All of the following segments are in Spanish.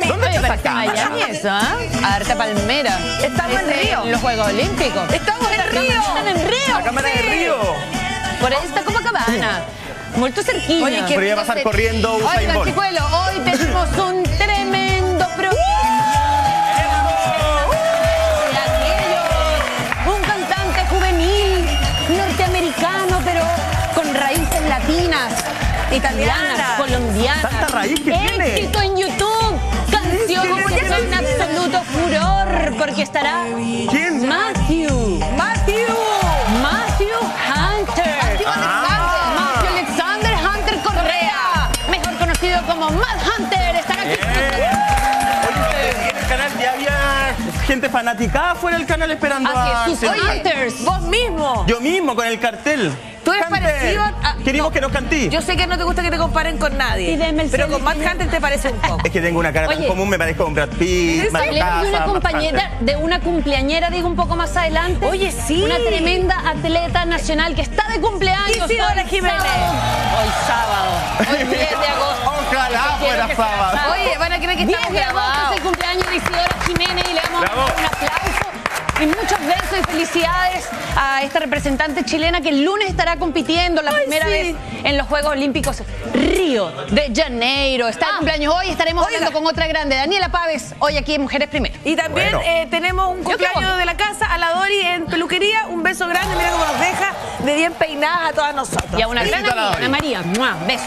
¿Dónde está esa cámara? Miami eso, ¿ah? Arte Palmera. Estamos en Río. En los Juegos Olímpicos. Estamos en Río. Están en Río. La cámara de Río. Por ahí está Copacabana. Muy cerquilla. Oye, qué Pero iba a pasar corriendo Usain Oigan, Bolt. chicuelo, hoy tenemos un tremendo programa. Un cantante juvenil, norteamericano, pero con raíces latinas, italianas, colombianas. ¿Tanta raíz que tiene? Éxito en YouTube. Canción que es un absoluto furor, porque estará ¿Quién? Matthew Hunter. Matthew Alexander Hunter Correa, mejor conocido como Mad Hunter, estará aquí. Oye, en el canal ya había gente fanaticada fuera del canal esperando A Jesús Oye, Hunters. Vos mismo. yo mismo con el cartel. Tú eres Cante. parecido a... Queríamos no. que nos cantí. Yo sé que no te gusta que te comparen con nadie. Y deme el Pero cel, con Matt Hunter te parece un poco. Es que tengo una cara tan Oye. común, me parezco con Brad Pitt, Mario Hablemos de una Casas, compañera, de una cumpleañera, digo un poco más adelante. Oye, sí. Una tremenda atleta nacional que está de cumpleaños. Isidora hoy Jiménez. Hoy 10 de agosto. Ojalá fuera sábado. Oye, van a creer que 10 estamos de agosto grabados. es el cumpleaños de Isidora Jiménez y le damos Bravo. un aplauso y muchos besos y felicidades a esta representante chilena que el lunes estará compitiendo la primera sí. vez en los Juegos Olímpicos Río de Janeiro. Está de cumpleaños hoy, estaremos Oiga. hablando con otra grande, Daniela Páez, hoy aquí en Mujeres Primero. Y también Bueno. tenemos un Yo qué cumpleaños voy. de la casa, a la Dori en peluquería. Un beso grande, mira cómo nos deja de bien peinadas a todas nosotros. Y a una gran Besito a la amiga, Dori. Ana María. ¡Mua! Besos.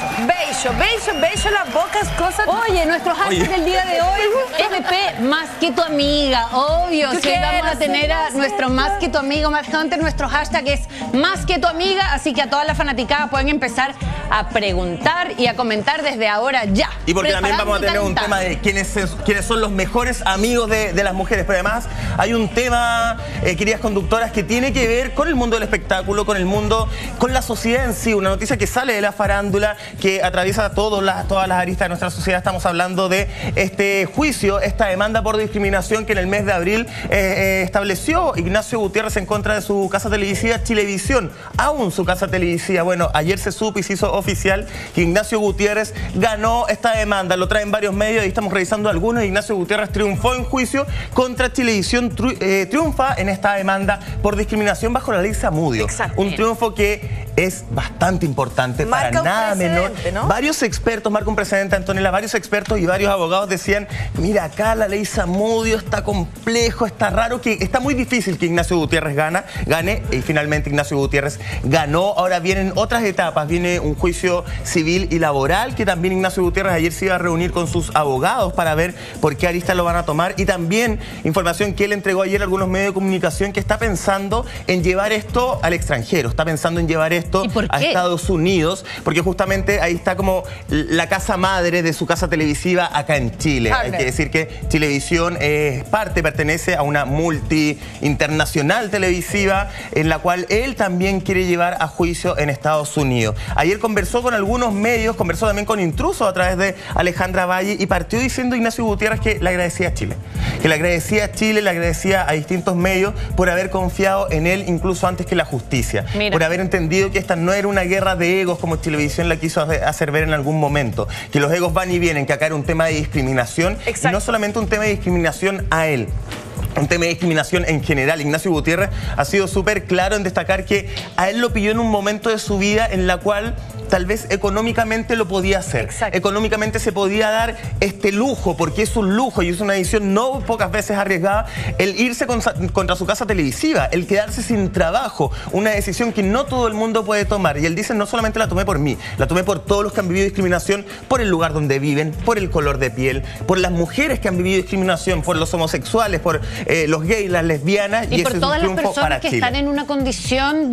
Bello, las bocas, cosas. Oye, nuestro hashtag del día de hoy, MP, más que tu amiga, obvio. Yo Sí, vamos a quiero tener a ser nuestro más que tu amigo, Matt Hunter. Nuestro hashtag es más que tu amiga, así que a todas las fanaticadas pueden empezar a preguntar y a comentar desde ahora ya. Y porque también vamos a tener un Preparando tema de quiénes son los mejores amigos de las mujeres. Pero además hay un tema, queridas conductoras, que tiene que ver con el mundo del espectáculo, con el mundo, con la sociedad en sí. Una noticia que sale de la farándula, que atraviesa todas las aristas de nuestra sociedad. Estamos hablando de este juicio, esta demanda por discriminación que en el mes de abril estableció Ignacio Gutiérrez en contra de su casa televisiva Chilevisión. Aún su casa televisiva. Bueno, ayer se supo y se hizo oficial que Ignacio Gutiérrez ganó esta demanda. Lo traen varios medios y estamos revisando algunos. Ignacio Gutiérrez triunfó en juicio contra Chilevisión. Triunfa en esta demanda por discriminación bajo la ley Zamudio. Exacto. Un triunfo que es bastante importante, Marca para un nada menor. precedente, ¿no? Varios expertos, marca un precedente, Antonella, varios expertos y varios abogados decían, mira, acá la ley Zamudio está complejo, está raro, que está muy difícil que Ignacio Gutiérrez gane, y finalmente Ignacio Gutiérrez ganó. Ahora vienen otras etapas, viene un juicio civil y laboral, que también Ignacio Gutiérrez ayer se iba a reunir con sus abogados para ver por qué aristas lo van a tomar, y también información que él entregó ayer a algunos medios de comunicación, que está pensando en llevar esto al extranjero, está pensando en llevar esto ¿Y por a qué? Estados Unidos, porque justamente ahí está como la casa madre de su casa televisiva acá en Chile. Hay que decir que Chilevisión pertenece a una multi-internacional televisiva en la cual él también quiere llevar a juicio en Estados Unidos. Ayer conversó con algunos medios, conversó también con Intrusos a través de Alejandra Valle, y partió diciendo Ignacio Gutiérrez que le agradecía a Chile. Que le agradecía a Chile, le agradecía a distintos medios por haber confiado en él incluso antes que la justicia. Mira. Por haber entendido que esta no era una guerra de egos como Chilevisión la quiso hacer ver en algún momento. Que los egos van y vienen, que acá era un tema de discriminación. Exacto. Y no solamente un tema de discriminación a él. Un tema de discriminación en general. Ignacio Gutiérrez ha sido súper claro en destacar que a él lo pilló en un momento de su vida en la cual tal vez económicamente lo podía hacer. Exacto. Económicamente se podía dar este lujo, porque es un lujo y es una decisión no pocas veces arriesgada, el irse contra su casa televisiva, el quedarse sin trabajo, una decisión que no todo el mundo puede tomar. Y él dice, no solamente la tomé por mí, la tomé por todos los que han vivido discriminación, por el lugar donde viven, por el color de piel, por las mujeres que han vivido discriminación, por los homosexuales, por los gays, las lesbianas, Y ese por es un todas las triunfo personas para que Chile. están en una condición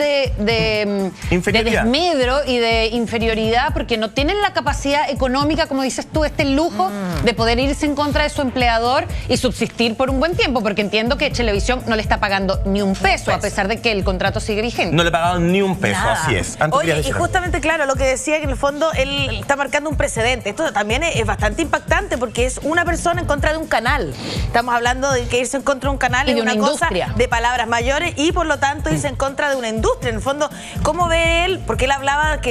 de Inferioridad. desmedro y de inferioridad, porque no tienen la capacidad económica, como dices tú, este lujo de poder irse en contra de su empleador y subsistir por un buen tiempo, porque entiendo que Chilevisión no le está pagando ni un peso, a pesar de que el contrato sigue vigente. No le pagaron ni un peso, Nada. así es. Antes Oye, querías y decir algo. justamente, claro, lo que decía, que en el fondo él está marcando un precedente. Esto también es bastante impactante porque es una persona en contra de un canal. Estamos hablando de que irse en contra de un canal Y es de una una cosa industria. de palabras mayores, y por lo tanto irse en contra de una industria. En el fondo, ¿cómo ve él? Porque él hablaba que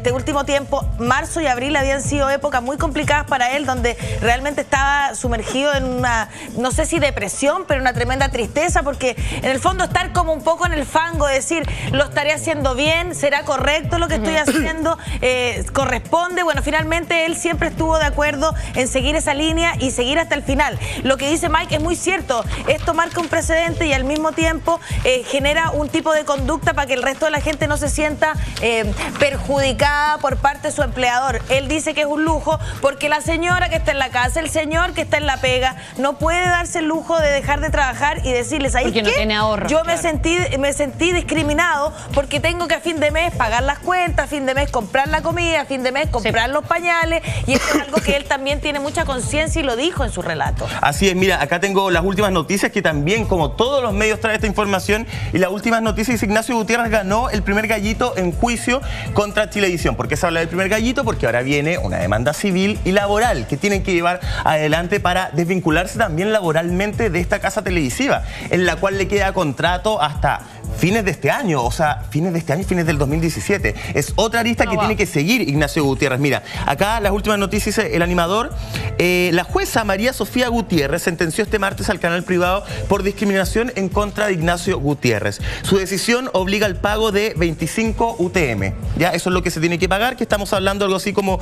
este último tiempo, marzo y abril habían sido épocas muy complicadas para él, donde realmente estaba sumergido en una, no sé si depresión, pero una tremenda tristeza, porque en el fondo estar como un poco en el fango, decir, lo estaré haciendo bien, será correcto lo que estoy haciendo, corresponde. Bueno, finalmente él siempre estuvo de acuerdo en seguir esa línea y seguir hasta el final. Lo que dice Mike es muy cierto, esto marca un precedente y al mismo tiempo genera un tipo de conducta para que el resto de la gente no se sienta perjudicada por parte de su empleador. Él dice que es un lujo porque la señora que está en la casa, el señor que está en la pega, no puede darse el lujo de dejar de trabajar y decirles ahí que no tiene ahorro. Yo me sentí discriminado porque tengo que a fin de mes pagar las cuentas, a fin de mes comprar la comida, a fin de mes comprar los pañales, y eso es algo que él también tiene mucha conciencia y lo dijo en su relato. Así es, mira, acá tengo las últimas noticias que también, como todos los medios, trae esta información, y las últimas noticias: Ignacio Gutiérrez ganó el primer gallito en juicio contra Chilevisión. ¿Por qué se habla del primer gallito? Porque ahora viene una demanda civil y laboral que tienen que llevar adelante para desvincularse también laboralmente de esta casa televisiva, en la cual le queda contrato hasta fines de este año, o sea, fines de este año y fines del 2017. Es otra arista que tiene que seguir Ignacio Gutiérrez. Mira, acá las últimas noticias, el animador, la jueza María Sofía Gutiérrez sentenció este martes al canal privado por discriminación en contra de Ignacio Gutiérrez. Su decisión obliga al pago de 25 UTM. Ya, eso es lo que se tiene que pagar, que estamos hablando algo así como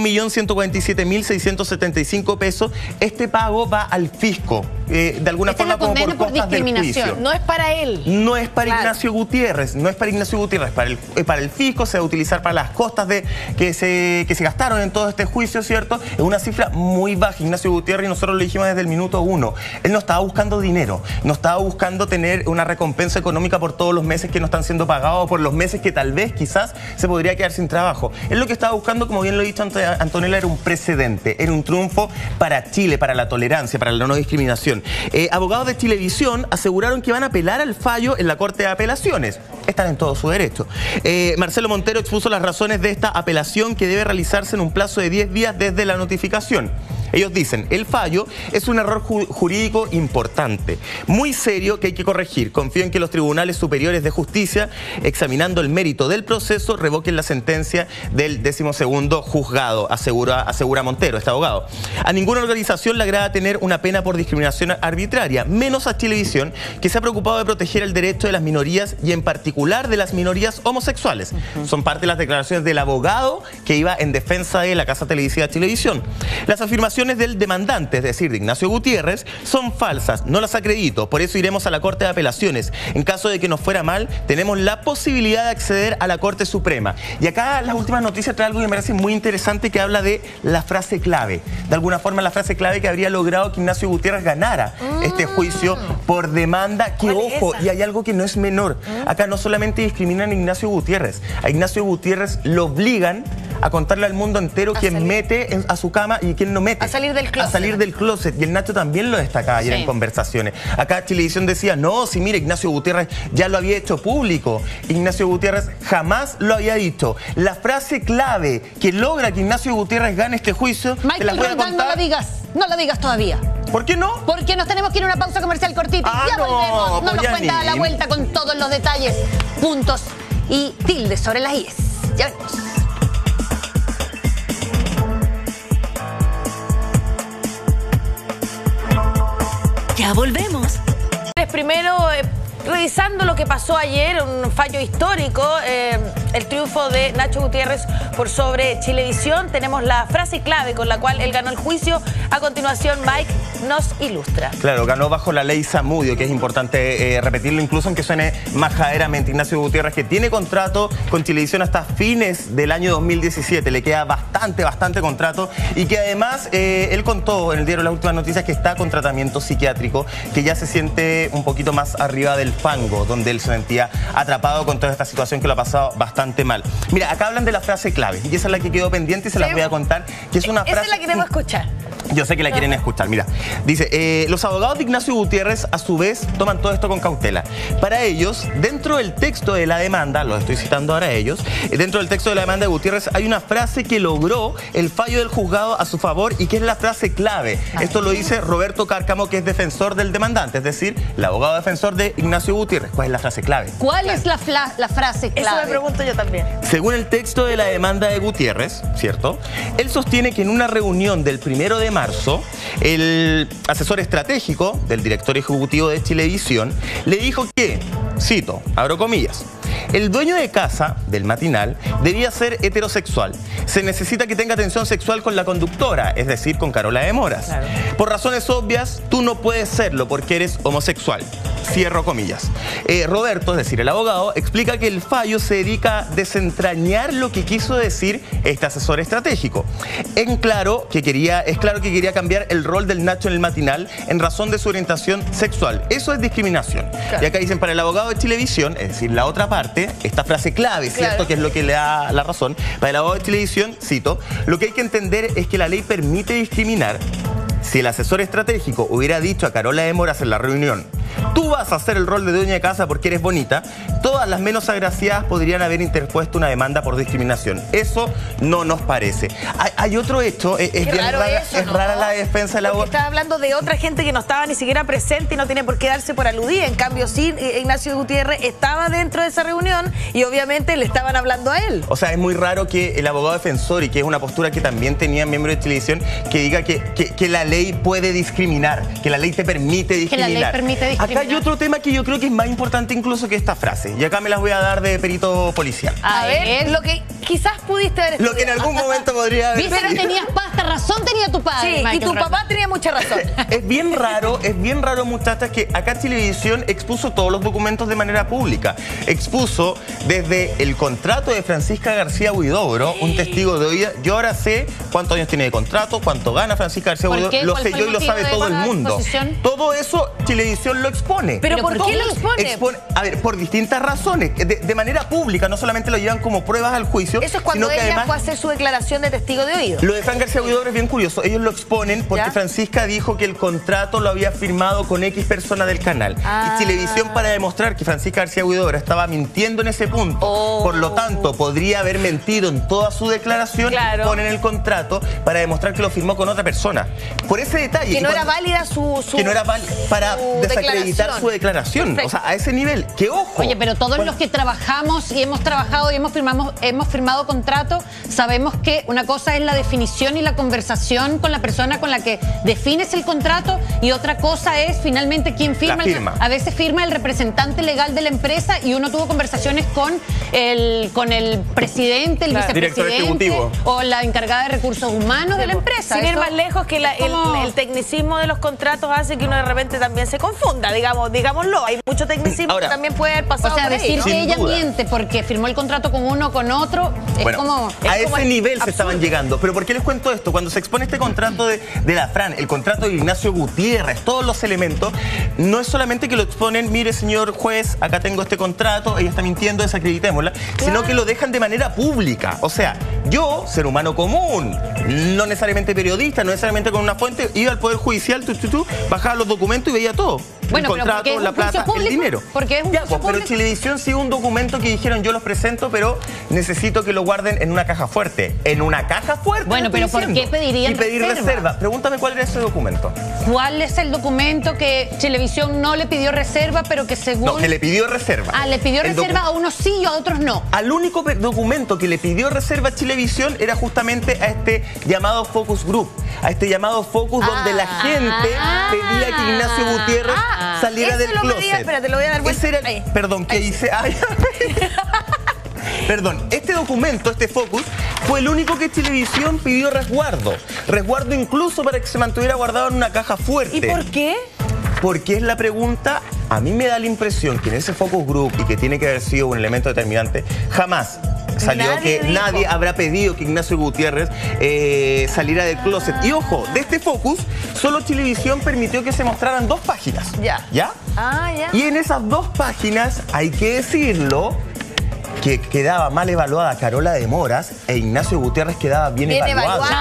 1.147.675 pesos. Este pago va al fisco, de alguna forma como por costas del juicio. No es para él. No es para Ignacio Gutiérrez, no es para Ignacio Gutiérrez, para el fisco, se va a utilizar para las costas que se gastaron en todo este juicio, ¿cierto? Es una cifra muy baja. Ignacio Gutiérrez, y nosotros lo dijimos desde el minuto 1, él no estaba buscando dinero, no estaba buscando tener una recompensa económica por todos los meses que no están siendo pagados, por los meses que tal vez quizás se podría quedar sin trabajo. Él lo que estaba buscando, como bien lo ha dicho Antonella, era un precedente, era un triunfo para Chile, para la tolerancia, para la no discriminación. Abogados de Chilevisión aseguraron que van a apelar al fallo en la Corte de Apelaciones. Están en todo su derecho. Marcelo Montero expuso las razones de esta apelación, que debe realizarse en un plazo de 10 días desde la notificación. Ellos dicen, el fallo es un error jurídico importante, muy serio, que hay que corregir. Confío en que los tribunales superiores de justicia, examinando el mérito del proceso, revoquen la sentencia del 12º juzgado, asegura Montero, este abogado. A ninguna organización le agrada tener una pena por discriminación arbitraria, menos a Chilevisión, que se ha preocupado de proteger el derecho de las minorías y en particular de las minorías homosexuales. Son parte de las declaraciones del abogado que iba en defensa de la casa televisiva Chilevisión. Las afirmaciones del demandante, es decir, de Ignacio Gutiérrez, son falsas, no las acredito, por eso iremos a la Corte de Apelaciones. En caso de que nos fuera mal, tenemos la posibilidad de acceder a la Corte Suprema. Y acá las últimas noticias trae algo que me parece muy interesante, que habla de la frase clave. De alguna forma, la frase clave que habría logrado que Ignacio Gutiérrez ganara este juicio por demanda, que ojo, y hay algo que no es menor. Acá no solamente discriminan a Ignacio Gutiérrez, a Ignacio Gutiérrez lo obligan a contarle al mundo entero quién mete a su cama y quién no mete. A salir del closet. A salir del closet. Y el Nacho también lo destacaba ayer en conversaciones. Acá Chilevisión decía, no, si mire, Ignacio Gutiérrez ya lo había hecho público. Ignacio Gutiérrez jamás lo había dicho. La frase clave que logra que Ignacio Gutiérrez gane este juicio, te la voy a contar. No lo digas todavía. ¿Por qué no? Porque nos tenemos que ir a una pausa comercial cortita. Ya volvemos. No nos cuenta a la vuelta con todos los detalles, puntos y tildes sobre las IES. Ya venimos. Ya volvemos. Primero, revisando lo que pasó ayer, un fallo histórico, el triunfo de Nacho Gutiérrez por sobre Chilevisión. Tenemos la frase clave con la cual él ganó el juicio. A continuación, Mike nos ilustra. Claro, ganó bajo la ley Zamudio, que es importante repetirlo, incluso aunque suene majaderamente. Ignacio Gutiérrez, que tiene contrato con Chilevisión hasta fines del año 2017, le queda bastante contrato, y que además él contó en el diario Las Últimas Noticias que está con tratamiento psiquiátrico, que ya se siente un poquito más arriba del fango, donde él se sentía atrapado con toda esta situación que lo ha pasado bastante mal. Mira, acá hablan de la frase clave, y esa es la que quedó pendiente y se las voy a contar, que es una frase... Esa es la que queremos escuchar. Yo sé que la quieren escuchar, mira. Dice, los abogados de Ignacio Gutiérrez a su vez toman todo esto con cautela. Para ellos, dentro del texto de la demanda, los estoy citando ahora a ellos, dentro del texto de la demanda de Gutiérrez hay una frase que logró el fallo del juzgado a su favor y que es la frase clave. Esto lo dice Roberto Cárcamo, que es defensor del demandante, es decir, el abogado defensor de Ignacio Gutiérrez. ¿Cuál es la frase clave? ¿Cuál es la frase clave? Eso me pregunto yo también. Según el texto de la demanda de Gutiérrez, ¿cierto? Él sostiene que en una reunión del 1 de marzo, el asesor estratégico del director ejecutivo de Chilevisión le dijo que, cito, abro comillas, el dueño de casa del matinal debía ser heterosexual. Se necesita que tenga tensión sexual con la conductora, es decir, con Carola de Moras. Claro. Por razones obvias, tú no puedes serlo porque eres homosexual. Cierro comillas. Roberto, es decir, el abogado, explica que el fallo se dedica a desentrañar lo que quiso decir este asesor estratégico. Es claro que quería cambiar el rol del Nacho en el matinal en razón de su orientación sexual. Eso es discriminación. Claro. Y acá dicen, para el abogado de Chilevisión, es decir, la otra parte, esta frase clave, ¿cierto? Claro. Que es lo que le da la razón. Para el abogado de Chilevisión, cito, lo que hay que entender es que la ley permite discriminar. Si el asesor estratégico hubiera dicho a Carola de Moras en la reunión, tú vas a hacer el rol de dueña de casa porque eres bonita, todas las menos agraciadas podrían haber interpuesto una demanda por discriminación. Eso no nos parece. Hay otro hecho, es bien rara, eso, es rara la defensa de la abogada. Estaba hablando de otra gente que no estaba ni siquiera presente y no tiene por qué darse por aludida. En cambio, sí, Ignacio Gutiérrez estaba dentro de esa reunión y obviamente le estaban hablando a él. O sea, es muy raro que el abogado defensor, y que es una postura que también tenía miembros de Chilevisión, que diga que la ley puede discriminar, que la ley te permite discriminar. Que la ley permite discriminar. Acá hay otro tema que yo creo que es más importante incluso que esta frase, y acá me las voy a dar de perito policial. A ver, lo que quizás pudiste haber estudiado. Lo que en algún momento podría haber. Viste que tenías pasta, razón tenía tu padre. Sí, y tu papá tenía mucha razón. Es bien raro, muchachas, que acá Chilevisión expuso todos los documentos de manera pública. Expuso desde el contrato de Francisca García Huidobro, un testigo de oída. Yo ahora sé cuántos años tiene de contrato, cuánto gana Francisca García Huidobro, lo sé yo y lo sabe todo el mundo. Todo eso Chilevisión lo expone. ¿Pero por qué lo expone? A ver, por distintas razones, de manera pública, no solamente lo llevan como pruebas al juicio. Eso es cuando ella además fue a hacer su declaración de testigo de oído. Lo de Fran García Huidobro es bien curioso. Ellos lo exponen porque Francisca dijo que el contrato lo había firmado con X persona del canal. Y Chilevisión, para demostrar que Francisca García Huidobro estaba mintiendo en ese punto, por lo tanto, podría haber mentido en toda su declaración, ponen el contrato para demostrar que lo firmó con otra persona. Por ese detalle. Que no era válida su que no era válida para desacreditar su declaración. Perfecto. O sea, a ese nivel. ¡Qué ojo! Oye, pero todos los que trabajamos y hemos trabajado y hemos firmado contrato, sabemos que una cosa es la definición y la conversación con la persona con la que defines el contrato, y otra cosa es finalmente quién firma. A veces firma el representante legal de la empresa, y uno tuvo conversaciones con el presidente, el vicepresidente o la encargada de recursos humanos de la empresa. Sin ir más lejos, que el tecnicismo de los contratos hace que uno de repente también se confunda, digámoslo. Hay mucho tecnicismo que también puede haber pasado. O sea, por decir ahí, que ella miente porque firmó el contrato con uno o con otro, es como... A ese nivel se estaban llegando. Pero ¿por qué les cuento esto? Cuando se expone este contrato de la Fran, el contrato de Ignacio Gutiérrez, todos los elementos, no es solamente que lo exponen, mire señor juez, acá tengo este contrato, ella está mintiendo, desacreditémosla, sino que lo dejan de manera pública. O sea, yo, ser humano común, no necesariamente periodista, no necesariamente con una fuente, iba al Poder Judicial, bajaba los documentos y veía todo. Bueno, el contrato, la plata, el dinero. Porque es un juicio público. Pero Chilevisión sí un documento que dijeron, yo los presento, pero necesito que lo guarden en una caja fuerte. ¿En una caja fuerte? Bueno, pero ¿por qué pedirían reserva? Pregúntame cuál era ese documento. ¿Cuál es el documento que Chilevisión no le pidió reserva, pero que según... No, que le pidió reserva. Le pidió reserva a unos sí y a otros no. Al único documento que le pidió reserva a Chilevisión era justamente a este llamado Focus Group, a este llamado Focus donde la gente pedía que Ignacio Gutiérrez saliera del closet. Espérate, lo voy a dar vuelta. Perdón, ¿qué hice? Perdón, este documento, este Focus, fue el único que Chilevisión pidió resguardo. Resguardo incluso para que se mantuviera guardado en una caja fuerte. ¿Y por qué? Porque es la pregunta. A mí me da la impresión que en ese Focus Group, y que tiene que haber sido un elemento determinante, jamás salió nadie habrá pedido que Ignacio Gutiérrez saliera del closet. Y ojo, de este Focus, solo Chilevisión permitió que se mostraran 2 páginas. ¿Ya? Y en esas 2 páginas, hay que decirlo, que quedaba mal evaluada Carola de Moras e Ignacio Gutiérrez quedaba bien evaluado.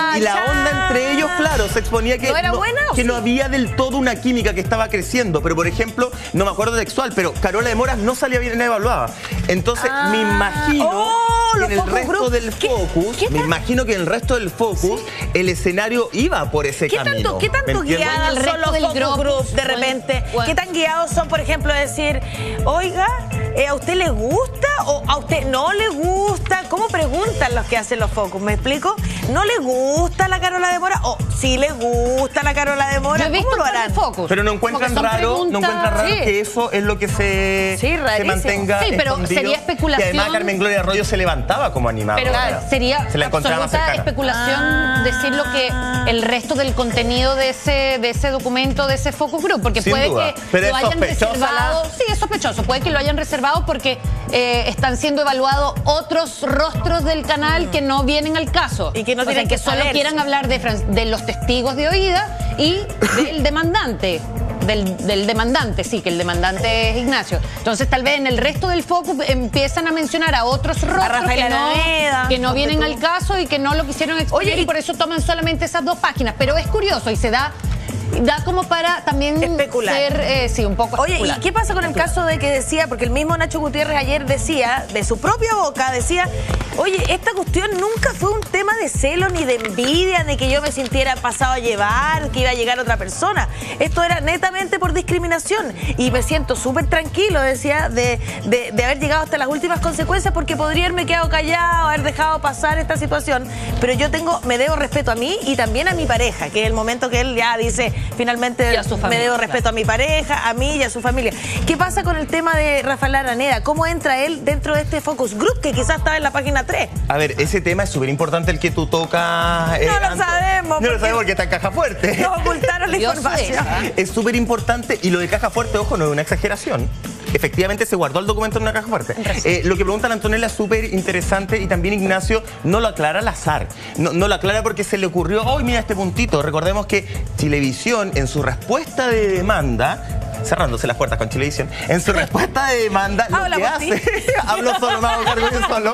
Y la onda entre ellos, claro, se exponía que, ¿No era buena o que sí? no había del todo una química que estaba creciendo. Pero, por ejemplo, no me acuerdo textual, pero Carola de Moras no salía bien evaluada. Entonces, me imagino que en el resto del Focus, me imagino que en el resto del Focus, el escenario iba por ese camino. ¿Qué tanto ¿Me entiendes? guiados El son resto los del focus grupo, group de repente? ¿Qué tan guiados son, por ejemplo, decir, oiga, ¿a usted le gusta o a usted no le gusta? ¿Cómo preguntan los que hacen los focus? ¿Me explico? ¿No le gusta la Carola de Mora? ¿O sí le gusta la Carola de Mora? Yo he visto ¿Cómo lo un par de harán? focus. Pero no encuentran Como que son raro, preguntas- Sí. que eso es lo que se rarísimo. mantenga Sí, pero escondido. sería especulación. Y además Carmen Gloria Arroyo se levantaba como animadora. Pero sería se la encontraba más absoluta cercana. especulación decir lo que el resto del contenido de ese documento, de ese focus group, porque Sin puede duda. que Pero lo es hayan sospechosa reservado. Sí, es sospechoso. Puede que lo hayan reservado porque están siendo evaluados otros rostros del canal que no vienen al caso. Y que no O sea, tienen que que solo saber. quieran hablar de los testigos de oída y del demandante. Del demandante, sí, que el demandante es Ignacio. Entonces, tal vez en el resto del focus empiezan a mencionar a otros rostros Rafael Araneda, que no ponte vienen tú. al caso y que no lo quisieron exponer. Oye, y por eso toman solamente esas 2 páginas. Pero es curioso y se da como para también Especular. ser, sí, un poco Oye, especular. ¿y qué pasa con el caso de que decía, porque el mismo Nacho Gutiérrez ayer decía, de su propia boca, decía, oye, esta cuestión nunca fue un tema de celo ni de envidia, ni que yo me sintiera pasado a llevar, que iba a llegar otra persona. Esto era netamente por discriminación. Y me siento súper tranquilo, decía, de haber llegado hasta las últimas consecuencias, porque podría haberme quedado callado, haber dejado pasar esta situación. Pero yo me debo respeto a mí y también a mi pareja, que es el momento que él ya dice, finalmente Y a su me familia, debo claro. respeto a mi pareja, a mí y a su familia. ¿Qué pasa con el tema de Rafael Araneda? ¿Cómo entra él dentro de este focus group que quizás estaba en la página 3? A ver, ese tema es súper importante el que tú tocas. No lo Anto. sabemos, No lo porque- sabemos porque está en Caja Fuerte. Nos ocultaron la Dios información. sepa. Es súper importante y lo de Caja Fuerte, ojo, no es una exageración. Efectivamente se guardó el documento en una caja fuerte. Lo que pregunta la Antonella es súper interesante y también Ignacio no lo aclara al azar. No lo aclara porque se le ocurrió, oh, mira este puntito. Recordemos que Chilevisión en su respuesta de demanda, cerrándose las puertas con Chilevisión, en su respuesta de demanda lo Habla que por ti. hace, hablo solo, me hago cargo yo solo.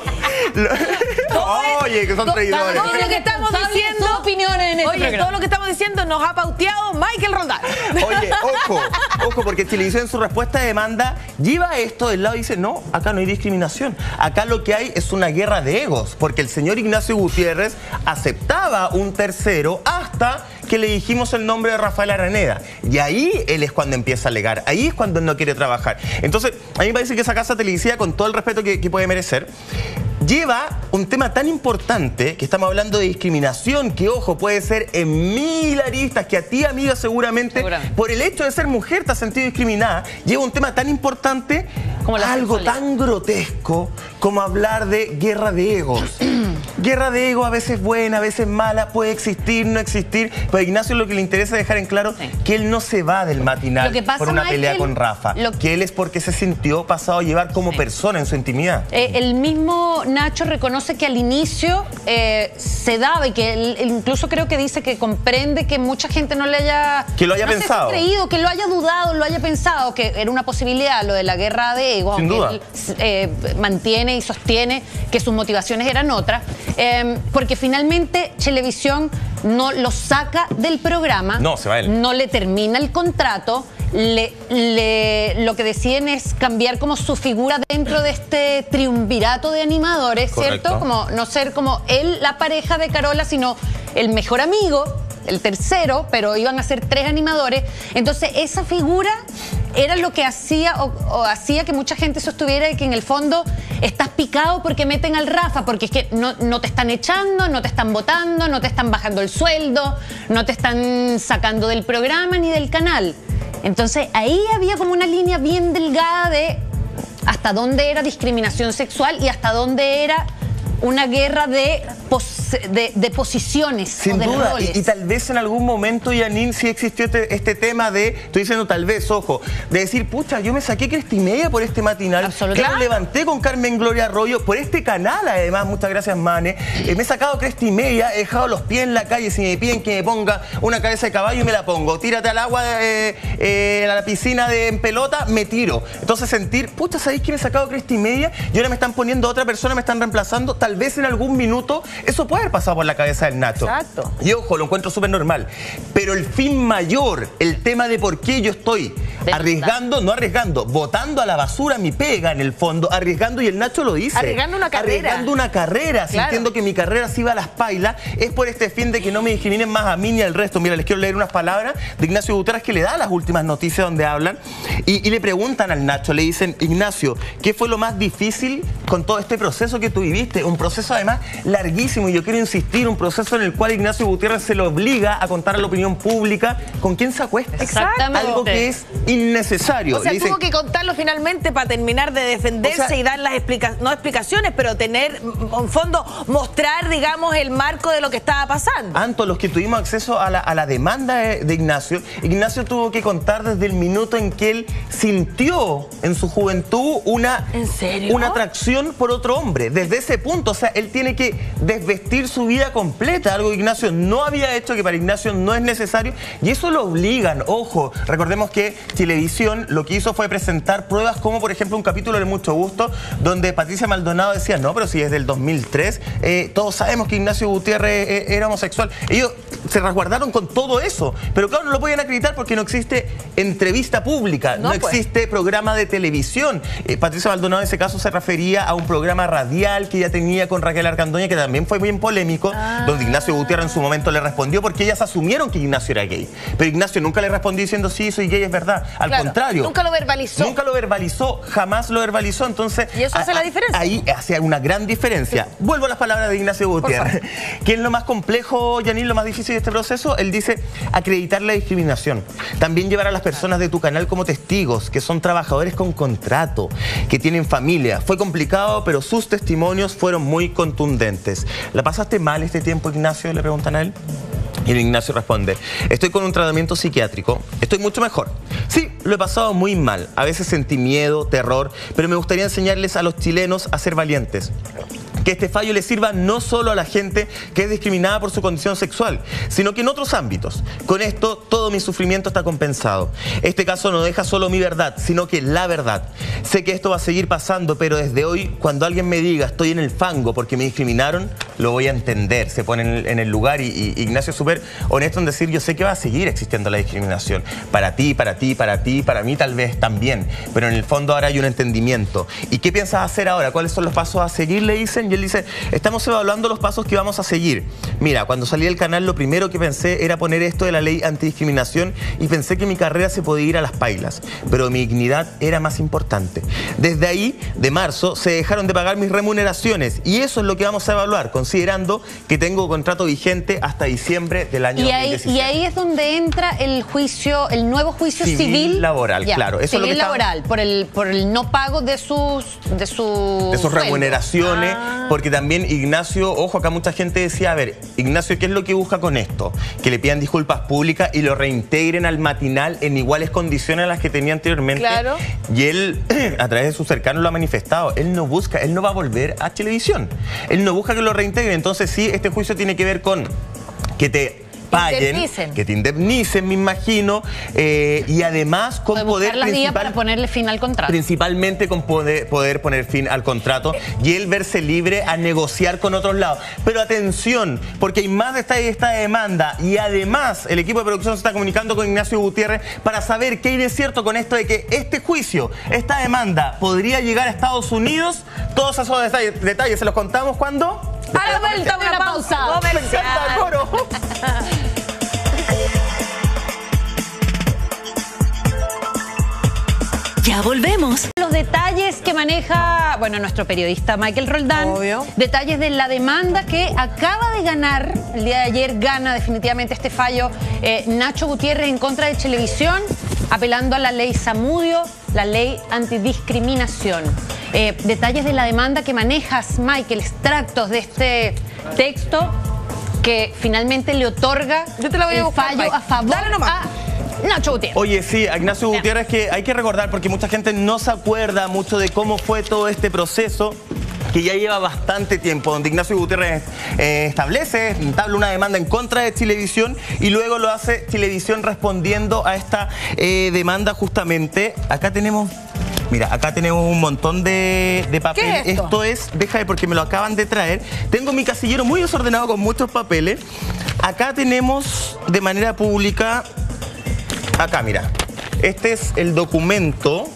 Oye, que son traidores. Todo lo que estamos diciendo, sus opiniones en este oye, programa. todo lo que estamos diciendo nos ha pauteado Michael Rondal. Oye, ojo, porque Chilevisión en su respuesta de demanda lleva esto del lado y dice, no, acá no hay discriminación. Acá lo que hay es una guerra de egos, porque el señor Ignacio Gutiérrez aceptaba un tercero hasta que le dijimos el nombre de Rafael Araneda. Y ahí él es cuando empieza a alegar, ahí es cuando él no quiere trabajar. Entonces, a mí me parece que esa casa televisiva, con todo el respeto que puede merecer, lleva un tema tan importante, que estamos hablando de discriminación, que ojo, puede ser en 1000 aristas, que a ti, amiga, seguramente, por el hecho de ser mujer te has sentido discriminada, lleva un tema tan importante, Como la algo sexualidad. tan grotesco como hablar de guerra de egos. Guerra de egos, a veces buena, a veces mala, puede existir, no existir, pero a Ignacio lo que le interesa es dejar en claro que él no se va del matinal Lo que pasa, por una pelea Michael, con Rafa, que él es porque se sintió pasado a llevar como persona en su intimidad. El mismo Nacho reconoce que al inicio se daba y que él incluso creo que dice que comprende que mucha gente no le haya... Que lo haya no sé si pensado. creído, que lo haya dudado, lo haya pensado, que era una posibilidad lo de la guerra de egos, Sin aunque duda. él mantiene y sostiene que sus motivaciones eran otras, porque finalmente Chilevisión no lo saca del programa, No, se va él. no le termina el contrato, lo que deciden es cambiar como su figura dentro de este triunvirato de animadores, Correcto. ¿cierto? Como no ser como él la pareja de Carola, sino el mejor amigo, el tercero, pero iban a ser 3 animadores. Entonces esa figura era lo que hacía o hacía que mucha gente sostuviera que en el fondo estás picado porque meten al Rafa, porque es que no te están echando, no te están votando, no te están bajando el sueldo, no te están sacando del programa ni del canal. Entonces ahí había como una línea bien delgada de hasta dónde era discriminación sexual y hasta dónde era una guerra de posiciones Sin o de duda, roles. y tal vez en algún momento, Janine, sí existió este tema de, estoy diciendo tal vez, ojo, de decir, pucha, yo me saqué Cresta y Media por este matinal, Absolutamente. claro, levanté con Carmen Gloria Arroyo por este canal, además, muchas gracias, Mane, me he sacado Cresta y Media, he dejado los pies en la calle, si me piden que me ponga una cabeza de caballo, me la pongo, tírate al agua, a la piscina en pelota, me tiro. Entonces sentir, pucha, ¿sabéis que me he sacado Cresta y Media? Y ahora me están poniendo a otra persona, me están reemplazando, tal vez en algún minuto Eso puede haber pasado por la cabeza del Nacho. Exacto. Y ojo, lo encuentro súper normal. Pero el fin mayor, el tema de por qué yo estoy arriesgando, no arriesgando, botando a la basura mi pega en el fondo, arriesgando, y el Nacho lo dice. Arriesgando una carrera. Arriesgando una carrera, Claro. sintiendo que mi carrera se iba a las pailas, es por este fin de que no me discriminen más a mí ni al resto. Mira, les quiero leer unas palabras de Ignacio Gutiérrez que le da las últimas noticias donde hablan y le preguntan al Nacho, le dicen: Ignacio, ¿qué fue lo más difícil con todo este proceso que tú viviste? Un proceso además larguísimo, y yo quiero insistir, un proceso en el cual Ignacio Gutiérrez se lo obliga a contar a la opinión pública con quién se acuesta. Exactamente. Algo que es innecesario. O sea, Le dicen, tuvo que contarlo finalmente para terminar de defenderse, O sea, y dar las no explicaciones, pero tener, en fondo, mostrar, digamos, el marco de lo que estaba pasando. Anto, los que tuvimos acceso a la demanda de Ignacio, Ignacio tuvo que contar desde el minuto en que él sintió en su juventud ¿En serio? una atracción por otro hombre. Desde ese punto, o sea, él tiene que desvestir su vida completa, algo que Ignacio no había hecho, que para Ignacio no es necesario, y eso lo obligan. Ojo, recordemos que Televisión lo que hizo fue presentar pruebas como, por ejemplo, un capítulo de Mucho Gusto, donde Patricia Maldonado decía: no, pero si desde el 2003 todos sabemos que Ignacio Gutiérrez era homosexual. Ellos se resguardaron con todo eso, pero claro, no lo podían acreditar porque no existe entrevista pública, no existe programa de televisión. Patricia Maldonado en ese caso se refería a un programa radial que ella tenía con Raquel Argandoña, que también fue bien polémico, donde Ignacio Gutiérrez en su momento le respondió, porque ellas asumieron que Ignacio era gay, pero Ignacio nunca le respondió diciendo: sí, soy gay, es verdad. Al contrario, nunca lo verbalizó. Nunca lo verbalizó, jamás lo verbalizó. Entonces, ¿y eso hace la diferencia? Ahí hace una gran diferencia. Vuelvo a las palabras de Ignacio Gutiérrez. ¿Qué es lo más complejo, Janine, lo más difícil de este proceso? Él dice: acreditar la discriminación. También llevar a las personas de tu canal como testigos, que son trabajadores con contrato, que tienen familia. Fue complicado, pero sus testimonios fueron muy contundentes. ¿La pasaste mal este tiempo, Ignacio?, le preguntan a él. Y el Ignacio responde: estoy con un tratamiento psiquiátrico, estoy mucho mejor. Sí, lo he pasado muy mal, a veces sentí miedo, terror, pero me gustaría enseñarles a los chilenos a ser valientes. Que este fallo le sirva no solo a la gente que es discriminada por su condición sexual, sino que en otros ámbitos. Con esto, todo mi sufrimiento está compensado. Este caso no deja solo mi verdad, sino que la verdad. Sé que esto va a seguir pasando, pero desde hoy, cuando alguien me diga estoy en el fango porque me discriminaron, lo voy a entender. Se pone en el lugar y Ignacio es súper honesto en decir: yo sé que va a seguir existiendo la discriminación. Para ti, para ti, para ti, para mí tal vez también. Pero en el fondo ahora hay un entendimiento. ¿Y qué piensas hacer ahora? ¿Cuáles son los pasos a seguir?, le dicen. Y él dice: estamos evaluando los pasos que vamos a seguir. Mira, cuando salí del canal lo primero que pensé era poner esto de la ley antidiscriminación, y pensé que mi carrera se podía ir a las pailas, pero mi dignidad era más importante. Desde ahí, de marzo, se dejaron de pagar mis remuneraciones, y eso es lo que vamos a evaluar, considerando que tengo contrato vigente hasta diciembre del año 2017. Y ahí es donde entra el juicio, el nuevo juicio civil laboral, claro. Eso civil es lo que laboral, por el no pago de sus remuneraciones. Porque también Ignacio, ojo, acá mucha gente decía: a ver, Ignacio, ¿qué es lo que busca con esto? Que le pidan disculpas públicas y lo reintegren al matinal en iguales condiciones a las que tenía anteriormente. Claro. Y él, a través de sus cercanos, lo ha manifestado. Él no va a volver a Televisión. Él no busca que lo reintegren. Entonces sí, este juicio tiene que ver con que te paguen, que te indemnicen, me imagino, y además con poder para ponerle fin al contrato. Principalmente con poder poner fin al contrato y él verse libre a negociar con otros lados. Pero atención, porque hay más de esta demanda, y además el equipo de producción se está comunicando con Ignacio Gutiérrez para saber qué hay de cierto con esto de que este juicio, esta demanda, podría llegar a Estados Unidos. Todos esos detalles se los contamos cuando... A la vuelta, una pausa comercial. Ya volvemos. Los detalles que maneja, bueno, nuestro periodista Michael Roldán. Obvio. Detalles de la demanda que acaba de ganar, el día de ayer gana definitivamente este fallo Nacho Gutiérrez en contra de Televisión, apelando a la ley Zamudio, la ley antidiscriminación. Detalles de la demanda que manejas, Michael, extractos de este texto que finalmente le otorga Yo te la voy a el buscar, fallo Mike. a favor Dale nomás. a Nacho Gutiérrez. Oye, sí, a Ignacio Gutiérrez, que hay que recordar, porque mucha gente no se acuerda mucho de cómo fue todo este proceso, que ya lleva bastante tiempo, donde Ignacio Gutiérrez entabla una demanda en contra de Televisión, y luego lo hace Televisión respondiendo a esta demanda justamente. Acá tenemos Mira, acá tenemos un montón de papeles. ¿Qué es esto? Esto es, déjame porque me lo acaban de traer. Tengo mi casillero muy desordenado con muchos papeles. Acá tenemos de manera pública, acá mira, este es el documento.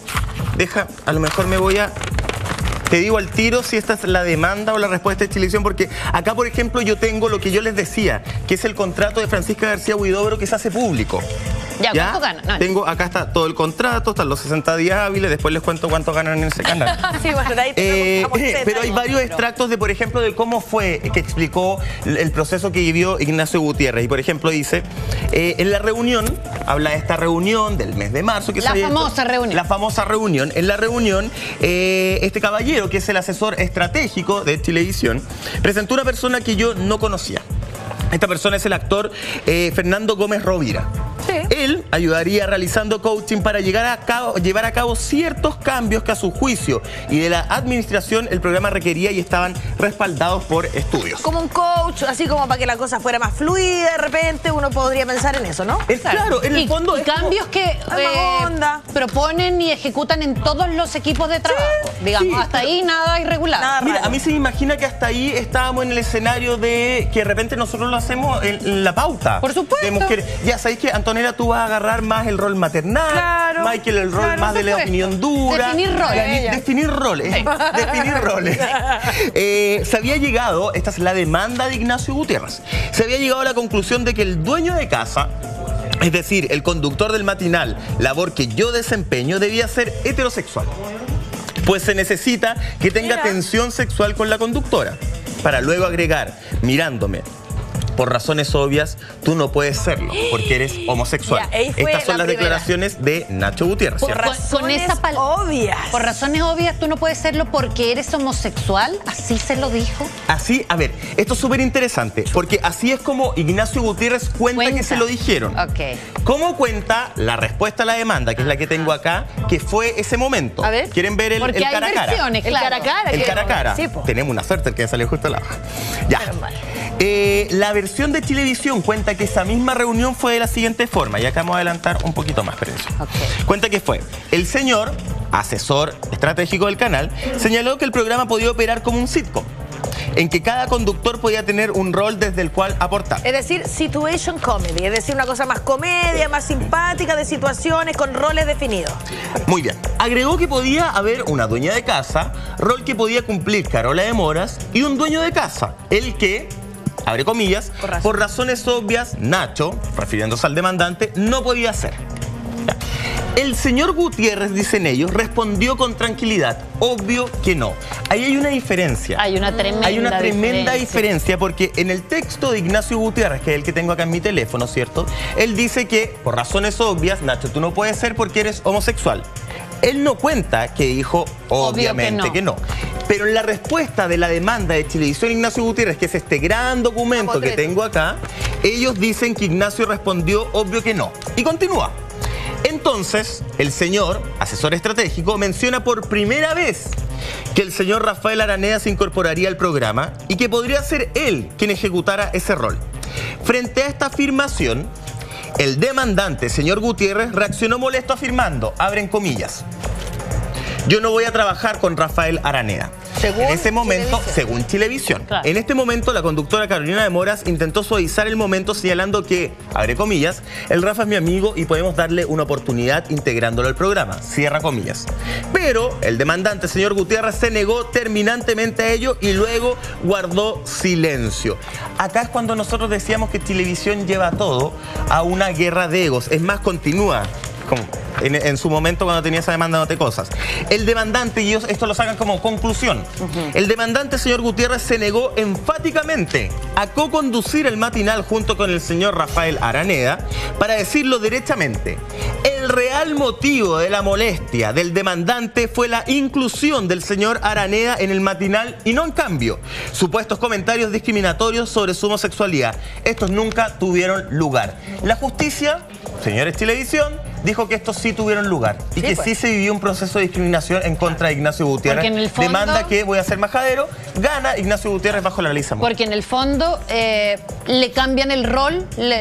A lo mejor me voy a... Te digo al tiro si esta es la demanda o la respuesta de Chilevisión, porque acá, por ejemplo, yo tengo lo que yo les decía, que es el contrato de Francisca García Huidobro que se hace público. Ya, ¿cuánto ganan? No, Tengo, acá está todo el contrato, están los 60 días hábiles, después les cuento cuánto ganan en ese canal. Sí, bueno, de ahí te preguntamos Pero hay varios extractos de, por ejemplo, de cómo fue que explicó el proceso que vivió Ignacio Gutiérrez. Y, por ejemplo, dice, en la reunión, habla de esta reunión del mes de marzo. Que la famosa reunión. La famosa reunión. En la reunión, este caballero, que es el asesor estratégico de Chilevisión, presentó una persona que yo no conocía. Esta persona es el actor Fernando Gómez Rovira. Sí. Él ayudaría realizando coaching para llevar a cabo ciertos cambios que a su juicio y de la administración el programa requería y estaban respaldados por estudios. Como un coach, así como para que la cosa fuera más fluida, de repente uno podría pensar en eso, ¿no? Claro, en el fondo y es como... cambios que onda. proponen y ejecutan en todos los equipos de trabajo. Digamos, sí, hasta ahí nada irregular. Nada Mira, raro. a mí se me imagina que hasta ahí estábamos en el escenario de que de repente nosotros lo hacemos en la pauta. Por supuesto. De mujeres. Ya sabéis que, Antonella, tú vas a agarrar más el rol maternal, Claro, Michael el rol claro, más de la por supuesto. opinión dura. Definir roles. Definir roles. Definir roles. Se había llegado, esta es la demanda de Ignacio Gutiérrez, se había llegado a la conclusión de que el dueño de casa, es decir, el conductor del matinal, labor que yo desempeño, debía ser heterosexual. Pues se necesita que tenga Mira. tensión sexual con la conductora. Para luego agregar, mirándome, por razones obvias, tú no puedes serlo, porque eres homosexual. Ya, ahí fue Estas son la las primera. declaraciones de Nacho Gutiérrez, Por ¿cierto? razones esa obvias. Por razones obvias, tú no puedes serlo porque eres homosexual. ¿Así se lo dijo? Así, a ver, esto es súper interesante, porque así es como Ignacio Gutiérrez cuenta que se lo dijeron. Ok. ¿Cómo cuenta la respuesta a la demanda, que es la que tengo acá, que fue ese momento? A ver. ¿Quieren ver el Porque cara a hay cara? versiones, El claro. cara a cara. El que- cara a cara. Sí, po. Tenemos una suerte, el que salió justo al lado. Ya. Menos mal. La versión de Chilevisión cuenta que esa misma reunión fue de la siguiente forma. Y acá vamos a adelantar un poquito más, pero Ok. cuenta que fue el señor, asesor estratégico del canal, señaló que el programa podía operar como un sitcom, en que cada conductor podía tener un rol desde el cual aportar. Es decir, situation comedy, es decir, una cosa más comedia, más simpática, de situaciones con roles definidos. Muy bien. Agregó que podía haber una dueña de casa, rol que podía cumplir Carola de Moras, y un dueño de casa, el que, abre comillas, por razones obvias, Nacho, refiriéndose al demandante, no podía hacer. Ya. El señor Gutiérrez, dicen ellos, respondió con tranquilidad. Obvio que no. Ahí hay una diferencia. Hay una tremenda diferencia porque en el texto de Ignacio Gutiérrez, que es el que tengo acá en mi teléfono, ¿cierto? Él dice que, por razones obvias, Nacho, tú no puedes ser porque eres homosexual. Él no cuenta que dijo, obviamente que no. Pero en la respuesta de la demanda de Chilevisión Ignacio Gutiérrez, que es este gran documento que tengo acá, ellos dicen que Ignacio respondió, obvio que no. Y continúa. Entonces, el señor, asesor estratégico, menciona por primera vez que el señor Rafael Araneda se incorporaría al programa y que podría ser él quien ejecutara ese rol. Frente a esta afirmación, el demandante, señor Gutiérrez, reaccionó molesto afirmando, abren comillas, yo no voy a trabajar con Rafael Araneda. Según En ese momento, Chilevisión. según Chilevisión. Claro. En este momento, la conductora Carolina de Moras intentó suavizar el momento señalando que, abre comillas, el Rafa es mi amigo y podemos darle una oportunidad integrándolo al programa, cierra comillas. Pero el demandante, señor Gutiérrez, se negó terminantemente a ello y luego guardó silencio. Acá es cuando nosotros decíamos que Chilevisión lleva todo a una guerra de egos. Es más, continúa. Como en su momento cuando tenía esa demanda de cosas. El demandante, y ellos esto lo sacan como conclusión, el demandante, señor Gutiérrez, se negó enfáticamente a co-conducir el matinal junto con el señor Rafael Araneda. Para decirlo derechamente, el real motivo de la molestia del demandante fue la inclusión del señor Araneda en el matinal y no, en cambio, supuestos comentarios discriminatorios sobre su homosexualidad. Estos nunca tuvieron lugar. La justicia, señores Chilevisión, dijo que estos sí tuvieron lugar y que sí se vivió un proceso de discriminación en contra de Ignacio Gutiérrez. Porque en el fondo, demanda que, voy a ser majadero, gana Ignacio Gutiérrez bajo la ley Zamora. Porque en el fondo le cambian el rol,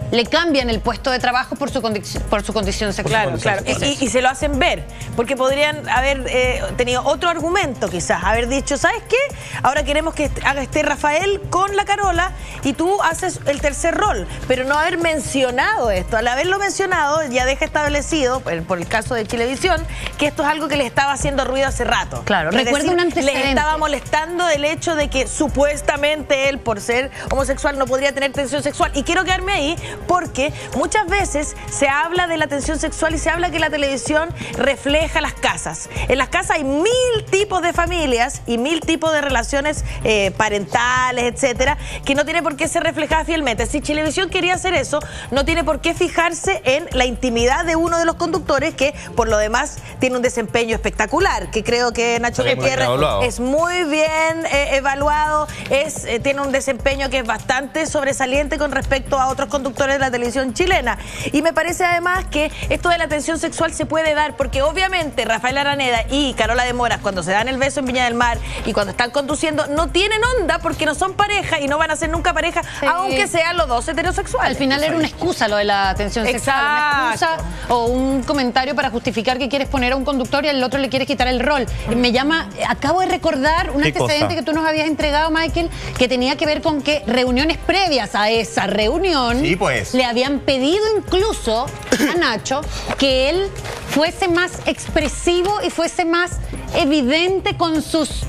le cambian el puesto de trabajo por su condición sexual. Claro. Y se lo hacen ver, porque podrían haber tenido otro argumento quizás, haber dicho, ¿sabes qué? Ahora queremos que esté Rafael con la Carola y tú haces el tercer rol, pero no haber mencionado esto. Al haberlo mencionado ya deja establecido, por el caso de Chilevisión, que esto es algo que les estaba haciendo ruido hace rato. Claro, recuerdo un antecedente. Les estaba molestando el hecho de que supuestamente él, por ser homosexual, no podría tener tensión sexual. Y quiero quedarme ahí porque muchas veces se habla de la tensión sexual y se habla que la televisión refleja las casas. En las casas hay 1000 tipos de familias y 1000 tipos de relaciones parentales, etcétera, que no tiene por qué ser reflejada fielmente. Si Chilevisión quería hacer eso, no tiene por qué fijarse en la intimidad de uno de los conductores, que por lo demás tiene un desempeño espectacular, que creo que Nacho Gutiérrez es muy bien evaluado, tiene un desempeño que es bastante sobresaliente con respecto a otros conductores de la televisión chilena. Y me parece además que esto de la tensión sexual se puede dar porque obviamente Rafael Araneda y Carola de Moras, cuando se dan el beso en Viña del Mar y cuando están conduciendo, no tienen onda porque no son pareja y no van a ser nunca pareja, aunque sean los dos heterosexuales. Al final era una excusa lo de la tensión sexual, una excusa o un comentario para justificar que quieres poner a un conductor y al otro le quieres quitar el rol. Acabo de recordar un antecedente que tú nos habías entregado, Michael, que tenía que ver con que reuniones previas a esa reunión le habían pedido incluso a Nacho que él fuese más expresivo y fuese más evidente con sus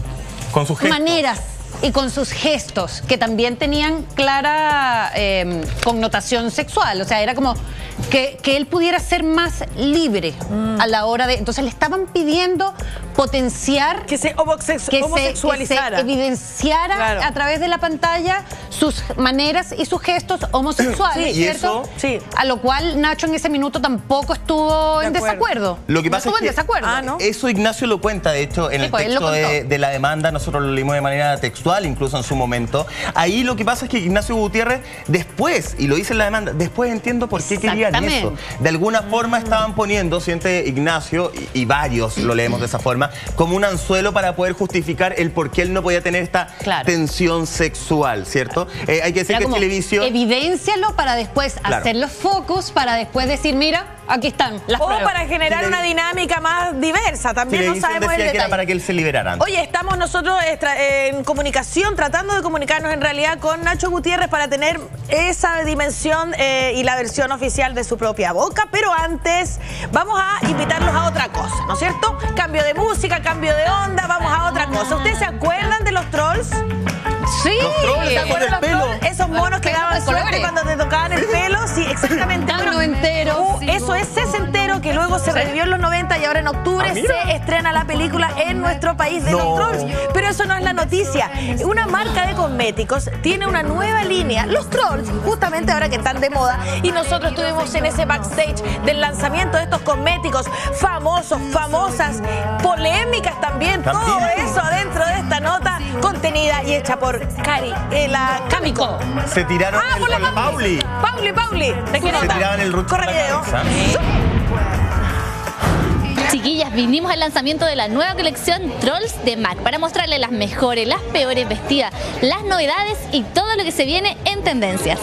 maneras y con sus gestos, que también tenían clara connotación sexual. O sea, era como que él pudiera ser más libre a la hora de... Entonces le estaban pidiendo potenciar... Que se homosexualizara. Que se evidenciara a través de la pantalla sus maneras y sus gestos homosexuales, ¿cierto? Sí. A lo cual Nacho en ese minuto tampoco estuvo en desacuerdo. Lo que pasa es que eso Ignacio lo cuenta, de hecho, en el texto de la demanda. Nosotros lo leímos de manera textual, incluso en su momento. Ahí lo que pasa es que Ignacio Gutiérrez después, y lo dice en la demanda, después entiendo por qué querían eso. De alguna forma estaban poniendo, siente Ignacio, y varios lo leemos de esa forma, como un anzuelo para poder justificar el por qué él no podía tener esta tensión sexual, ¿cierto? Hay que decir que Chilevisión... Evidéncialo para después hacer los focus, para después decir, mira, aquí están las pruebas. O para generar una dinámica más diversa, también no sabemos el detalle. Que era para que él se liberara. Oye, estamos nosotros en comunicación, tratando de comunicarnos en realidad con Nacho Gutiérrez para tener esa dimensión y la versión oficial de su propia boca, pero antes vamos a invitarlos a otra cosa, ¿no es cierto? Cambio de música, cambio de onda, vamos a otra cosa. ¿Ustedes se acuerdan de los trolls? Sí, ¿se acuerdan del pelo? Esos monos que daban suerte cuando te tocaban el pelo, sí, exactamente. Noventero. Eso es sesentero, que luego se revivió en los 90 y ahora en octubre se estrena la película en nuestro país de los trolls. Pero eso no es la noticia. Una marca de cosméticos tiene una nueva línea, los trolls, justamente ahora que están de moda, y nosotros estuvimos en ese backstage del lanzamiento de estos cosméticos famosos, famosas, polémicas también. Todo eso adentro de esta nota contenida y hecha por la Kamiko. Se tiraron por la Pauli. Pauli. ¿De qué nota? Se tiraban el Corre video. Chiquillas, vinimos al lanzamiento de la nueva colección Trolls de MAC para mostrarles las mejores, las peores vestidas, las novedades y todo lo que se viene en tendencias.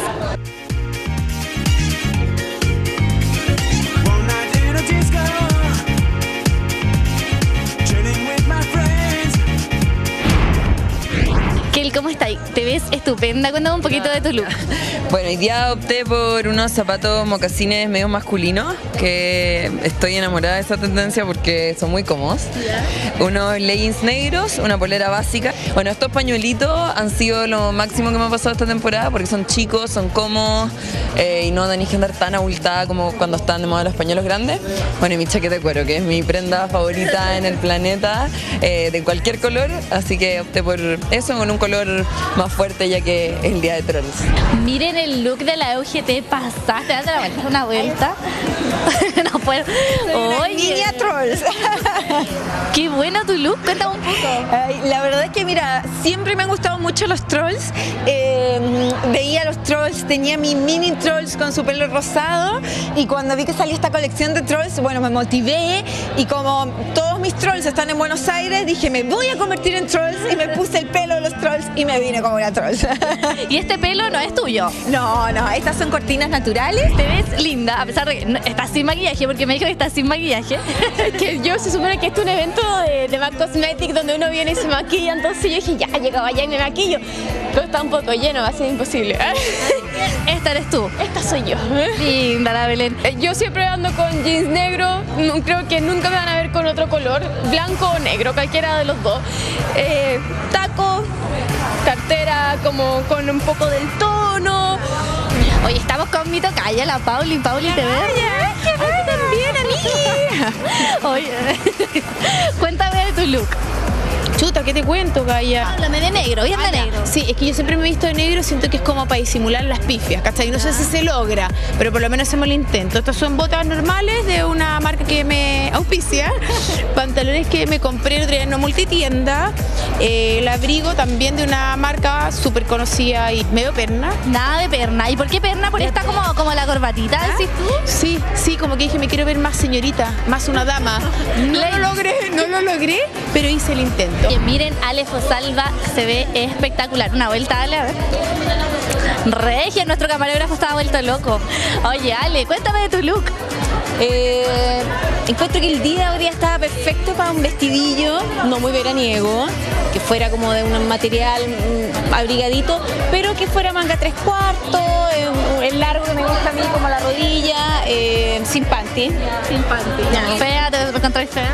¿Cómo estás? Te ves estupenda. Cuéntame un poquito de tu look. Bueno, hoy día opté por unos zapatos mocasines medio masculinos, que estoy enamorada de esa tendencia porque son muy cómodos. Unos leggings negros, una polera básica. Bueno, estos pañuelitos han sido lo máximo que me ha pasado esta temporada porque son chicos, son cómodos y no tenéis que andar tan abultada como cuando están de moda los pañuelos grandes. Bueno, y mi chaqueta de cuero, que es mi prenda favorita en el planeta, de cualquier color, así que opté por eso, con un color más fuerte ya que es el día de Trolls. Miren el look de la UGT, pasaste, date una vuelta. No puedo. Oye, niña Trolls. Qué bueno tu look, cuéntame un poco. Ay, la verdad es que mira, siempre me han gustado mucho los Trolls. Veía los Trolls, tenía mi mini Trolls con su pelo rosado y cuando vi que salía esta colección de Trolls, bueno, me motivé y como todos mis trolls están en Buenos Aires, dije, me voy a convertir en trolls y me puse el pelo de los trolls y me vine como una troll. Y este pelo no es tuyo. No, estas son cortinas naturales. Te ves linda, a pesar de que estás sin maquillaje, porque me dijo que estás sin maquillaje. Que yo se supone que esto es un evento de MAC Cosmetics donde uno viene y se maquilla, entonces yo dije, ya, llegaba allá y me maquillo. Pero está un poco lleno, va a ser imposible. Esta eres tú. Esta soy yo. Linda la Belén. Yo siempre ando con jeans negro, creo que nunca me van a ver con otro color, blanco o negro, cualquiera de los dos. Taco, cartera como con un poco del tono. Oye, estamos con mi tocaya, la Pauli. Pauli, ¿te ves? También, amiga. Oye, cuéntame de tu look. Chuta, ¿qué te cuento, Gaya? Háblame de negro, bien de negro. Sí, es que yo siempre me he visto de negro, siento que es como para disimular las pifias, ¿cachai? No sé si se logra, pero por lo menos hacemos el intento. Estas son botas normales de una marca que me auspicia, pantalones que me compré el otro día en una multitienda, el abrigo también de una marca súper conocida y medio perna. Nada de perna. ¿Y por qué perna? Por esta como la corbatita, decís tú. Sí, como que dije, me quiero ver más señorita, más una dama. No lo logré, pero hice el intento. Que miren, Ale Fosalva se ve espectacular. Una vuelta, Ale, a ver. Regia, nuestro camarógrafo estaba vuelto loco. Oye, Ale, cuéntame de tu look. Encuentro que el día hoy día estaba perfecto para un vestidillo, no muy veraniego, que fuera como de un material abrigadito, pero que fuera manga 3/4, el largo que me gusta a mí como la rodilla, sin panty. Sin panty. ¿Fea? ¿Te encontrás fea?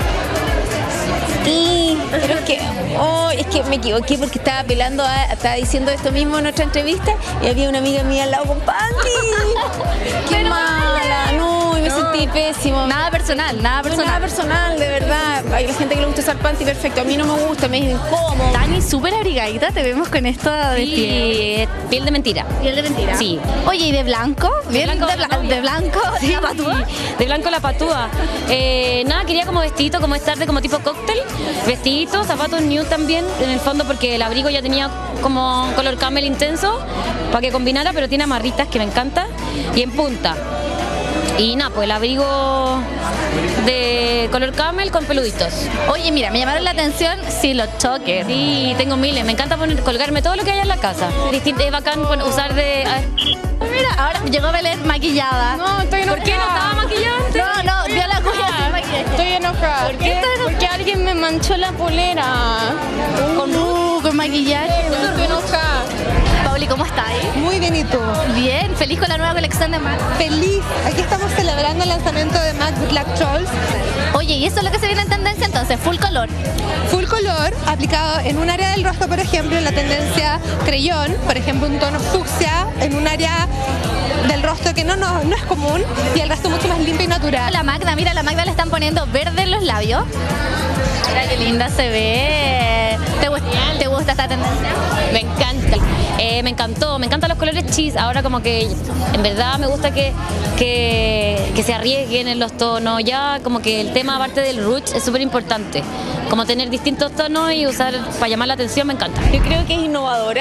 Sí, pero es que me equivoqué porque estaba diciendo esto mismo en otra entrevista y había una amiga mía al lado con panty. ¡Qué mala! No, y me sentí pésimo. Nada personal, nada personal. Nada personal, de verdad. Hay gente que le gusta usar panty, perfecto. A mí no me gusta, me es incómodo. Dani, súper abrigadita, te vemos con esto de piel. Piel de mentira. Piel de mentira. Sí. Oye, ¿y de blanco? Bien, de blanco, sí, la patúa. De blanco la patúa. Nada, quería como vestidito, como es tarde, como tipo cóctel. Vestidito, zapatos nude también, en el fondo porque el abrigo ya tenía como color camel intenso, para que combinara, pero tiene amarritas que me encanta. Y en punta. Y nada, pues el abrigo de color camel con peluditos. Oye, mira, me llamaron la atención, sí, los choques. Sí, tengo miles, me encanta colgarme todo lo que hay en la casa. Es bacán usar de... Mira, ahora llegó Belén maquillada. No, estoy enojada. ¿Por qué no estaba maquillada antes? No, dio la cuenta sin maquillaje. Estoy enojada. ¿Por qué estás enojada? Porque alguien me manchó la polera. Con maquillaje. Estoy enojada. Pauli, ¿cómo estás? Muy bien, ¿y tú? Bien, feliz con la nueva colección de MAC. Feliz. Aquí estamos celebrando el lanzamiento de MAC Black Trolls. Oye, ¿y eso es lo que se viene en tendencia entonces? Full color. Full color, aplicado en un área del rostro, por ejemplo, en la tendencia creyón, por ejemplo, un tono fucsia, en un área del rostro que no es común, y el resto mucho más limpio y natural. La Magda, mira, la Magda le están poniendo verde en los labios. Mira qué linda se ve. ¿Te gusta esta tendencia? Me encanta. Me encantó, me encantan los colores cheese. Ahora como que en verdad me gusta que se arriesguen en los tonos. Ya como que el tema aparte del rouge es súper importante. Como tener distintos tonos y usar para llamar la atención, me encanta. Yo creo que es innovadora,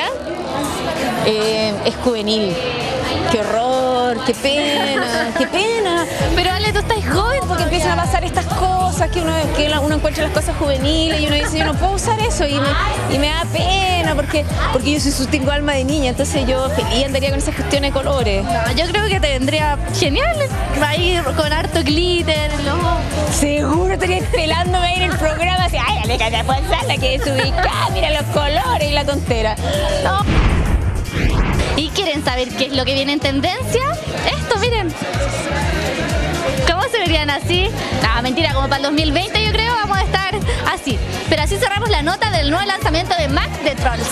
es juvenil. Qué horror, qué pena, qué pena. Pero Ale, tú estás joven. Porque empiezan a pasar estas cosas, que uno encuentra las cosas juveniles y uno dice, yo no puedo usar eso, y me da pena porque yo tengo alma de niña, entonces yo feliz andaría con esas cuestiones de colores. No, yo creo que te vendría genial. Va a ir con harto glitter en los ojos. Seguro estaría pelándome ahí en el programa así, ay, dale, que te puedes la que es ubicada, mira los colores y la tontera. No. ¿Y quieren saber qué es lo que viene en tendencia? Esto, miren. ¿Cómo se verían así? Ah, mentira, como para el 2020 yo creo vamos a estar así. Pero así cerramos la nota del nuevo lanzamiento de MAC de Trolls.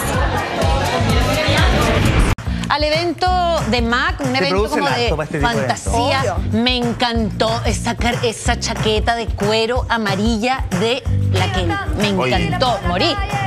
Al evento de MAC, un evento como de fantasía. Me encantó esa chaqueta de cuero amarilla de la que me encantó. Morí.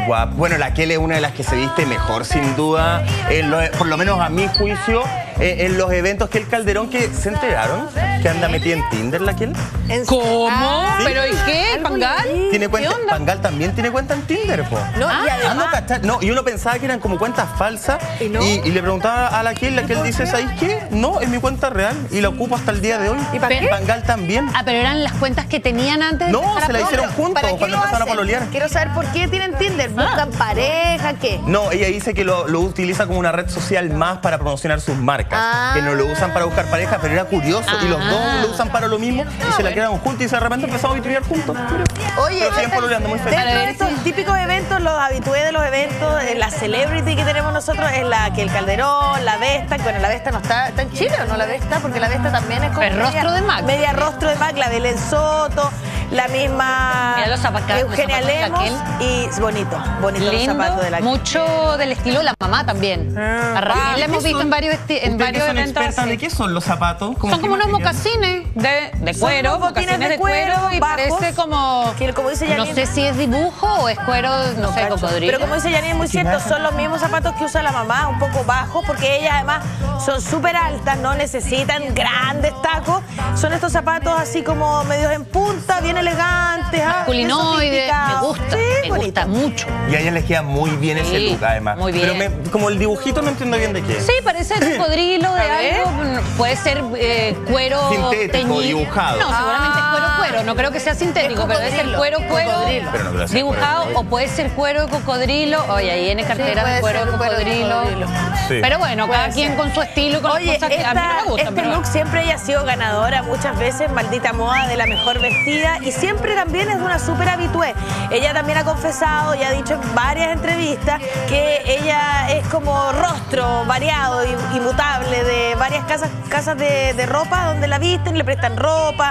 guapa. Bueno, la Kelly es una de las que se viste mejor, sin duda, por lo menos a mi juicio, en los eventos que el Calderón, que se enteraron que anda metida en Tinder, la Kelly. ¿Cómo? ¿Sí? ¿Pero y qué? ¿Pangal? Tiene cuenta, Pangal también tiene cuenta en Tinder, po. No, y además... y uno pensaba que eran como cuentas falsas. ¿Y le preguntaba a la Kelly dice, ¿sabéis qué? No, es mi cuenta real y la ocupo hasta el día de hoy. ¿Y para qué? Pangal también. Ah, pero eran las cuentas que tenían antes de No, empezar a se la hicieron juntos ¿Para qué cuando lo empezaron a hacen? pololear. Quiero saber por qué tienen Tinder. ¿Buscan pareja? ¿Qué? No, ella dice que lo utiliza como una red social más para promocionar sus marcas. Que no lo usan para buscar pareja, pero era curioso. Y los dos lo usan para lo mismo y se la quedaron juntos y de repente empezamos a vitrinear juntos. Oye, pero siguen pololeando muy feliz. dentro de estos típicos eventos, los habitués de los eventos, la celebrity que tenemos nosotros es la que el Calderón, la Vesta. Bueno, la Vesta no está en Chile, ¿o no la Vesta? Porque la Vesta también es como El rostro de Mac. media rostro de Mac, la Belén Soto, la misma Mira los zapatos Eugenia de Lemos. Raquel. Y bonito los Lindo, zapatos de la mucho del estilo de la mamá también. A Raquel la hemos visto en varios eventos así. ¿De qué son los zapatos? Son como unos mocasines de cuero, unos botines mocasines de cuero y bajos, parece como dice no Janine, sé si es dibujo o es cuero, no sé, cocodrilo. pero como dice Janine, muy cierto, son los mismos zapatos que usa la mamá, un poco bajos, porque ellas además son súper altas, no necesitan grandes tacos. Son estos zapatos así como medios en punta, bien elegantes. Masculinoide, me gusta, Sí, me gusta mucho. Y a ella les queda muy bien ese Sí, look, además. muy bien. Pero como el dibujito no entiendo bien de qué. Sí, parece cocodrilo de algo. Puede ser cuero Sintético, teñido. dibujado. No, seguramente es cuero. No creo que sea sintético, pero debe ser cuero Cocodrilo. Pero no creo que sea dibujado cuero. o puede ser cuero de cocodrilo. Oye, ahí en cartera puede de cuero ser de cuero de cocodrilo. cocodrilo. Sí. Pero bueno, cada quien con su estilo y con Oye, las cosas que a mí no me gustan. este pero look siempre ella ha sido ganadora muchas veces, maldita moda de la mejor vestida, y siempre también es de una súper habitué. Ella también ha confesado y ha dicho en varias entrevistas que ella es como rostro variado y mutable de varias casas de ropa donde la visten, le prestan ropa,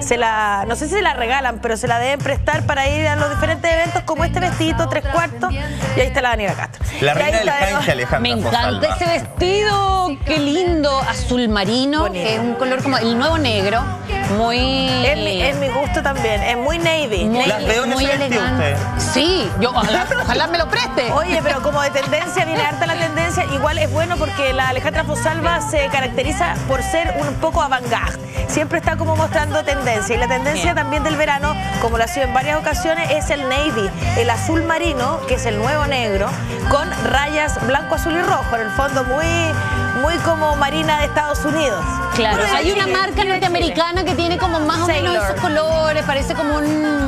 no sé si se la regalan, pero se la deben prestar para ir a los diferentes eventos como este vestidito 3/4, y ahí está la Daniela Castro. La Y reina ahí del está canje, Alejandra me encanta Fosalva. ese vestido, qué lindo, azul marino, Bonito. que es un color como el nuevo negro, muy... Es mi gusto también, es muy navy. muy, Las veo en muy ese vestido elegante. usted. Sí, yo ojalá me lo preste. Oye, pero como de tendencia, viene harta la tendencia, igual es bueno porque la Alejandra Fosalva se caracteriza por ser un poco avant-garde. Siempre está como mostrando tendencia. Y la tendencia también del verano, como lo ha sido en varias ocasiones, es el navy, el azul marino, que es el nuevo negro, con rayas blanco, azul y rojo. En el fondo muy como marina de Estados Unidos. Claro, Bueno, hay de una Chile, marca de norteamericana que tiene como más o menos Sailor. esos colores, parece como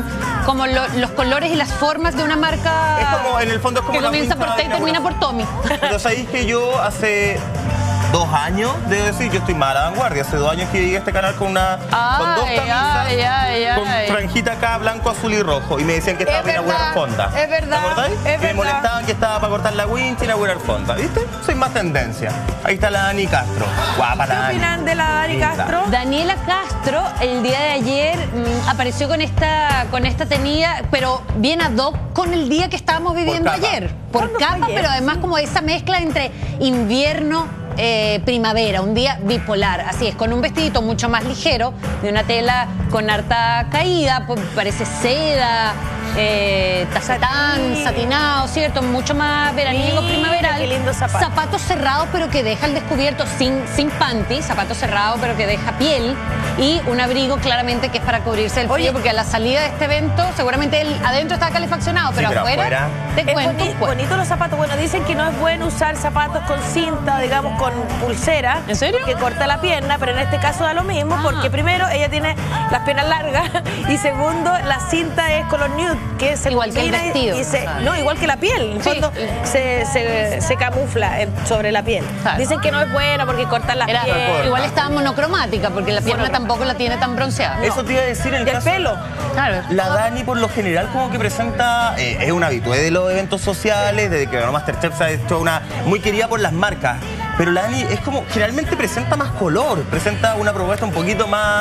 los colores y las formas de una marca Es como, en el fondo es como que la comienza wincha por T y de termina por Tommy. Pero sabéis que yo hace 2 años, debo decir, yo estoy mal a la vanguardia. Hace 2 años que llegué a este canal con 2 camisas, con franjita acá, blanco, azul y rojo. Y me decían que estaba para inaugurar fonda. es verdad, ¿Te acordáis? es Que me verdad. molestaban que estaba para cortar la wincha y inaugurar fonda. ¿Viste? Soy más tendencia. Ahí está la Dani Castro. Guapa la ¿Qué Dani. opinan de la Dani Linda. Castro? Daniela Castro el día de ayer apareció con esta tenida, pero bien ad hoc con el día que estábamos viviendo capa. ayer. Por ¿Cuándo fue capa, ayer? pero además como esa mezcla entre invierno, primavera, un día bipolar. Así es, con un vestidito mucho más ligero, de una tela con harta caída, pues, parece seda, tacetán, satinado, ¿cierto? Mucho más veraniego, Mira, primaveral. qué lindo zapato. Zapatos cerrados, pero que deja al descubierto sin panty, zapatos cerrados, pero que deja piel. Y un abrigo claramente que es para cubrirse el frío, Oye, porque a la salida de este evento, seguramente él adentro está calefaccionado, pero, pero afuera. te Es cuento un cuento. bonito los zapatos. Bueno, dicen que no es bueno usar zapatos con cinta, digamos, con pulsera. ¿En serio? Que corta la pierna, pero en este caso da lo mismo, porque primero ella tiene las piernas largas y segundo, la cinta es color nude, que es Igual que el combina vestido. no, igual que la piel. En el Sí. fondo se camufla sobre la piel. Claro. Dicen que no es bueno porque corta la Era, piel. igual estaba monocromática, porque la pierna tampoco la tiene tan bronceada. Eso te iba a decir en el Y el caso... pelo. Claro. La Dani por lo general como que presenta, es una habitué de los eventos sociales, desde que ganó Masterchef se ha hecho una muy querida por las marcas. Pero la Dani es como, generalmente presenta más color, presenta una propuesta un poquito más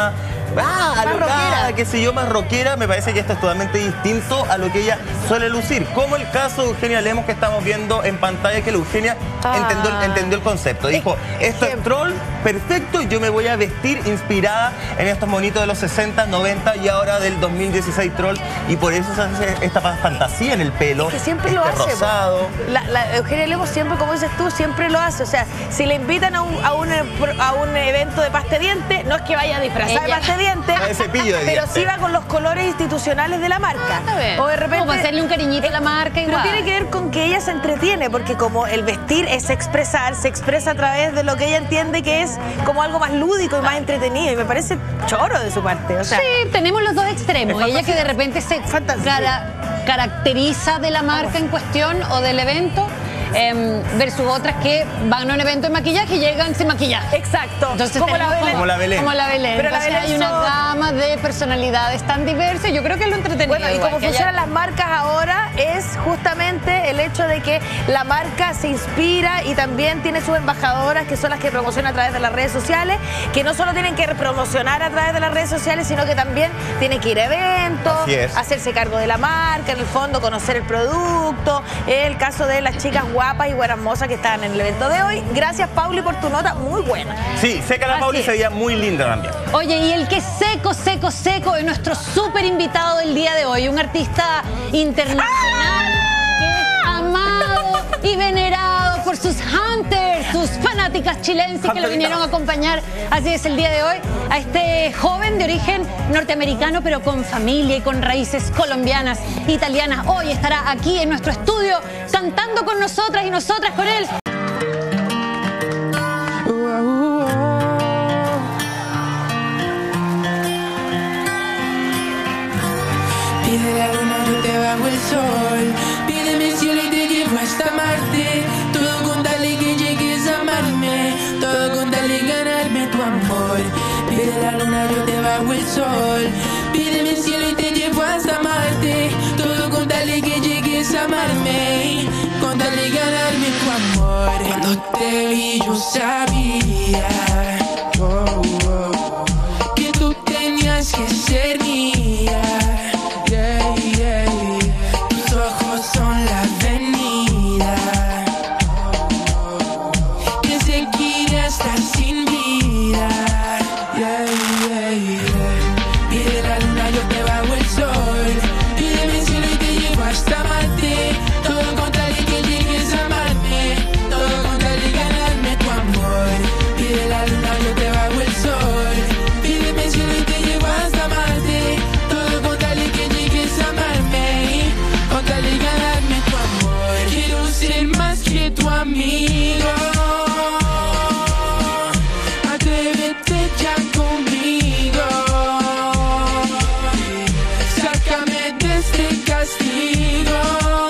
alocada, qué sé yo, más rockera. Me parece que esto es totalmente distinto a lo que ella suele lucir. Como el caso de Eugenia Lemos que estamos viendo en pantalla, que la Eugenia entendió el concepto. Dijo, esto es troll, perfecto, yo me voy a vestir inspirada en estos monitos de los 60, 90 y ahora del 2016 troll. Y por eso se hace esta fantasía en el pelo. Es que siempre lo hace. Rosado. La Eugenia Lemos siempre, como dices tú, siempre lo hace. O sea, si le invitan a un evento de pasta de dientes, no es que vaya disfrazada de pasta de dientes, pero sí va con los colores institucionales de la marca. O de repente... Como hacerle un cariñito a la marca igual. Pero tiene que ver con que ella se entretiene, porque como el vestir es expresar, se expresa a través de lo que ella entiende que es como algo más lúdico y más entretenido. Y me parece choro de su parte. O sea, sí, tenemos los dos extremos. Ella que de repente se caracteriza de la marca en cuestión o del evento. Versus otras que van a un evento de maquillaje y llegan sin maquillaje. Exacto. Entonces como la Belén. Como la Belén. Pero la Belén hay una gama de personalidades tan diversas. Yo creo que es lo entretenido. Bueno, y como funcionan las marcas ahora es justamente el hecho de que la marca se inspira y también tiene sus embajadoras que son las que promocionan a través de las redes sociales, que no solo tienen que promocionar a través de las redes sociales, sino que también tienen que ir a eventos, hacerse cargo de la marca, en el fondo conocer el producto. El caso de las chicas guapas y hermosas que estaban en el evento de hoy. Gracias, Pauli, por tu nota muy buena. Sí, seca la Pauli, se veía muy linda también. Oye, y el que seco es nuestro súper invitado del día de hoy, un artista internacional que es amado y venerado por sus hunters, sus fanáticas chilenses que lo vinieron a acompañar. Así es el día de hoy, a este joven de origen norteamericano, pero con familia y con raíces colombianas, italianas. Hoy estará aquí en nuestro estudio cantando con nosotras y nosotras con él. Pide la luna, yo te bajo el sol. Pídeme cielo y te llevo hasta Marte. Todo con tal de que llegues a amarme. Todo con tal de ganarme tu amor. Pide la luna, yo te bajo el sol. Pídeme cielo y te llevo hasta Marte. Todo con tal de que llegues a amarme. Con tal de ganarme tu amor. Cuando te vi yo sabía que tú tenías que ser mía. Tus ojos son la avenida que se quiere hasta sin vida. Pide la luna, yo te bajo el sol. Pídeme cielo y te llevo hasta Marte. Todo con tal de que llegues a amarme. Todo con tal de ganarme tu amor. Pide la luna, yo te bajo el sol. Pídeme cielo y te llevo hasta Marte. Todo con tal de que llegues a amarme. Con tal de ganarme tu amor. Quiero ser más que tu amigo. Atrévete ya conmigo. Sácame de este castigo.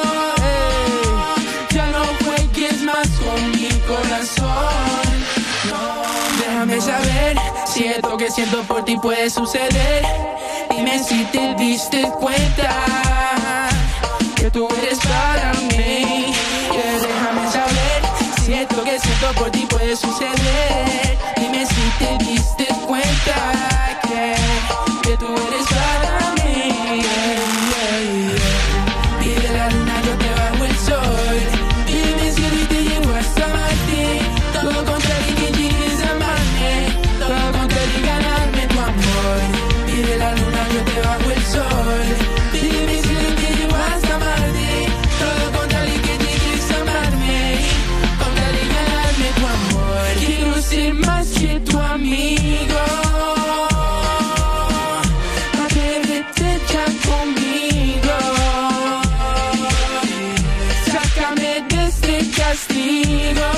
Ya no juegues más con mi corazón. No, déjame saber si esto que siento por ti puede suceder. Dime si te diste cuenta que tú eres para mí. Déjame saber si esto que siento por ti puede suceder. Dime si te diste cuenta que tú eres para mí. Pide la luna, yo te bajo el sol. Pídeme cielo y te llevo hasta Marte. Todo con tal de que llegues a amarme. Todo con tal de ganarme tu amor. Pide la luna, yo te bajo el sol. Pídeme cielo y te llevo hasta Marte. Todo con tal de que llegues a amarme. Con tal de ganarme tu amor. Quiero ser más que tu amigo. Atrévete ya conmigo. Sácame de este castigo.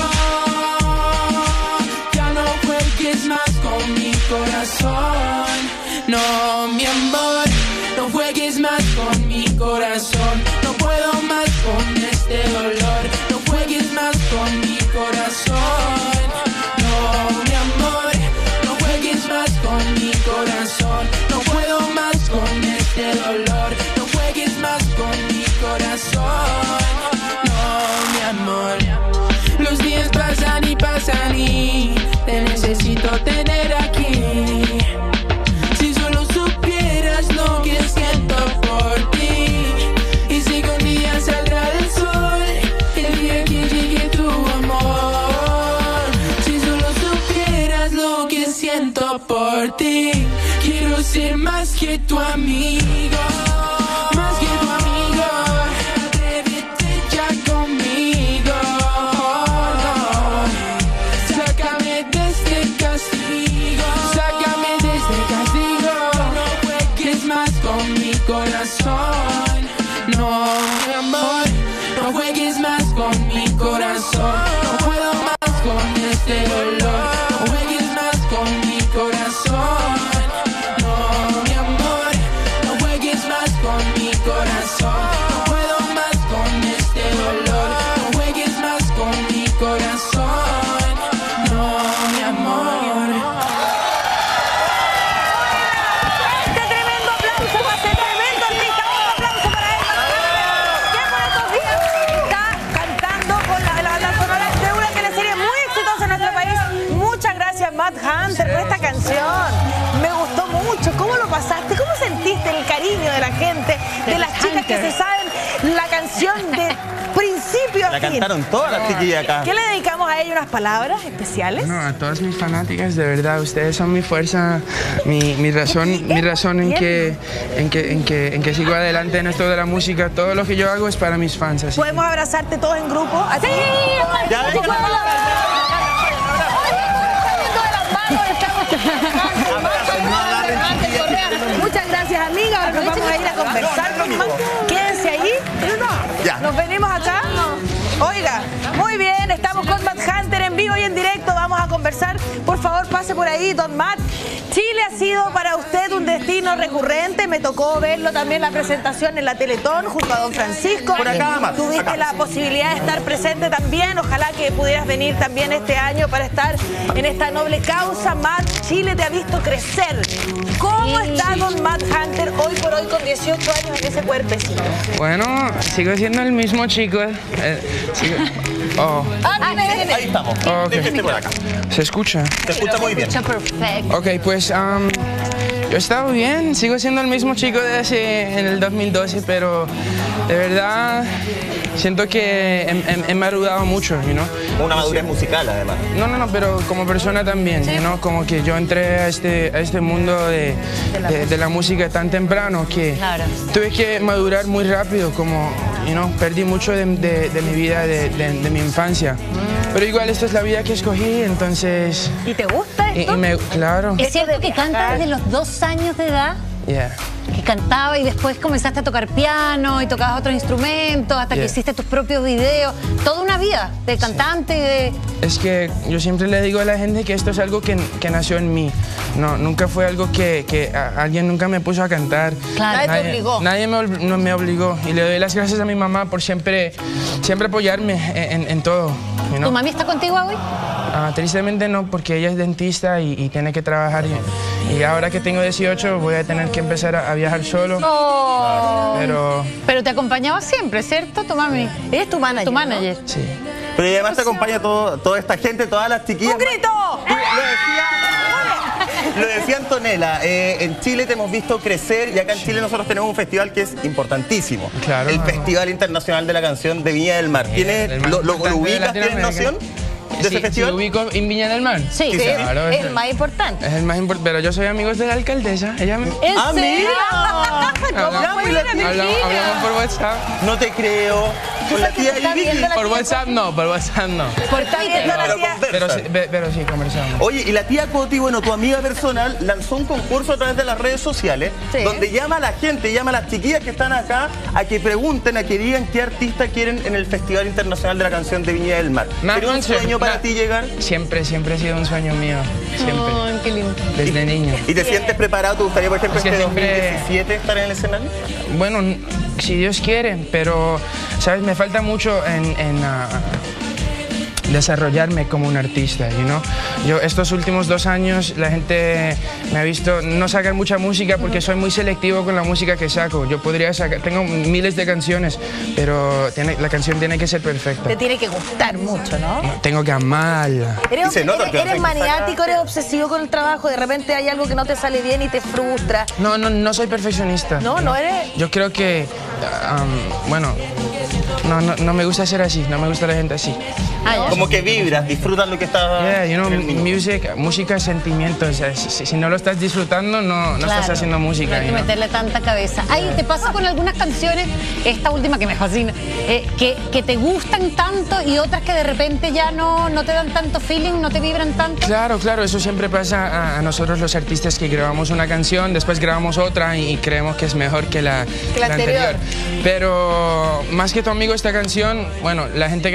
Ya no juegues más con mi corazón. No, mi amor, no juegues más con mi corazón. No puedo más con este dolor. No juegues más con mi corazón. No, mi amor, no juegues más con mi corazón. No puedo más con este dolor. No juegues más con mi corazón. No, mi amor. Los días pasan y pasan y te necesito tener aquí. Si siento por ti. Quiero ser más que tu amigo, más que tu amigo. Atrévete ya conmigo. Sácame de este castigo, sácame de este castigo. No juegues más con mi corazón. No, mi amor, no juegues más con mi corazón. No puedo más con este dolor. No juegues más con mi corazón. No, mi amor, no juegues más con mi corazón. No puedo más con este dolor. No juegues más con mi corazón. No, mi amor. Este tremendo aplauso para este tremendo artista. Un aplauso para él. Que por estos días está cantando con la banda sonora de una teleserie muy exitosa en nuestro país. Muchas gracias, Matt Hunter, por esta canción. Me gustó mucho. ¿Cómo lo pasaste? ¿Cómo sentiste el cariño de la gente, de las chicas que se saben la canción de principio a La fin? cantaron todas las chiquillas acá. ¿Qué le dedicamos a ella? ¿Unas palabras especiales? No, a todas mis fanáticas, de verdad, ustedes son mi fuerza, mi razón en que sigo adelante en esto de la música. Todo lo que yo hago es para mis fans. Así. ¿Podemos abrazarte todos en grupo? ¿Así? Ya, venga, Muchas gracias, amiga. Ahora nos vamos a ir a conversar con más. Quédense ahí. Ya. Nos venimos acá. Oiga, muy bien, estamos con Matt Hunter en vivo y en directo. Vamos a conversar. Por favor, pase por ahí, don Matt. Chile ha sido para usted un destino recurrente. Me tocó verlo también la presentación en la Teletón junto a don Francisco. Por acá, Matt. Tuviste Acá. la posibilidad de estar presente también. Ojalá que pudieras venir también este año para estar en esta noble causa. Matt, Chile te ha visto crecer. ¿Cómo está don Matt Hunter hoy por hoy con 18 años en ese cuerpecito? Bueno, sigo siendo el mismo chico. Oh, Ahí estamos. ok. Déjese por acá. ¿Se escucha? Se escucha muy bien. Perfecto. Ok, pues yo he estado bien, sigo siendo el mismo chico en el 2012, pero de verdad siento que he madurado mucho, ¿no? Una madurez musical, además. No, pero como persona también, ¿no? Como que yo entré a este mundo de la música tan temprano que tuve que madurar muy rápido, como, perdí mucho de mi vida, de mi infancia. Pero igual esta es la vida que escogí, entonces... ¿Y te gusta esto? Claro. ¿Es cierto que cantas desde los 2 años de edad? Yeah. Que cantaba y después comenzaste a tocar piano y tocabas otros instrumentos hasta que hiciste tus propios videos. Toda una vida de cantante y de... Es que yo siempre le digo a la gente que esto es algo que nació en mí. No, nunca fue algo que alguien nunca me puso a cantar. Claro. Nadie te obligó. Nadie me obligó. Y le doy las gracias a mi mamá por siempre apoyarme en todo. ¿Tu mami está contigo hoy? Tristemente no, porque ella es dentista y tiene que trabajar. Y ahora que tengo 18 voy a tener que empezar a viajar solo. Oh. Pero te acompañaba siempre, ¿cierto? Tu mami. Ella es tu manager. Tu manager. sí. Pero además te acompaña toda esta gente, todas las chiquillas. ¡Un grito! Lo decía Antonella, en Chile te hemos visto crecer y acá en Chile nosotros tenemos un festival que es importantísimo. Claro. El Festival Internacional de la Canción de Viña del Mar. ¿Lo ubicas? ¿Tienes noción de ese festival? ¿Sí ubico en Viña del Mar? Sí, claro, es el más importante. Es el más importante, pero yo soy amigo de la alcaldesa. Ella me... ¿En ¡Ah, serio? Hablamos por WhatsApp. No te creo. Con la tía Ivy. Por WhatsApp no. Por Twitter. Pero sí, conversamos. Oye, y la tía Coti, bueno, tu amiga personal, lanzó un concurso a través de las redes sociales, donde llama a la gente, llama a las chiquillas que están acá a que pregunten, a que digan qué artista quieren en el Festival Internacional de la Canción de Viña del Mar. ¿Sería un sueño para ti llegar? Siempre ha sido un sueño mío. Siempre. Ay, qué lindo. Desde niño. ¿Y te sientes preparado? ¿Te gustaría, por ejemplo, Es que este siempre- 2017 estar en el escenario? Bueno, si Dios quiere, pero, ¿sabes? Me falta mucho en desarrollarme como un artista, Yo estos últimos 2 años la gente me ha visto no sacar mucha música porque soy muy selectivo con la música que saco. Yo podría sacar, tengo miles de canciones, pero la canción tiene que ser perfecta. Te tiene que gustar mucho, ¿no? Tengo que amarla. Y se nota que Eres maniático, eres obsesivo con el trabajo. De repente hay algo que no te sale bien y te frustra. No soy perfeccionista. No eres. Yo creo que, bueno, no me gusta ser así, no me gusta la gente así. Como que vibras, disfrutas lo que estás... Yeah, you know, música es sentimiento. O sea, si no lo estás disfrutando, no estás haciendo música. No hay que meterle tanta cabeza. Ay, ¿te pasa con algunas canciones, esta última que me fascina, que te gustan tanto y otras que de repente ya no te dan tanto feeling, no te vibran tanto? Claro, eso siempre pasa a nosotros los artistas que grabamos una canción, después grabamos otra y creemos que es mejor que la anterior. Pero más que tu amigo, esta canción, bueno, la gente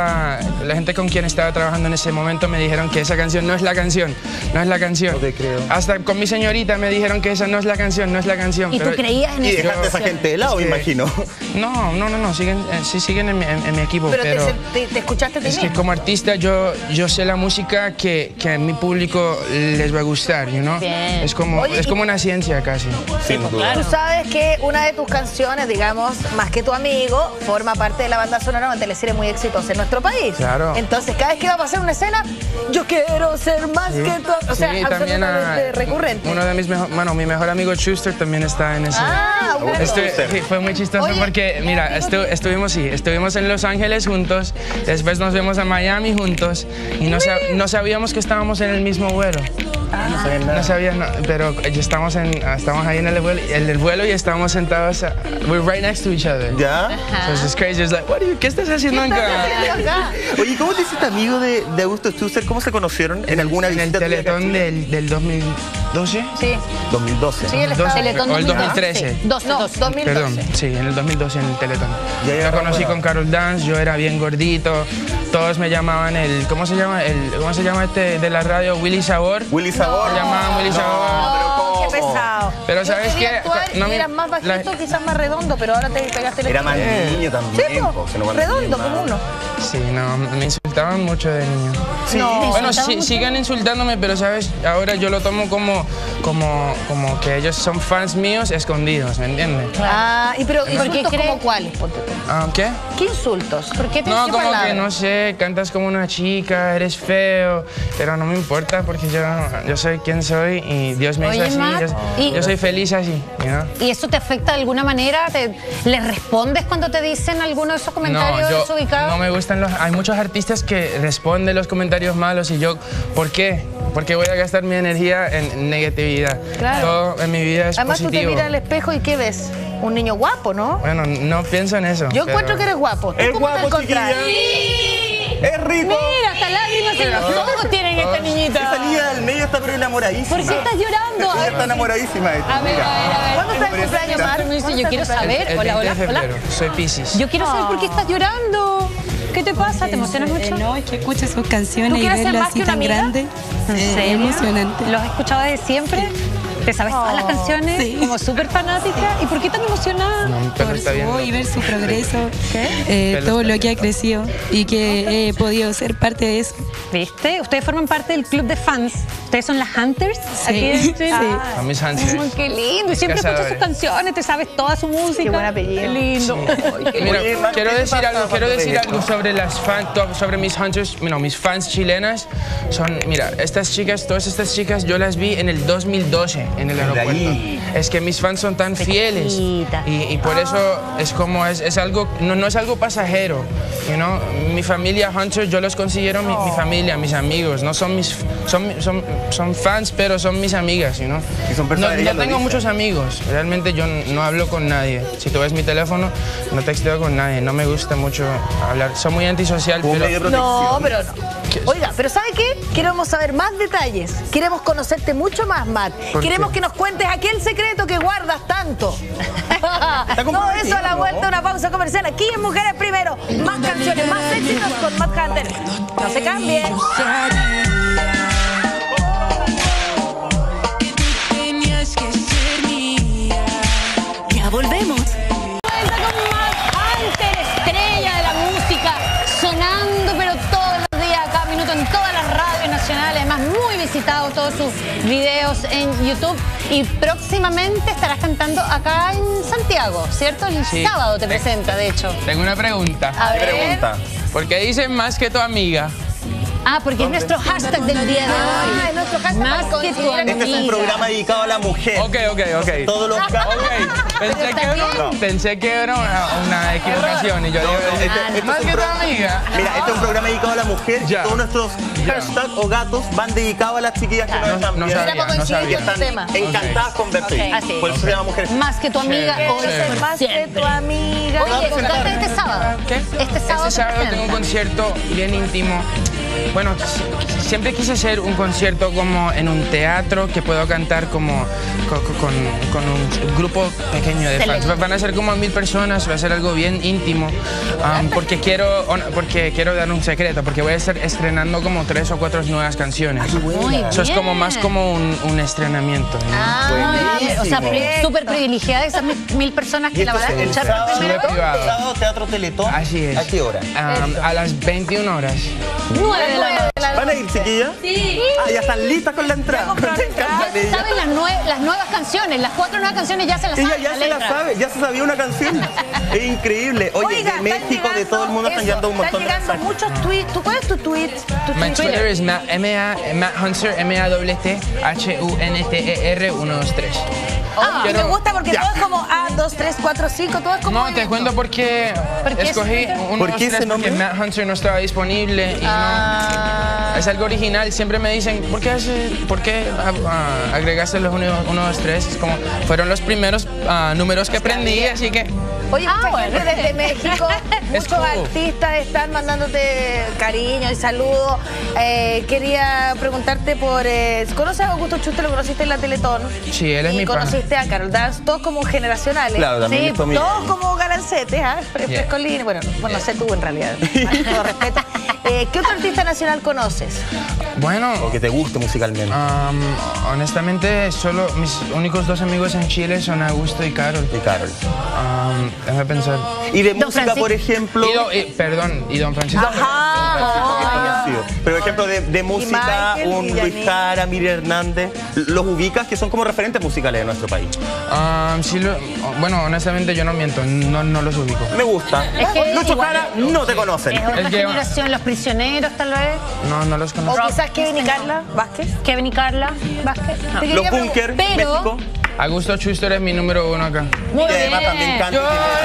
con quien estaba trabajando en ese momento me dijeron que esa canción no es la canción. No te creo. Hasta con mi señorita me dijeron que esa no es la canción. ¿Y tú creías en eso? ¿Y dejaste a esa gente de lado, me imagino? No, siguen en mi equipo. Pero te escuchaste tú mismo. Es que como artista yo sé la música que a mi público les va a gustar, you know? Es como una ciencia casi. Sin duda. Tú sabes que una de tus canciones, digamos, Más que tu amigo, forma parte de la banda sonora de una teleserie muy exitosa en nuestro país. Claro. Entonces, cada vez que va a pasar una escena, yo quiero ser más que tu... O sea, absolutamente recurrente. Uno de mi mejor amigo Schuster también está en ese. Sí, fue muy chistoso porque, mira, estuvimos en Los Ángeles juntos, después nos vemos a Miami juntos y no sabíamos que estábamos en el mismo vuelo. No sabía, pero estamos ahí en el vuelo y estamos sentados, we're right next to each other. ¿Ya? So it's crazy, it's like, ¿qué estás haciendo acá? Oye, ¿cómo te hiciste amigo de Augusto Schuster? ¿Cómo se conocieron? ¿En alguna visita? En el Teletón del 2012. Sí. 2012. Sí, el Teletón o el 2013. 2012. Perdón, sí, en el 2012 en el Teletón. Yo conocí con Carol Dance, yo era bien gordito, todos me llamaban ¿cómo se llama este de la radio? Willy Sabor. Willy Sabor. Me llamaban Willy Sabor. Qué pesado. Pero ¿sabes qué? Eras más bajito, quizás más redondo, pero ahora te pegaste el... Era más niño también. Sí, redondo como uno. Sí, me insultaban mucho de niño. Sí. Bueno, sigan insultándome, pero ¿sabes? Ahora yo lo tomo como que ellos son fans míos escondidos, ¿me entiendes? Pero ¿insultos como cuáles? ¿Qué? ¿Qué insultos? ¿Por qué te No, como que, no sé, cantas como una chica, eres feo, pero no me importa porque yo soy quien soy y Dios me hizo así. Yo soy feliz así, ¿no? ¿Y eso te afecta de alguna manera? ¿Les respondes cuando te dicen alguno de esos comentarios desubicados? No me gustan hay muchos artistas que responden los comentarios malos y yo, ¿por qué? Porque voy a gastar mi energía en negatividad. Claro. Todo en mi vida es Además, positivo. Tú te miras al espejo y ¿qué ves? Un niño guapo, ¿no? Bueno, no pienso en eso. Yo encuentro que eres guapo. Es guapo, chiquilla. Es rico. Mira, hasta lágrimas en los ojos tienen esta niñita. Esa niña del medio está pero enamoradísima. ¿Por qué estás llorando? Ella está enamoradísima. A ver. ¿Cuándo está el cumpleaños, Mar? Yo quiero saber. El 20 de febrero. Soy Piscis. Yo quiero saber por qué estás llorando. ¿Qué te pasa? ¿Te emocionas mucho? No, es que escucho sus canciones ¿Tú y quieres ser verlo más así que una tan amiga? grande. ¿En serio? Emocionante. ¿Lo has escuchado desde siempre? ¿Te sabes todas las canciones? Sí. Como súper fanática. ¿Y por qué tan emocionada? Por su voz y ver su progreso, todo lo que ha crecido y que he podido ser parte de eso. ¿Viste? Ustedes forman parte del club de fans. ¿Ustedes son las Hunters? Sí. Son mis Hunters. Oh, qué lindo. Y siempre escuchas sus canciones, te sabes toda su música. Qué buen apellido. Qué lindo. Sí. Mira, quiero decir algo sobre sobre mis Hunters, mis fans chilenas. Mira, todas estas chicas, yo las vi en el 2012 en el aeropuerto. Es que mis fans son tan fieles y por eso es algo, no es algo pasajero, you know? Mi familia Hunter, yo los considero mi familia, mis amigos, no son son fans, pero son mis amigas, you know? Y son personas, no tengo muchos amigos, realmente yo no hablo con nadie. Si tú ves mi teléfono, no texteo con nadie, no me gusta mucho hablar, soy muy antisocial, pero... No, pero no. Oiga, pero ¿sabe qué? Queremos saber más detalles. Queremos conocerte mucho más, Matt. Queremos que nos cuentes aquel secreto que guardas tanto. Todo eso a la vuelta de una pausa comercial. Aquí en Mujeres Primero. Más canciones, más éxitos con Matt Hunter. No se cambien. Ya volvemos. Vuelta con Matt Hunter, estrella de la música, sonando pero todos los días, a cada minuto en todas las radios nacionales, además muy visitado todos sus videos en YouTube y próximamente estarás cantando acá en Santiago, ¿cierto? El sábado te presenta, de hecho. Tengo una pregunta. A ver. ¿Por qué dicen más que tu amiga? Ah, porque es nuestro hashtag del día de hoy. Es nuestro trabajaste para Más que tu conseguir Este es un programa dedicado a la mujer. Ok. Todos los casos. Pensé que era una equivocación y yo digo, más que tu amiga. Mira, este es un programa dedicado a la mujer y Ya. todos nuestros hashtags o gatos van dedicados a las chiquillas que nos están no viendo. sabía, Era para no coincidir sabía. con tu tema. Encantadas con verte. Así. Por eso se llama mujer. Más que tu amiga. Chévere, Hoy chévere. por Más que siempre. tu amiga. Oye, ¿cantas este sábado? ¿Qué? Este sábado. Este sábado te tengo un presentas. concierto bien íntimo. Bueno, siempre quise hacer un concierto como en un teatro que puedo cantar como con un grupo pequeño de fans. Van a ser como 1000 personas, va a ser algo bien íntimo. Porque quiero dar un secreto, porque voy a estar estrenando como 3 o 4 nuevas canciones. Muy Eso es como bien. más como un estrenamiento, ¿no? Muy bien. O sea, súper privilegiada esas 1000 personas que Y la esto van a es el escuchar sábado, por primera vez. privado. sábado Teatro Teletón. Así es. ¿A qué hora? A las 21 horas. 9 de la noche. ¿Van a ir, chiquillas? Sí. Ah, ya están listas con la entrada. Me encantan ellas. ¿Saben las nuevas canciones? Las 4 nuevas canciones ya se las Ella saben. ya se la letra. sabe, ya se sabía una canción. Es increíble. Oye, Oiga, de están México, de todo el mundo están llegando un montón de Están llegando mensajes. muchos tweets. ¿Cuál es tu tweet? My Twitter es Matt Hunter, MATTHUNTER 123. Me gusta porque todo es como A, 2, 3, 4, 5, todo es como... No, te cuento porque escogí uno ¿Por de qué los ese tres nombre? porque Matt Hunter no estaba disponible y no, es algo original. Siempre me dicen, ¿por qué agregaste los 1, 2, 3? Es como, fueron los primeros números que aprendí, así que... Oye, mucha gente desde México, muchos cool. artistas están mandándote cariño y saludos. Quería preguntarte por... ¿Conoces a Augusto Schuster? ¿Lo conociste en la Teletón? Sí, él es y mi pana. conociste a Carol Dance, todos como generacionales. Claro, también Sí, esto mío. todos como galancetes, ¿ah? Frescolini. Bueno, no sé tú en realidad, con todo respeto. ¿Qué otro artista nacional conoces? Bueno, O que te guste musicalmente. honestamente, solo mis únicos 2 amigos en Chile son Augusto y Carol. Y Carol. Déjame pensar. Y de Don música, Francisco. por ejemplo. Y Don Francisco. Conocido. Pero, por ejemplo, de música, Michael, un y Luis Yannick. Jara, Miriam Hernández, los ubicas que son como referentes musicales de nuestro país. Sí, bueno, honestamente yo no miento, no los ubico. Me gusta. Es que Lucho igual- Jara no te conocen. Es otra Es que- generación, Los Prisioneros, tal vez. No los O conozco. quizás Kevin y Carla Vázquez. Kevin y Carla Vázquez. No. Te Los quería Bunker, Pero- México. Augusto Schuster es mi número 1 acá. Muy Y además bien. también canta.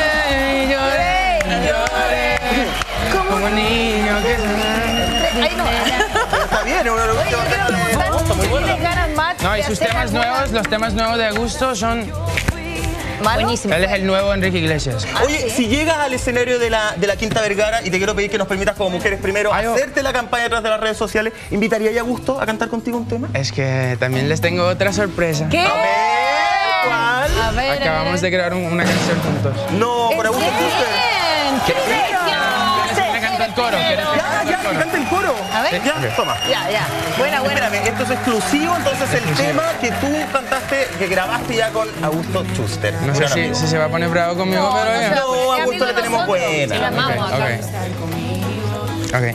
Lloré, como niño que se... Ahí no. Está bien, es uno de los Oye, yo quiero preguntar, muy bueno. ¿tienes ganas, Matt, No, y de sus hacer temas alguna- nuevos, los temas nuevos de Augusto son... ¿Mano? Buenísimo. Él es el nuevo Enrique Iglesias. Oye, si llegas al escenario de la Quinta Vergara y te quiero pedir que nos permitas como mujeres primero Ay, oh. hacerte la campaña detrás de las redes sociales, ¿invitaría a Augusto a cantar contigo un tema? Es que también les tengo otra sorpresa. ¿Qué? ¿Cuál? A ver. Acabamos de grabar una canción juntos. No, por Augusto Schuster. ¿Quieres que cante el coro? ¿Quieres que Ya, cante ya, el coro? canta el coro. A ver. Ya, toma. Ya. Buena. Espérame, esto es exclusivo, entonces el Exclusivo. tema que tú cantaste, que grabaste ya con Augusto Schuster. No sé Gran amigo. si se va a poner bravo conmigo, pero ya. No, a Augusto le tenemos buena. Sí, la amamos acá. Ok.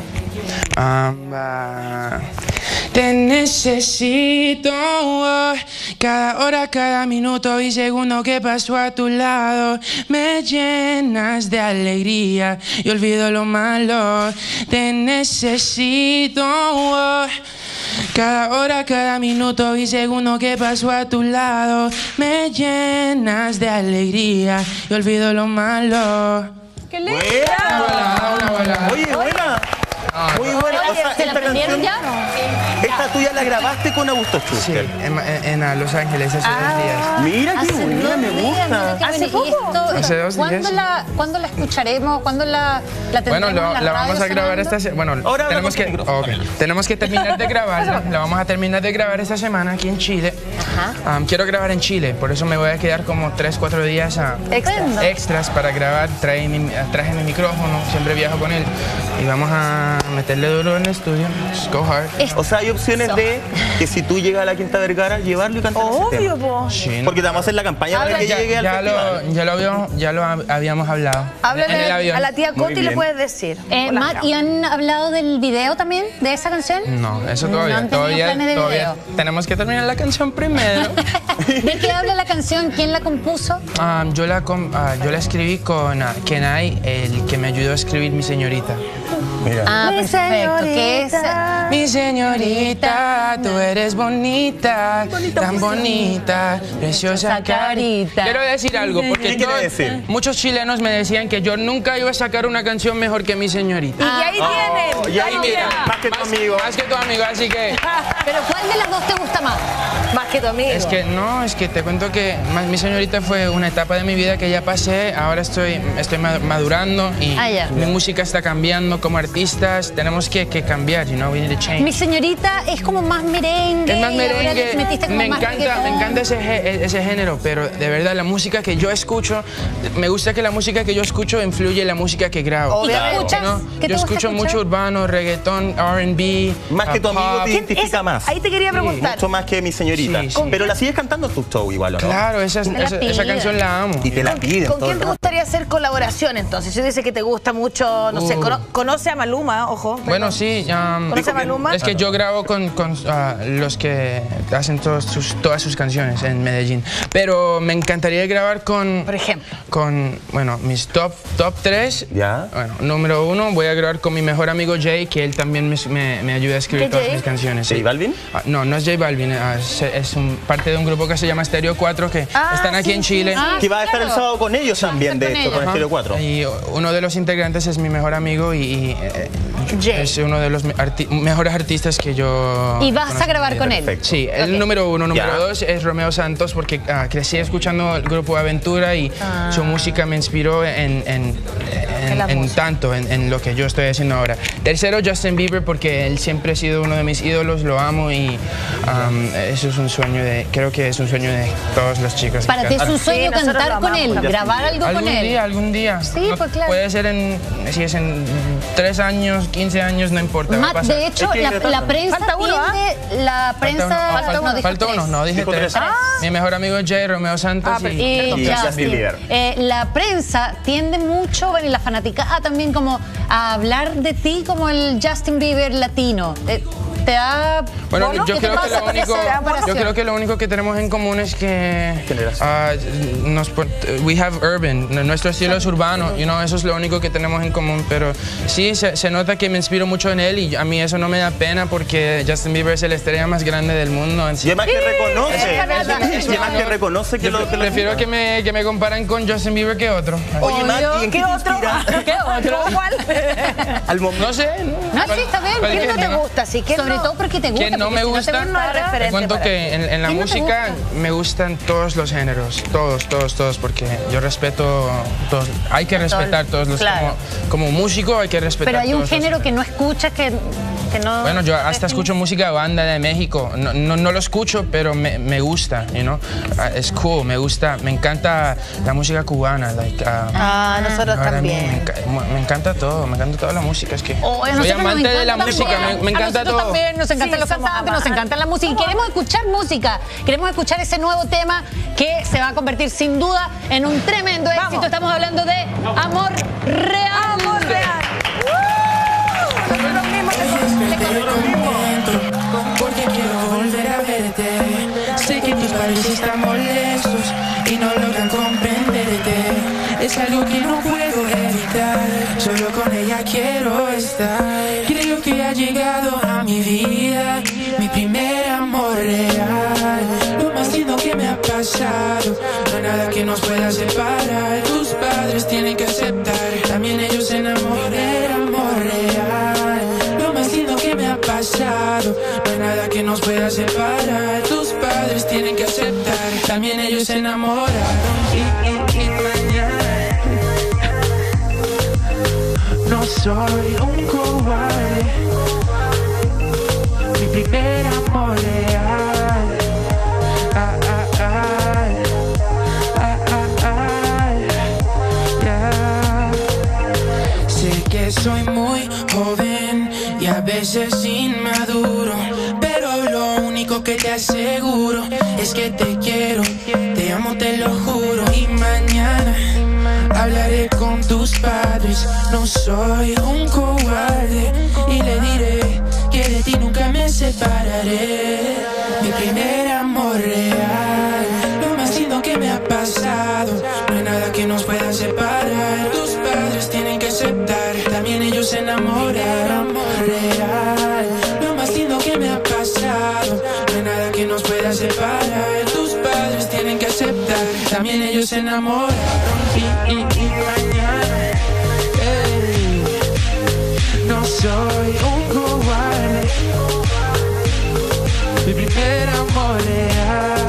Va. Te necesito, cada hora, cada minuto y segundo que paso a tu lado me llenas de alegría y olvido lo malo. Te necesito, cada hora, cada minuto y segundo que paso a tu lado me llenas de alegría y olvido lo malo. ¡Qué lindo! Una balada. Oye, buena. Muy buena. O sea, ¿Se la esta aprendieron canción, ya? esta tuya la grabaste con Augusto Sí, Schuster. en Los Ángeles hace 2 días. Mira qué Hace buena, 2 me días, gusta. mira qué ¿Hace bien. poco? ¿Y esto, Hace 2 días. ¿Cuándo la escucharemos? ¿Cuándo la tendremos Bueno, en la la vamos a radio grabar sonando? esta semana. Bueno, Ahora tenemos hablamos que, con el micrófono. tenemos que terminar de grabarla. La vamos a terminar de grabar esta semana aquí en Chile. Quiero grabar en Chile, por eso me voy a quedar como 3, 4 días extras para grabar. Traje mi micrófono, siempre viajo con él. Y vamos a meterle duro en el estudio. Just go hard. O sea, hay opciones de que si tú llegas a la Quinta Vergara, llevarlo y cantar ese Obvio, tema. po. Sí, ¿no? Porque te vamos a hacer la campaña para que llegue al festival. ya lo habíamos hablado. en el Háblale avión. a la tía Muy Coti y le bien. puedes decir. Hola, Matt, ¿y han hablado del video también, de esa canción? No, eso No todavía. han tenido planes de video. Tenemos que terminar la canción primero. ¿De qué habla la canción? ¿Quién la compuso? Yo la escribí con Kenai, el que me ayudó a escribir Mi Señorita. Mira. Pues Perfecto, que es... Mi señorita, tú eres bonita, tan bonita, preciosa carita. Quiero decir algo, porque muchos chilenos me decían que yo nunca iba a sacar una canción mejor que Mi señorita. Y ahí tienen. Y ahí mira, más que tu amigo. Más que tu amigo, así que... Pero ¿cuál de las dos te gusta más? Más que tu amigo. Es que te cuento que Mi señorita fue una etapa de mi vida que ya pasé, ahora estoy madurando y mi música está cambiando como artistas, tenemos que cambiar, you know, we need to change. Mi señorita es como más merengue. Es más merengue, me encanta ese género, pero de verdad la música que yo escucho, me gusta que la música que yo escucho influye en la música que grabo. ¿Y qué escuchas? ¿No? Yo escucho mucho urbano, reggaetón, R&B. Más que tu amigo te identifica más. Ahí te quería preguntar. Mucho más que Mi señorita. Sí. Pero la sigues cantando en tu show igual, ¿o no? Claro, esa canción la amo. Y te la piden. ¿Con quién te gustaría hacer colaboración entonces? Si dice que te gusta mucho, no sé, conoce a Maluma, ojo. Bueno, sí. ¿Conoce a Maluma? Es que yo grabo con los que hacen todas sus canciones en Medellín. Pero me encantaría grabar con... Por ejemplo. Con, bueno, mis top 3. ¿Ya? Bueno, número 1, voy a grabar con mi mejor amigo Jay, que él también me ayuda a escribir todas mis canciones. ¿J Balvin? No, no es J Balvin, es parte de un grupo que se llama Stereo 4, que están aquí en Chile. Que va a estar el sábado con ellos también, de hecho, con Stereo 4. Y uno de los integrantes es mi mejor amigo y es uno de los mejores artistas que yo... ¿Y vas a grabar con él? Sí, el número 1. Número 2 es Romeo Santos, porque crecí escuchando el grupo Aventura y su música me inspiró en lo que yo estoy haciendo ahora. Tercero, Justin Bieber, porque él siempre ha sido uno de mis ídolos, lo amo y eso es un sueño creo que es un sueño de todos los chicos. Para ti es un sueño cantar con él, grabar algo con él. Algún día. Sí, pues claro. Puede ser si es en 3 años, 15 años, no importa. Matt, de hecho, la prensa falta uno, Falta uno, no, dije 3. Mi mejor amigo es Jay, Romeo Santos y Justin Bieber. La prensa tiende mucho, bueno, y la fanaticada también, como a hablar de ti como el Justin Bieber latino. ¿Te da bueno, yo creo que lo único que tenemos en común es que we have urban, nuestro estilo es urbano, eso es lo único que tenemos en común, pero sí se nota que me inspiro mucho en él y a mí eso no me da pena porque Justin Bieber es la estrella más grande del mundo. Y además que reconoce, que lo prefiero que me comparan con Justin Bieber que otro. Oye, Matt, ¿y en qué te inspira? ¿Qué otro? ¿Cuál? No sé. No, sí, está bien. ¿Quién no te gusta? Sobre todo porque te gusta. ¿Quién no me gusta? Te cuento que en la música me gustan todos los géneros, todos, porque yo respeto todos. Hay que respetar todos los, como músico hay que respetar. Pero hay un género que no escuchas que no... Bueno, yo hasta escucho música de banda de México, no lo escucho, pero me gusta, es cool, me gusta, me encanta la música cubana. Nosotros también. Me encanta todo, me encanta toda la música, es que soy amante de la música, me encanta todo. También nos encantan los cantantes, nos encanta la música y queremos escuchar música, queremos escuchar ese nuevo tema que se va a convertir sin duda en un tremendo éxito. Estamos hablando de Amor Real. Amor Real. Porque quiero volver a verte. Sé que tus padres están molestos y no logran comprenderte. Es algo que no puedo evitar, solo con ella quiero estar. Creo que ha llegado a mi vida mi primer amor real. Lo más lindo que me ha pasado, no hay nada que nos pueda separar. Tus padres tienen que aceptar, también ellos se enamoran. Amor real, lo más lindo que me ha pasado, no hay nada que nos pueda separar. Tus padres tienen que aceptar, también ellos se enamoraron. Y mañana no soy un cobarde, mi primer amor real. Sé que soy muy joven y a veces inmaduro, pero lo único que te aseguro es que te quiero, te amo, te lo juro. Y mañana hablaré con tus padres, no soy un cobarde, y le diré que de ti nunca me separaré. Mi primer amor real, lo más lindo que me ha pasado, no hay nada que nos pueda separar. Tus padres tienen que aceptar, también ellos se enamoraron. no hay nada que nos pueda separar. Tus padres tienen que aceptar, también ellos se enamoraron. Y mañana, no soy un cobarde. Mi primer amor real.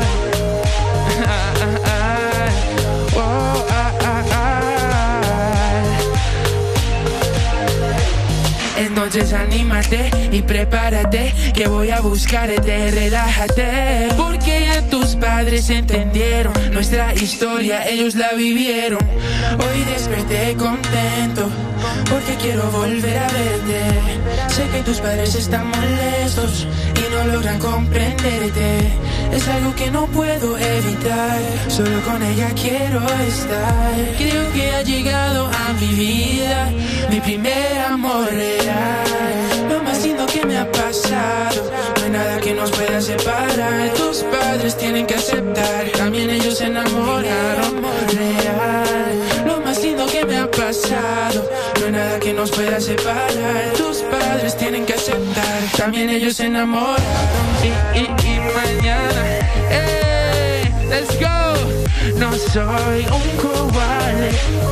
Entonces anímate y prepárate, que voy a buscarte, relájate. Porque ya tus padres entendieron nuestra historia, ellos la vivieron. Hoy desperté contento, porque quiero volver a verte. Sé que tus padres están molestos y no logran comprenderte. Es algo que no puedo evitar, solo con ella quiero estar. Creo que ha llegado a mi vida mi primer amor real. Lo más lindo que me ha pasado, no hay nada que nos pueda separar. Tus padres tienen que aceptar, también ellos se enamoraron. Real, lo más lindo que me ha pasado, no hay nada que nos pueda separar. Tus padres tienen que aceptar, también ellos se enamoraron. Y mañana, let's go. No soy un cobarde,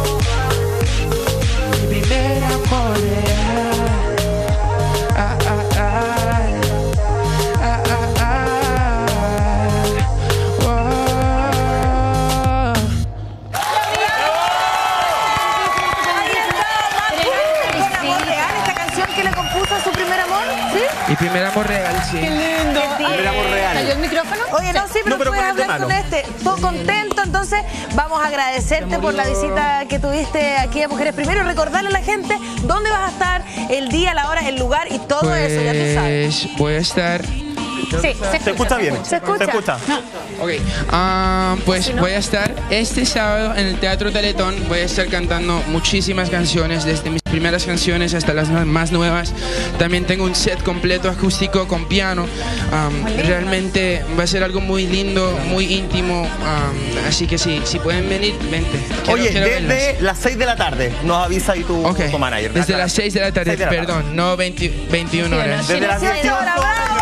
mi primer amor real. Mi primer amor real, sí. ¡Qué lindo! Primer amor real. ¿Salió el micrófono? Oye, no, sí, pero puedes hablar con este. Todo contento, entonces vamos a agradecerte por la visita que tuviste aquí a Mujeres Primero. Recordarle a la gente dónde vas a estar, el día, la hora, el lugar y todo eso, ya tú sabes. Voy a estar... Sí, se escucha bien. ¿Se escucha? Se escucha. Ok, pues voy a estar este sábado en el Teatro Teletón. Voy a estar cantando muchísimas canciones, desde mis primeras canciones hasta las más nuevas. También tengo un set completo acústico con piano. Realmente va a ser algo muy lindo, muy íntimo. Así que sí, si pueden venir, vente. Oye, desde las 6 de la tarde nos avisa ahí tu manager. Desde las 6 de la tarde, perdón, no 21 horas. Desde las 18 horas.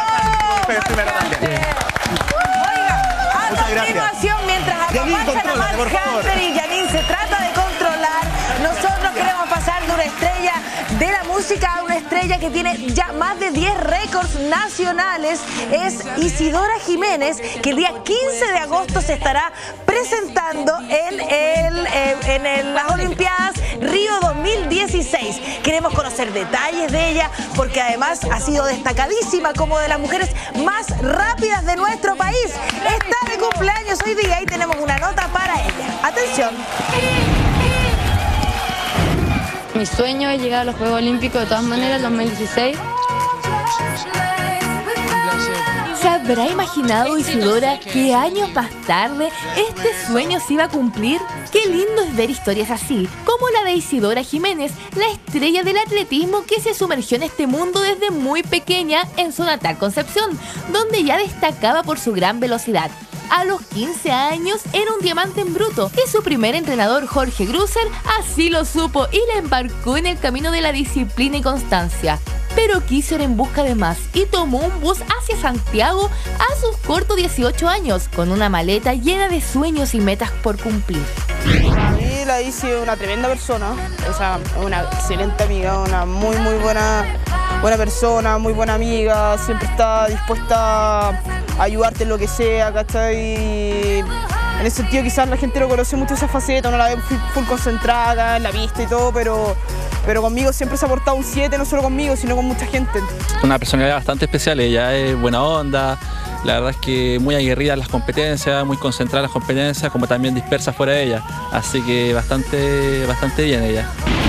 Oiga, a continuación, mientras apapachan a Marc Hunter y Janine se trata de controlar, nosotros queremos pasar de una estrella de la música a una estrella que tiene ya más de 10 récords nacionales. Es Isidora Jiménez, que el día 15 de agosto se estará presentando en las Olimpiadas Río 2016. Queremos conocer detalles de ella, porque además ha sido destacadísima como de las mujeres más rápidas de nuestro país. Está de cumpleaños hoy día y tenemos una nota para ella. Atención. Mi sueño es llegar a los Juegos Olímpicos de todas maneras en 2016. ¿Se habrá imaginado Isidora que años más tarde este sueño se iba a cumplir? Qué lindo es ver historias así, como la de Isidora Jiménez, la estrella del atletismo que se sumergió en este mundo desde muy pequeña en su natal Concepción, donde ya destacaba por su gran velocidad. A los 15 años era un diamante en bruto y su primer entrenador, Jorge Grusser, así lo supo y la embarcó en el camino de la disciplina y constancia. Pero quiso ir en busca de más y tomó un bus hacia Santiago a sus cortos 18 años, con una maleta llena de sueños y metas por cumplir. Para mí la Isi es una tremenda persona, o sea, una excelente amiga, una muy buena persona, muy buena amiga, siempre está dispuesta a ayudarte en lo que sea, ¿cachai? En ese sentido quizás la gente no conoce mucho esa faceta, no la ve full concentrada en la pista y todo, pero conmigo siempre se ha portado un 7, no solo conmigo, sino con mucha gente. Una personalidad bastante especial, ella es buena onda, la verdad es que muy aguerrida en las competencias, muy concentrada en las competencias, como también dispersa fuera de ella, así que bastante bien ella.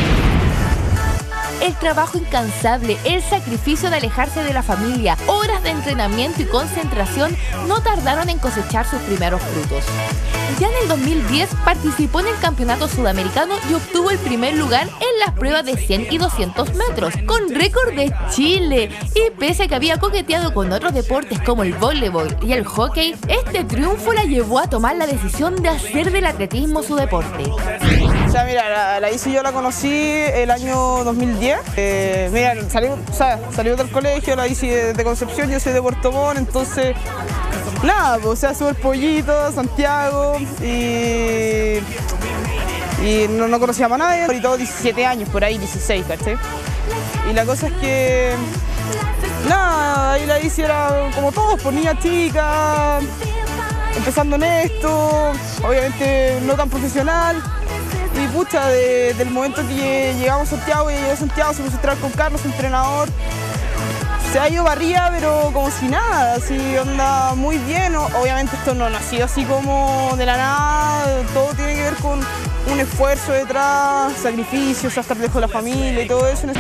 El trabajo incansable, el sacrificio de alejarse de la familia, horas de entrenamiento y concentración no tardaron en cosechar sus primeros frutos. Ya en el 2010 participó en el Campeonato Sudamericano y obtuvo el primer lugar en las pruebas de 100 y 200 metros, con récord de Chile. Y pese a que había coqueteado con otros deportes como el voleibol y el hockey, este triunfo la llevó a tomar la decisión de hacer del atletismo su deporte. O sea, mira, la Isi yo la conocí el año 2010. ¿Qué? Mira, salió del colegio, la Isi de Concepción, yo soy de Puerto Montt, entonces nada, pues, o sea, sube el pollito, Santiago y no conocíamos a nadie. Ahorita 17 años, por ahí 16, ¿cachai? Y la cosa es que, nada, ahí la Isi era como todos, por niña chica, empezando en esto, obviamente no tan profesional. Y pucha, del momento que llegamos a Santiago, y llegó a Santiago, se puso a entrar con Carlos, su entrenador. Se ha ido barría, pero como si nada, así anda muy bien. Obviamente esto no nació así como de la nada, todo tiene que ver con un esfuerzo detrás, sacrificios, estar lejos de la familia y todo eso.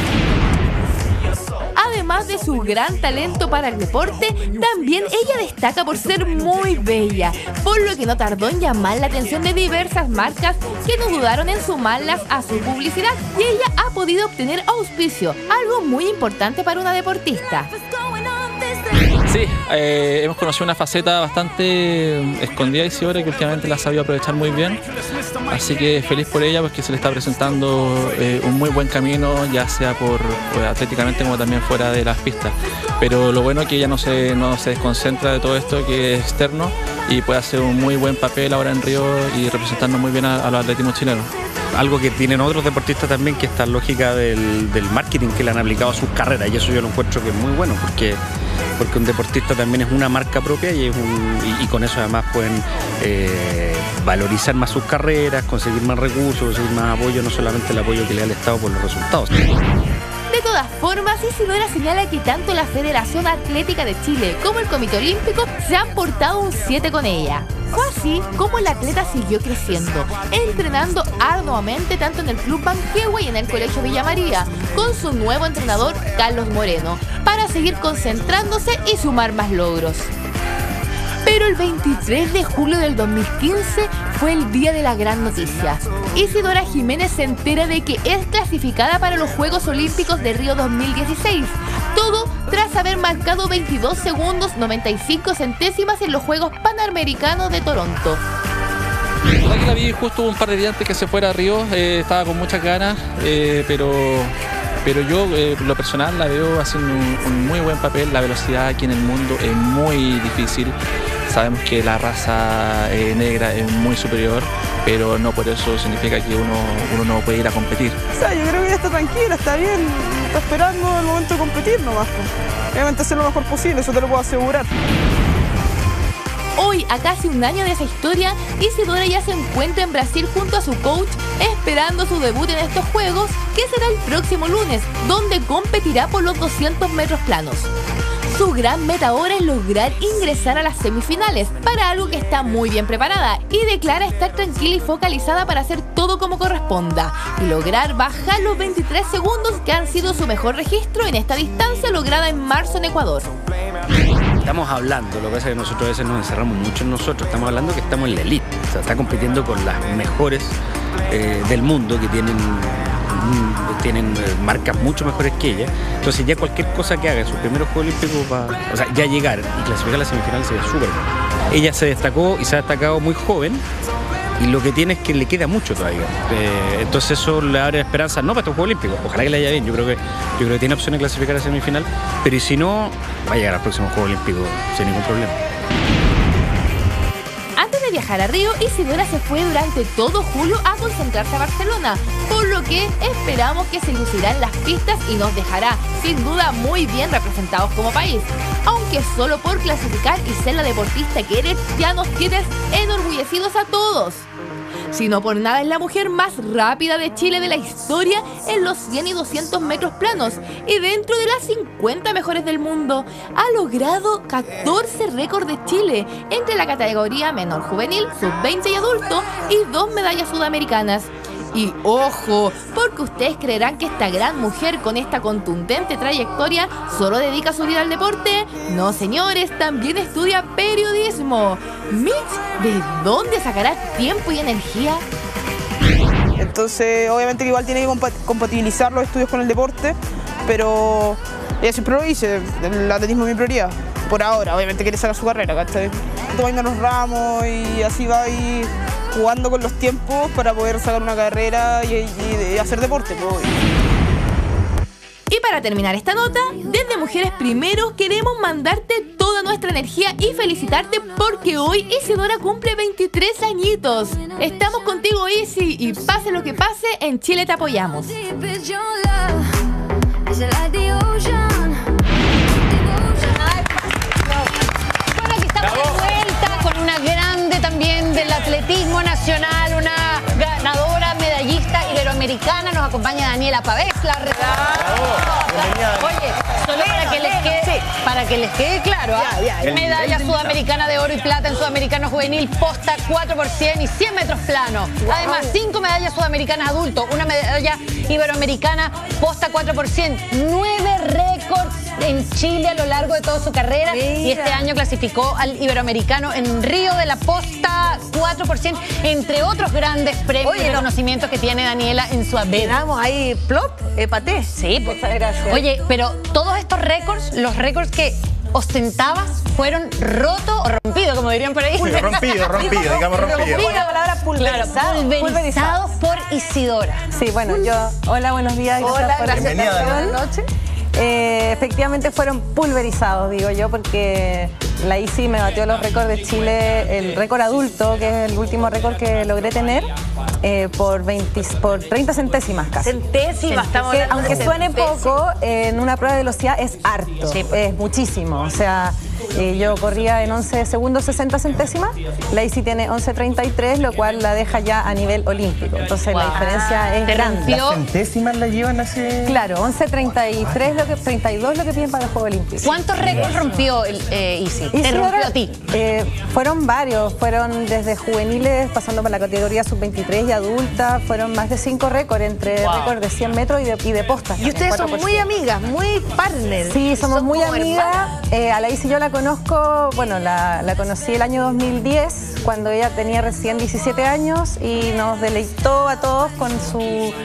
Además de su gran talento para el deporte, también ella destaca por ser muy bella, por lo que no tardó en llamar la atención de diversas marcas que no dudaron en sumarlas a su publicidad, y ella ha podido obtener auspicio, algo muy importante para una deportista. Sí, hemos conocido una faceta bastante escondida de Isidora que últimamente la ha sabido aprovechar muy bien, así que feliz por ella, porque se le está presentando un muy buen camino, ya sea por atléticamente como también fuera de las pistas, pero lo bueno es que ella no se desconcentra de todo esto que es externo y puede hacer un muy buen papel ahora en Río y representando muy bien a los atletismos chilenos. Algo que tienen otros deportistas también, que esta lógica del marketing que le han aplicado a sus carreras, y eso yo lo encuentro que es muy bueno, porque un deportista también es una marca propia y con eso además pueden valorizar más sus carreras, conseguir más recursos, conseguir más apoyo, no solamente el apoyo que le da el Estado por los resultados. De todas formas, Isidora señala que tanto la Federación Atlética de Chile como el Comité Olímpico se han portado un 7 con ella. Fue así como la atleta siguió creciendo, entrenando arduamente tanto en el Club Banquehue y en el Colegio Villa María, con su nuevo entrenador Carlos Moreno, para seguir concentrándose y sumar más logros. Pero el 23 de julio del 2015 fue el día de la gran noticia. Isidora Jiménez se entera de que es clasificada para los Juegos Olímpicos de Río 2016. Todo tras haber marcado 22 segundos 95 centésimas en los Juegos Panamericanos de Toronto. Aquí la vi justo un par de días antes que se fuera a Río, estaba con muchas ganas, pero yo, lo personal, la veo haciendo un muy buen papel. La velocidad aquí en el mundo es muy difícil. Sabemos que la raza negra es muy superior, pero no por eso significa que uno no puede ir a competir. O sea, yo creo que ella está tranquila, está bien, está esperando el momento de competir nomás. Obviamente hacer lo mejor posible, eso te lo puedo asegurar. Hoy, a casi un año de esa historia, Isidora ya se encuentra en Brasil junto a su coach, esperando su debut en estos Juegos, que será el próximo lunes, donde competirá por los 200 metros planos. Su gran meta ahora es lograr ingresar a las semifinales, para algo que está muy bien preparada, y declara estar tranquila y focalizada para hacer todo como corresponda, y lograr bajar los 23 segundos que han sido su mejor registro en esta distancia lograda en marzo en Ecuador. Estamos hablando, lo que pasa es que nosotros a veces nos encerramos mucho en nosotros, estamos hablando que estamos en la elite, o sea, está compitiendo con las mejores del mundo, que tienen marcas mucho mejores que ella. Entonces ya cualquier cosa que haga en sus primeros Juegos Olímpicos, o sea, ya llegar y clasificar a la semifinal sería súper bien. Ella se destacó y se ha destacado muy joven, y lo que tiene es que le queda mucho todavía. Entonces eso le abre esperanza, no para estos Juegos Olímpicos, ojalá que le vaya bien, yo creo que tiene opción de clasificar a la semifinal, pero y si no, va a llegar al próximo Juego Olímpico sin ningún problema. Antes de viajar a Río, Isidora se fue durante todo julio a concentrarse a Barcelona, por lo que esperamos que se lucirá en las pistas y nos dejará, sin duda, muy bien representados como país. Aunque solo por clasificar y ser la deportista que eres, ya nos tienes enorgullecidos a todos. Si no por nada es la mujer más rápida de Chile de la historia en los 100 y 200 metros planos, y dentro de las 50 mejores del mundo. Ha logrado 14 récords de Chile entre la categoría menor juvenil, sub-20 y adulto, y 2 medallas sudamericanas. Y ojo, porque ustedes creerán que esta gran mujer con esta contundente trayectoria solo dedica su vida al deporte. No, señores, también estudia periodismo. Mitch, ¿de dónde sacará tiempo y energía? Entonces, obviamente que igual tiene que compatibilizar los estudios con el deporte, pero ella siempre lo dice, el atletismo es mi prioridad. Por ahora, obviamente quiere sacar su carrera, ¿cachai? Tomando los ramos y así va ahí jugando con los tiempos para poder sacar una carrera y hacer deporte, pues. Y para terminar esta nota, desde Mujeres Primero queremos mandarte toda nuestra energía y felicitarte porque hoy Isidora cumple 23 añitos. Estamos contigo, Isi, y pase lo que pase, en Chile te apoyamos. Estamos de vuelta con una grande también del atletismo nacional, una ganadora medallista iberoamericana. Nos acompaña Daniela Pavés, la Oye, solo para que les quede claro, medalla sudamericana de oro y plata en sudamericano juvenil, posta 4x100 y 100 metros plano. Además, 5 medallas sudamericanas adultos, una medalla iberoamericana, posta 4x100, 9 récords en Chile a lo largo de toda su carrera. Y este año clasificó al iberoamericano en Río de la posta 4%, entre otros grandes premios y reconocimientos que tiene Daniela en su haber. Tenemos ahí plop, paté. Sí, pues, gracias. Oye, pero todos estos récords, los récords que ostentabas, fueron rotos o rompidos, como dirían por ahí. Rompido, digamos rompido. La palabra pulverizado. Pulverizados por Isidora. Sí, bueno, hola, buenos días. Hola, gracias. Buenas noches. Efectivamente fueron pulverizados, digo yo, porque la Isi me batió los récords de Chile, el récord adulto, que es el último récord que logré tener, por 30 centésimas casi. Centésimas, estamos hablando. Aunque suene poco, en una prueba de velocidad es harto, es muchísimo. O sea, yo corría en 11 segundos 60 centésimas, la Isi tiene 11.33, lo cual la deja ya a nivel olímpico. Entonces la diferencia es grande. ¿Las centésimas la llevan hace...? Claro, 11.33, 32 lo que piden para el Juego Olímpico. ¿Cuántos récords rompió Isi? ¿Te rompió a ti? Fueron varios, fueron desde juveniles, pasando por la categoría sub-23 y adulta, fueron más de 5 récords, entre récords de 100 metros y de postas. Y ustedes son muy amigas, muy partners. Sí, somos muy amigas. A la Isi yo la conozco, bueno, la conocí el año 2010, cuando ella tenía recién 17 años y nos deleitó a todos con su...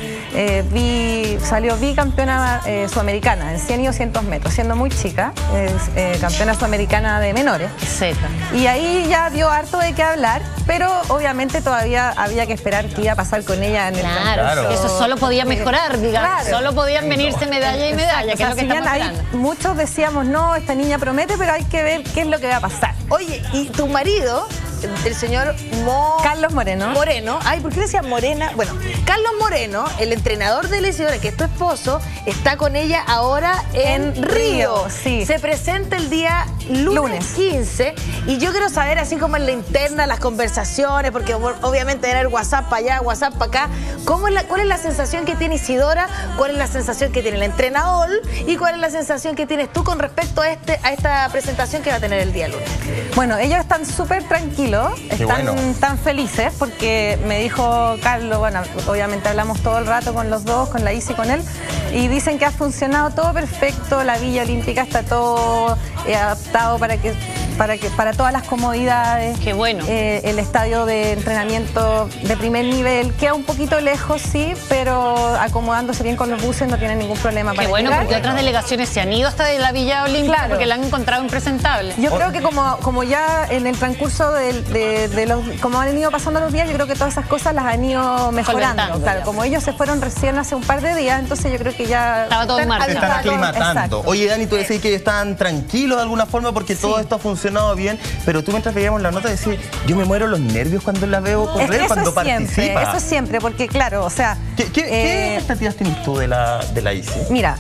salió bicampeona sudamericana en 100 y 200 metros, siendo muy chica, campeona sudamericana de menores. Y ahí ya dio harto de qué hablar, pero obviamente todavía había que esperar qué iba a pasar con ella en el Claro, eso solo podía mejorar, digamos. Solo podían venirse medalla y medalla, que es lo que estamos hablando. Muchos decíamos, no, esta niña promete, pero hay que ver qué es lo que va a pasar. Oye, ¿y tu marido? El señor Carlos Moreno. Ay, ¿por qué decía Morena? Bueno, Carlos Moreno, el entrenador de la Isidora, que es tu esposo, está con ella ahora en Río. Sí. Se presenta el día lunes 15 y yo quiero saber, así como en la interna, las conversaciones, porque obviamente tener WhatsApp para allá, WhatsApp para acá, ¿cuál es la sensación que tiene Isidora? ¿Cuál es la sensación que tiene el entrenador? ¿Y cuál es la sensación que tienes tú con respecto a esta presentación que va a tener el día lunes? Bueno, ellos están súper tranquilos. Están tan felices porque me dijo Carlos, bueno, obviamente hablamos todo el rato con los dos, con la Isi y con él, y dicen que ha funcionado todo perfecto, la Villa Olímpica está todo adaptado para todas las comodidades. Qué bueno. El estadio de entrenamiento de primer nivel queda un poquito lejos, sí, pero acomodándose bien con los buses no tiene ningún problema para bueno, llegar. porque otras delegaciones se han ido hasta de la Villa Olímpica porque la han encontrado impresentable. Yo creo que como ya en el transcurso de los, como han ido pasando los días, yo creo que todas esas cosas las han ido mejorando. Claro, como ellos se fueron recién hace un par de días, entonces yo creo que ya estaba todo en marcha. Se están aclimatando. Exacto. Oye, Dani, tú decís que están tranquilos de alguna forma porque todo esto ha funcionado bien, pero tú mientras veíamos la nota decís, yo me muero los nervios cuando la veo correr, cuando participa. Eso siempre, porque claro, o sea... ¿Qué expectativas tienes tú de la Isi? Mira,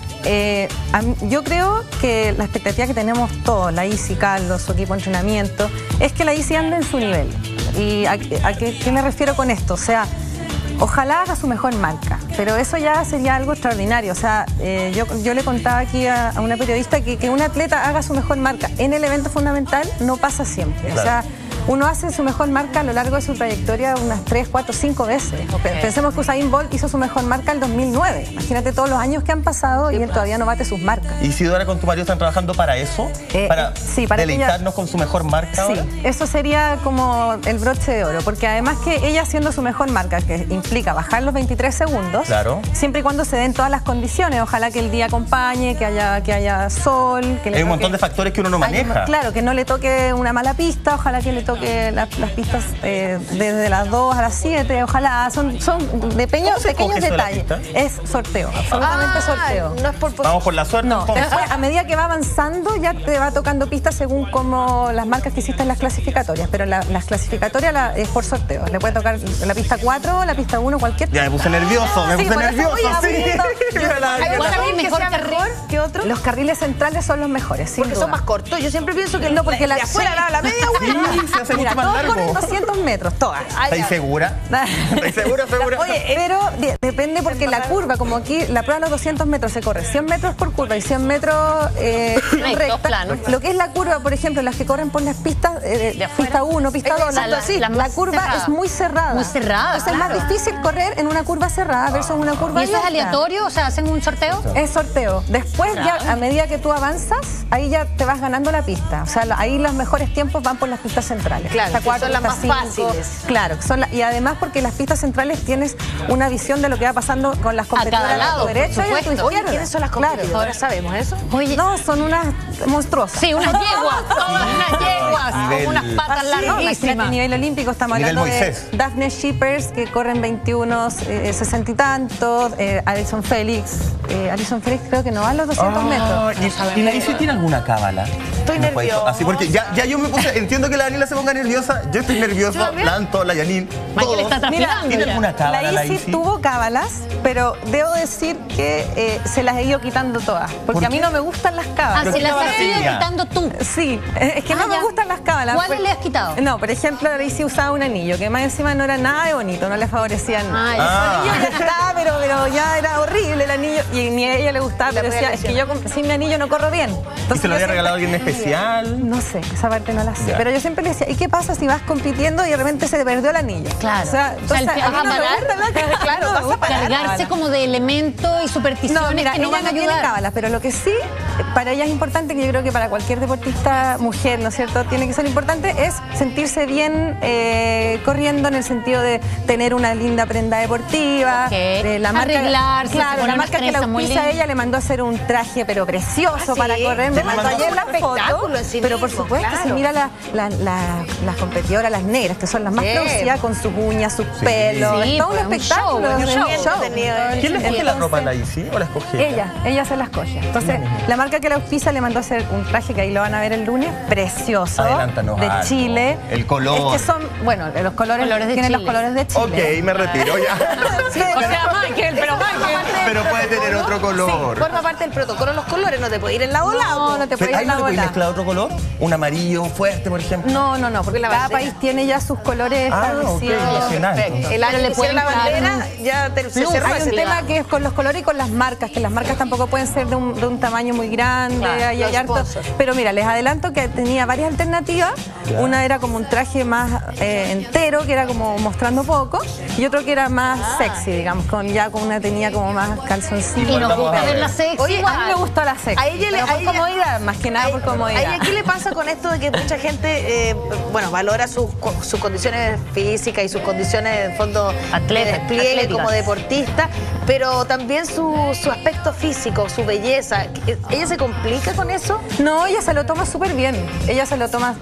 yo creo que la expectativa que tenemos todos, la Isi, Carlos, su equipo de entrenamiento, es que la Isi ande en su nivel. ¿Y a qué me refiero con esto? O sea, ojalá haga su mejor marca, pero eso ya sería algo extraordinario. O sea, yo le contaba aquí a una periodista que un atleta haga su mejor marca en el evento fundamental no pasa siempre. Claro. O sea, uno hace su mejor marca a lo largo de su trayectoria unas 3, 4, 5 veces. Pensemos que Usain Bolt hizo su mejor marca en 2009. Imagínate todos los años que han pasado y él todavía no bate sus marcas. ¿Y Isidora con tu marido están trabajando para eso? ¿Para deleitarnos con su mejor marca ahora? Sí, eso sería como el broche de oro, porque además que ella haciendo su mejor marca, que implica bajar los 23 segundos, claro, siempre y cuando se den todas las condiciones, ojalá que el día acompañe, que haya sol. Que hay un montón de factores que uno no maneja. Claro, que no le toque una mala pista, ojalá que le toque que las pistas desde las 2 a las 7, ojalá, son de pequeños detalles. Es sorteo, absolutamente sorteo. No es por Vamos por la suerte. No, después, a medida que va avanzando ya te va tocando pistas según como las marcas que hiciste en las clasificatorias, pero las clasificatorias es por sorteo. Le puede tocar la pista 4, la pista 1, cualquier. Ya me puse nervioso, mejor carril que otro. Los carriles centrales son los mejores, porque son más cortos. Yo siempre pienso que no, porque de afuera la media vuelta. Sí, se hace mira, mucho más todos largo. corren 200 metros, todas. ¿Estáis segura? ¿Estáis segura? Oye, pero depende porque la curva, como aquí, la prueba de los 200 metros se corre 100 metros por curva y 100 metros recta. Lo que es la curva, por ejemplo, las que corren por las pistas, pista 1, pista 2, la curva es muy cerrada. Muy cerrada, entonces es más difícil correr en una curva cerrada versus una curva ¿Y eso es abierta. aleatorio? O sea, ¿hacen un sorteo? Es sorteo. Después ya, a medida que tú avanzas, ahí ya te vas ganando la pista. O sea, ahí los mejores tiempos van por las pistas centrales. Claro, pista 4, son las pista más 5. fáciles. Claro, y además porque las pistas centrales tienes una visión de lo que va pasando con las competidoras lado, a tu derecha y a tu izquierda. Oye, ¿quiénes son las competidoras? Claro. ¿Sabemos eso? Oye, no, son unas monstruosas. Sí, unas yeguas. Unas yeguas. Con unas patas larguísimas. A nivel olímpico estamos hablando de Daphne Shippers, que corren 21, 60 y tantos. Alison Felix. Alison Felix creo que no va a los 200 metros. ¿Y la Isi tiene alguna cábala? Estoy nerviosa. Así porque ya yo me puse, entiendo que la Daniela se ponga nerviosa, yo estoy nervioso, Lanto, la Yanin, Michael está transpirando. ¿Tiene alguna cábala la Isi tuvo cábalas, pero debo decir que se las he ido quitando todas, porque a mí no me gustan las cábalas. Se las has ido quitando tú. Sí, es que no me gustan las cábalas. ¿Cuáles le has quitado? No, por ejemplo, la Isi usaba un anillo, que más encima no era nada de bonito, no le favorecía nada. El anillo ya estaba, pero ya era horrible el anillo, y ni a ella le gustaba, pero decía, es que yo sin mi anillo no corro bien. Entonces, ¿y se lo había regalado a alguien especial? No sé, esa parte no la sé. Pero yo siempre le decía, ¿y qué pasa si vas compitiendo y de repente se te perdió el anillo? Claro. O sea, entonces, cargarse como de elementos y supersticiones que no van a ayudar. Cábalas, pero lo que sí, para ella es importante, que yo creo que para cualquier deportista mujer, ¿no es cierto?, tiene que ser importante, es sentirse bien corriendo, en el sentido de tener una linda prenda deportiva, la marca, arreglarse, claro, la marca que la auspicia a ella le mandó a hacer un traje pero precioso para correr, me mandó ayer la foto, pero por supuesto se mira las competidoras, las negras, que son las más producidas, con sus uñas, sus pelos, es todo un espectáculo. ¿Quién le escoge la ropa a la Isi o la escoge ella se la escoge. Entonces, la marca que la auspicia le mandó a hacer un traje, que ahí lo van a ver el lunes, precioso, de Chile. El color. Es que son, bueno, los colores tienen los colores de Chile. Ok, me retiro ya. Sí, o sea, Michael, pero puede tener otro color. Sí, forma parte del protocolo los colores, no te puede ir en la ola. No te puede ir en la ola. ¿No te puede mezclar otro color? ¿Un amarillo fuerte, por ejemplo? No, porque cada país tiene ya sus colores establecidos. El año le puede la bandera, ya se cerró. Hay un tema que es con los colores y con las marcas, que las marcas tampoco pueden ser de un tamaño muy grande, hay harto. Pero mira, les adelanto que tenía varias alternativas. Una era como un traje más entero, que era como mostrando poco, y otro que era más sexy, digamos, tenía como más calzoncillo. Y nos gusta verla sexy. Oye, a mí me gustó la sexy. A ella por comodidad, más que nada por comodidad. ¿A ella qué le pasa con esto de que mucha gente, valora sus condiciones físicas y sus condiciones, en fondo, de despliegue como deportista, pero también su aspecto físico, su belleza? ¿Ella se complica con eso? No, ella se lo toma súper bien. Ella se lo toma,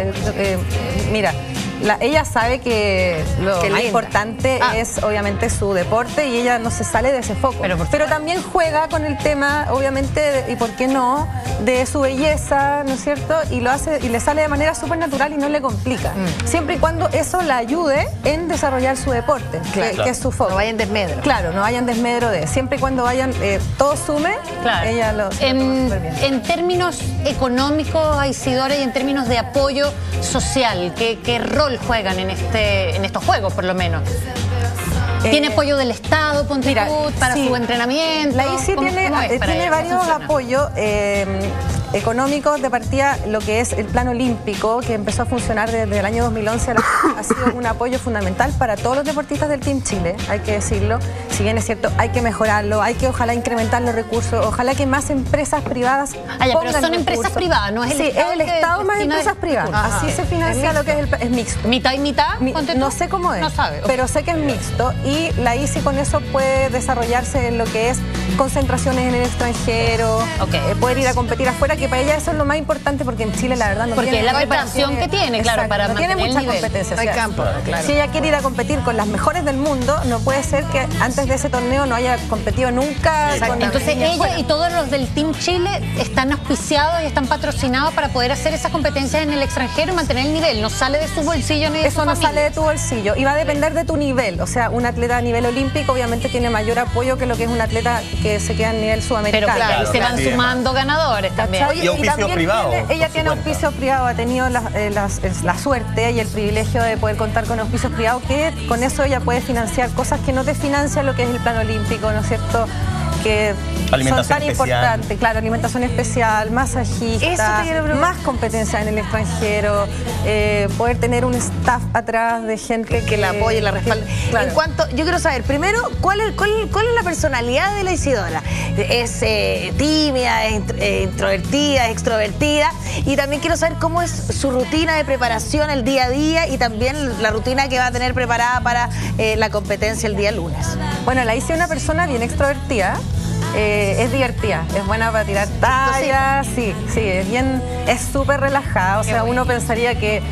mira, ella sabe que lo más importante es obviamente su deporte, y ella no se sale de ese foco. Pero también juega con el tema, obviamente, y por qué no, de su belleza, ¿no es cierto? Y lo hace, y le sale de manera súper natural y no le complica. Siempre y cuando eso la ayude en desarrollar su deporte, que es su foco. No vayan desmedro. Claro, no vayan desmedro de. Siempre y cuando vayan, todo sume, ella lo toma súper bien. En términos económicos, Isidora, y en términos de apoyo social, ¿qué rol juegan en estos juegos, por lo menos? ¿Tiene apoyo del Estado, Ponte tú, para su entrenamiento? La Isi tiene varios apoyos económicos. De partida, lo que es el plan olímpico, que empezó a funcionar desde el año 2011, ha sido un apoyo fundamental para todos los deportistas del Team Chile, hay que decirlo. Si bien es cierto, hay que mejorarlo, hay que ojalá incrementar los recursos, ojalá que más empresas privadas pero son empresas privadas, ¿no es el Estado? Sí, es el Estado más empresas privadas. Así se financia lo que es mixto. ¿Mitad y mitad? No sé cómo es, pero sé que es mixto, y la Isi con eso puede desarrollarse en lo que es concentraciones en el extranjero, poder ir a competir afuera, que para ella eso es lo más importante porque en Chile la verdad no porque tiene... es la preparación que tiene, claro, para no tiene mantener mucha el nivel. competencia. No hay campo, claro. Si ella quiere ir a competir con las mejores del mundo, no puede ser que antes de ese torneo no haya competido nunca. Entonces ella y todos los del Team Chile están auspiciados y están patrocinados para poder hacer esas competencias en el extranjero y mantener el nivel. No sale de su bolsillo ni de Eso su no familia. sale de tu bolsillo y va a depender de tu nivel. O sea, un atleta a nivel olímpico obviamente tiene mayor apoyo que lo que es un atleta que se queda a nivel sudamericano. Pero claro, ahí se van sumando ganadores también. Oye, Y auspicio también privado, ella por tiene su auspicio privado, ha tenido la suerte y el privilegio de poder contar con auspicios privados, que con eso ella puede financiar cosas que no te financia lo que es el plan olímpico, ¿no es cierto? Que son tan importantes, claro, alimentación especial, masajista, más competencia en el extranjero, poder tener un staff atrás de gente que la apoye, la respalde. Claro. En cuanto, yo quiero saber, primero, ¿cuál es la personalidad de la Isidora? ¿Es tímida, es introvertida, es extrovertida? Y también quiero saber cómo es su rutina de preparación el día a día y también la rutina que va a tener preparada para la competencia el día lunes. Bueno, la hice una persona bien extrovertida. Es divertida, es buena para tirar tallas, sí, es súper relajada, o sea, uno pensaría que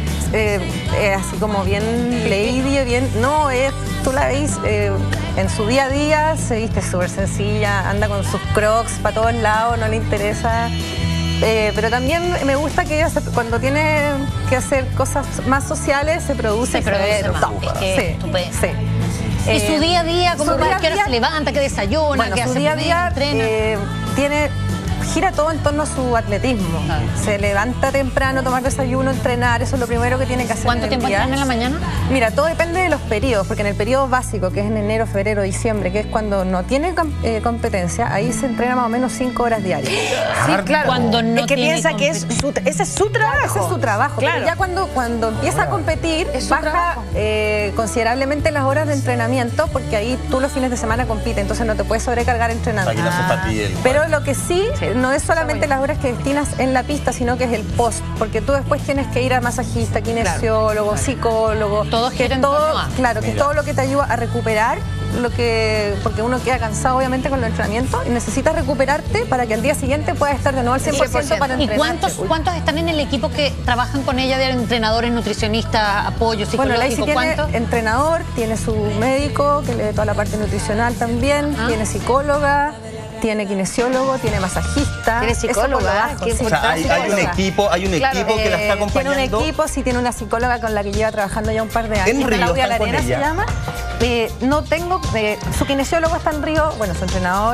es así como bien lady, no, tú la veis en su día a día, se viste súper sencilla, anda con sus crocs para todos lados, no le interesa. Pero también me gusta que ella cuando tiene que hacer cosas más sociales se produce más. Es estupendo. Sí. Y su día a día, ¿cómo va? ¿Qué hora se levanta? ¿Qué desayuna? Bueno, ¿Qué su hace? día a día ¿Entrena? gira todo en torno a su atletismo. Claro. Se levanta temprano, tomar desayuno, entrenar, eso es lo primero que tiene que hacer. ¿Cuánto tiempo entrena en la mañana? Mira, todo depende de los periodos, porque en el periodo básico, que es en enero, febrero, diciembre, que es cuando no tiene competencia, ahí se entrena más o menos 5 horas diarias. Sí, claro. Cuando no es que tiene piensa que ese es su trabajo. Ese es su trabajo. Claro. Pero ya cuando empieza a competir, baja considerablemente las horas de entrenamiento, porque ahí tú los fines de semana compites, entonces no te puedes sobrecargar entrenando. Aquí no se fatigue. Pero lo que sí, no es solamente las horas que destinas en la pista, sino que es el post, porque tú después tienes que ir a masajista, kinesiólogo, psicólogo, todo gira en torno a. Claro, que es todo lo que te ayuda a recuperar porque uno queda cansado obviamente con los entrenamientos y necesitas recuperarte para que al día siguiente puedas estar de nuevo al 100% para entrenar. ¿Y cuántos están en el equipo que trabajan con ella de entrenadores, nutricionistas, apoyo psicológico? Bueno, Laisy tiene entrenador, tiene su médico que le dé toda la parte nutricional también, tiene psicóloga, tiene kinesiólogo, tiene masajista. Tiene psicóloga. O sea, hay un equipo que la está acompañando. Tiene un equipo, sí, tiene una psicóloga con la que lleva trabajando ya un par de años. ¿En Río Claudia están con Larena se ella? llama. No tengo, su kinesiólogo está en Río, bueno, su entrenador.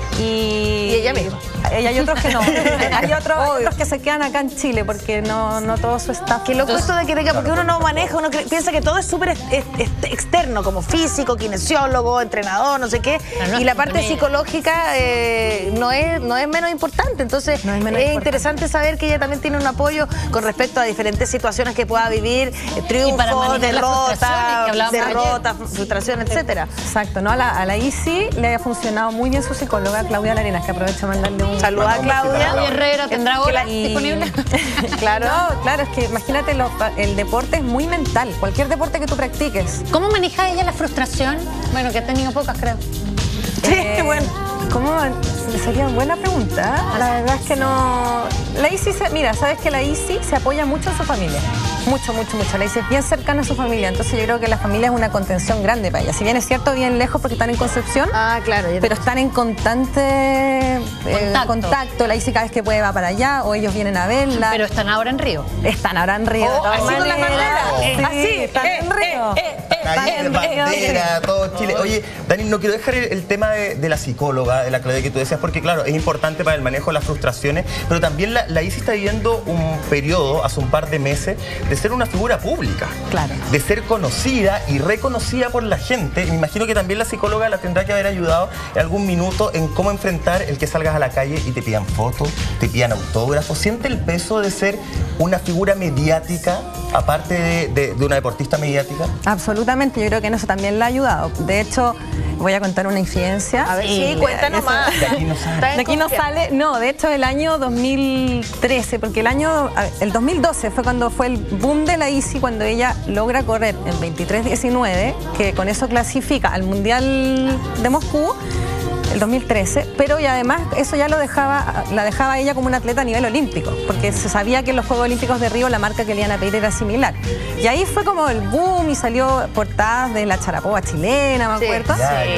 Y ella misma. Hay otros que no. Hay otros que se quedan acá en Chile porque no todo su staff. Qué loco esto de que tenga, porque uno no maneja, uno piensa que todo es súper externo, como físico, kinesiólogo, entrenador, no sé qué. Y la parte psicológica no es menos importante. Entonces es interesante saber que ella también tiene un apoyo con respecto a diferentes situaciones que pueda vivir, triunfos, derrotas, frustración, etcétera. Exacto, ¿no? A la Isi le ha funcionado muy bien su psicóloga, Claudia Larena, que aprovecho de mandarle un saludo a Claudia. Herrera, ¿tendrá hora disponible? Claro. No, claro, es que imagínate, el deporte es muy mental, cualquier deporte que tú practiques. ¿Cómo maneja ella la frustración? Bueno, que ha tenido pocas, creo. Sí, bueno. ¿Cómo? Sería una buena pregunta. La verdad es que no... La Isi, mira, sabes que la Isi se apoya mucho en su familia. Mucho. La Isi es bien cercana a su familia. Entonces yo creo que la familia es una contención grande para ella. Si bien es cierto, bien lejos porque están en Concepción. Claro. Pero están en constante contacto. La Isi cada vez que puede va para allá o ellos vienen a verla. Pero están ahora en Río. Están ahora en Río. Así con las banderas. Así, están en Río. Calle, bandera, todo Chile. Oye, Dani, no quiero dejar el tema de la psicóloga, de la Claudia que tú decías, porque claro, es importante para el manejo de las frustraciones, pero también la Isi está viviendo un periodo, hace un par de meses, de ser una figura pública. Claro. De ser conocida y reconocida por la gente. Me imagino que también la psicóloga la tendrá que haber ayudado en algún minuto en cómo enfrentar el que salgas a la calle y te pidan fotos, te pidan autógrafos. ¿Siente el peso de ser una figura mediática, aparte de una deportista mediática? Absolutamente, yo creo que en eso también la ha ayudado. De hecho, voy a contar una infidencia. A ver, sí, cuéntanos más. De aquí no sale. De aquí no sale. No, de hecho el año 2013, porque el 2012 fue cuando fue el boom de la Isi, cuando ella logra correr en 23:19, que con eso clasifica al Mundial de Moscú. el 2013, pero y además eso ya la dejaba ella como una atleta a nivel olímpico, porque se sabía que en los Juegos Olímpicos de Río la marca que le iban a pedir era similar. Y ahí fue como el boom y salió portadas de la Sharapova chilena, me acuerdo.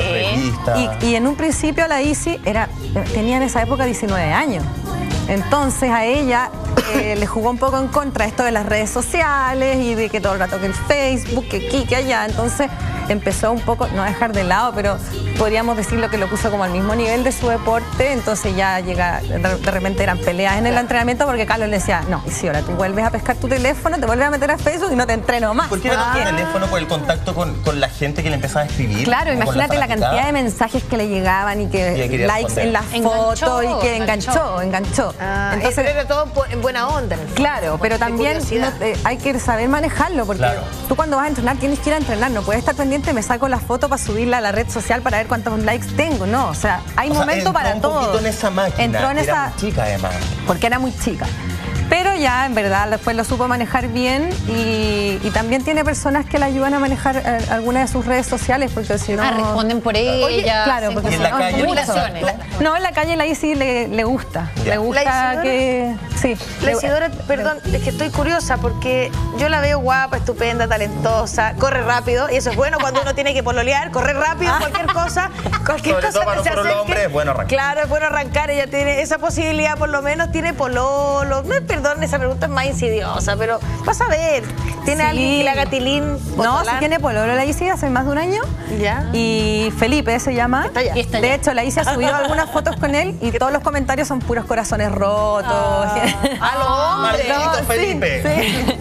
Y en un principio la Isi tenía en esa época 19 años. Entonces a ella le jugó un poco en contra esto de las redes sociales y de que todo el rato que el Facebook, que aquí, que allá. Entonces empezó un poco, no a dejar de lado, pero podríamos decirlo que lo puso como al mismo nivel de su deporte. Entonces ya de repente eran peleas en el entrenamiento porque Carlos le decía, no, Isidora, tú vuelves a pescar tu teléfono, te vuelves a meter a Facebook y no te entreno más. ¿Por qué era tu teléfono por el contacto con la gente que le empezaba a escribir? Claro, imagínate la cantidad de mensajes que le llegaban y que likes en las fotos y que enganchó. Entonces era todo en buena onda. Claro, pero también hay que saber manejarlo porque tú cuando vas a entrenar tienes que ir a entrenar, no puedes estar pendiente, me saco la foto para subirla a la red social para ver cuántos likes tengo, no, o sea, hay momento para todo. Un poquito en esa máquina, entró en era muy chica además. Porque era muy chica. Pero ya, en verdad, después lo supo manejar bien y también tiene personas que la ayudan a manejar algunas de sus redes sociales, porque si no... responden por ella. Oye, claro, porque ¿Y en la calle? No, en la calle la Isi le gusta. Le gusta que... Sí. La Isidora, perdón, es que estoy curiosa porque yo la veo guapa, estupenda, talentosa, corre rápido, y eso es bueno cuando uno tiene que pololear, correr rápido, cualquier cosa Sobre todo para nosotros los hombres, es bueno arrancar. Claro, es bueno arrancar, ella tiene esa posibilidad, por lo menos tiene pololo. Perdón, esa pregunta es más insidiosa, pero vas a ver, ¿tiene alguien que le haga tilín? No, sí tiene pololo la Isi hace más de un año. Ya. Y Felipe se llama. De hecho, la Isi ha subido algunas fotos con él y todos los comentarios son puros corazones rotos. A los hombres. Maldito Felipe. Sí.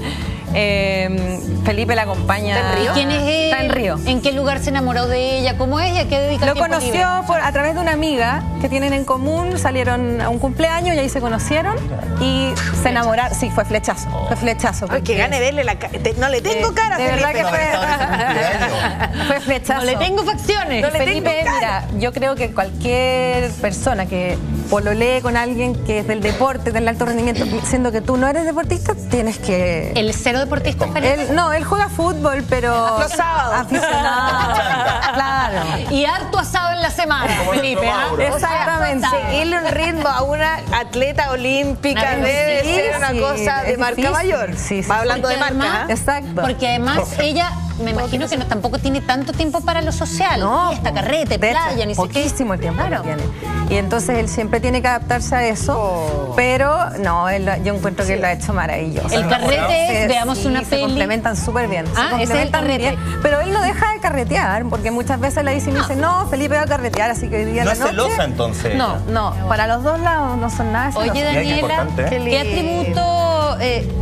Felipe la acompaña. ¿Está en Río? ¿Quién es él? Está en Río. ¿En qué lugar se enamoró de ella? ¿Cómo es ella? ¿Qué dedica Lo el tiempo libre? conoció a través de una amiga que tienen en común, salieron a un cumpleaños y ahí se conocieron y se enamoraron. Sí, fue flechazo. Fue flechazo. Ay, que gane verle la cara. No le tengo cara, de Felipe. verdad que fue flechazo. No le tengo facciones. No le Felipe, tengo cara. mira, yo creo que cualquier persona que pololee con alguien que es del deporte, del alto rendimiento, siendo que tú no eres deportista, tienes que... ¿El cero deportista, Felipe? Él juega fútbol, pero... Los sábados. Aficionado. Claro. Y harto asado en la semana, Felipe. Exactamente. Seguirle un ritmo a una atleta olímpica debe ser una cosa de marca mayor. Sí, Va hablando de Porque marca. además- Exacto. Porque además ella, me imagino que tampoco tiene tanto tiempo para lo social. No, Esta carrete, de hecho, playa, ni sé qué. poquísimo el tiempo Claro. que tiene. Y entonces él siempre tiene que adaptarse a eso, pero no, yo encuentro que él lo ha hecho maravilloso. El carrete es, veamos una se peli. complementan súper bien. Ah, se ese es el complementan carrete. bien. Pero él no deja de carretear, porque muchas veces le dicen, no, Felipe va a carretear, así que hoy día No en es la noche... celosa entonces. No, para los dos lados no son nada celosos. Oye, Mira, qué Daniela, importante, ¿eh? ¿qué atributo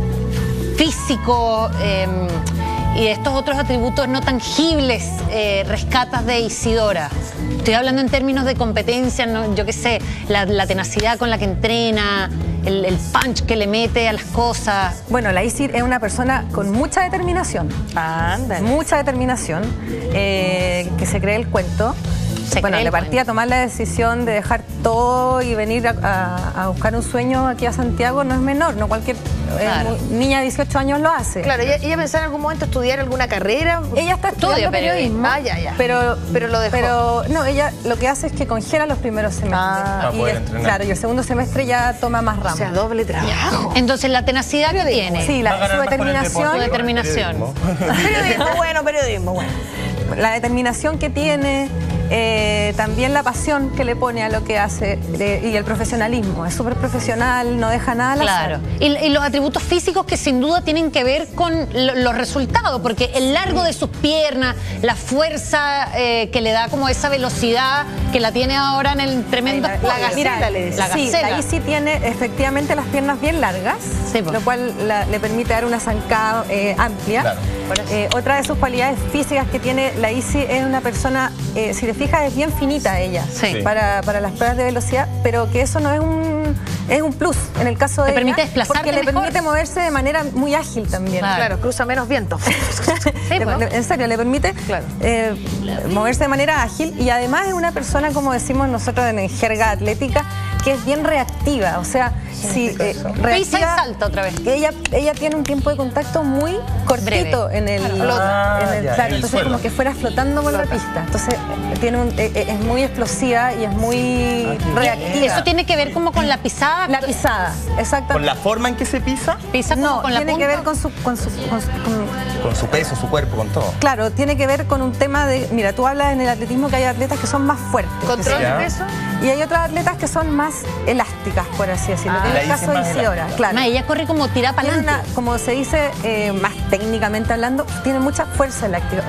físico y estos otros atributos no tangibles rescatas de Isidora? Estoy hablando en términos de competencia, ¿no? Yo qué sé, la tenacidad con la que entrena, el punch que le mete a las cosas. Bueno, la Isi es una persona con mucha determinación. Ándale. Mucha determinación, que se cree el cuento. Bueno, de partida tomar la decisión de dejar todo y venir a buscar un sueño aquí a Santiago no es menor, no cualquier niña de 18 años lo hace. Claro, ella pensaba en algún momento estudiar alguna carrera. Ella está estudiando periodismo. Ah, ya. Pero lo dejó. Pero no, ella lo que hace es que congela los primeros semestres. Y el segundo semestre ya toma más ramos. O sea, doble trabajo. Entonces, la tenacidad que tiene. Sí, su determinación. Su determinación. Periodismo, bueno. La determinación que tiene, también la pasión que le pone a lo que hace y el profesionalismo. Es súper profesional, no deja nada al azar. Y los atributos físicos que sin duda tienen que ver con los resultados, porque el largo de sus piernas, la fuerza que le da como esa velocidad que la tiene ahora en el tremendo La gacela, la Isi tiene efectivamente las piernas bien largas, lo cual le permite dar una zancada amplia. Claro. Otra de sus cualidades físicas que tiene la Isi es una persona, si te fijas, es bien finita ella para las pruebas de velocidad, pero que eso no es un plus en el caso de ella. Le permite desplazarse porque le permite moverse de manera muy ágil también. Claro, cruza menos viento. En serio, le permite moverse de manera ágil y además es una persona, como decimos nosotros en jerga atlética, que es bien reactiva, o sea, reactiva, pisa y salta otra vez. Ella tiene un tiempo de contacto muy cortito en el, claro, entonces como que fuera flotando por la pista. Entonces es muy explosiva y es muy reactiva. ¿Y eso tiene que ver como con la pisada? La pisada, exactamente. ¿Con la forma en que se pisa? ¿Pisa como No, con la tiene punta? que ver con su peso, su cuerpo, con todo. Claro, tiene que ver con un tema de... Mira, tú hablas en el atletismo que hay atletas que son más fuertes. ¿Control de peso? Y hay otras atletas que son más elásticas, por así decirlo. En el caso de Isidora, claro. Ella corre como tira para adelante. Como se dice, más técnicamente hablando, tiene mucha fuerza elástica.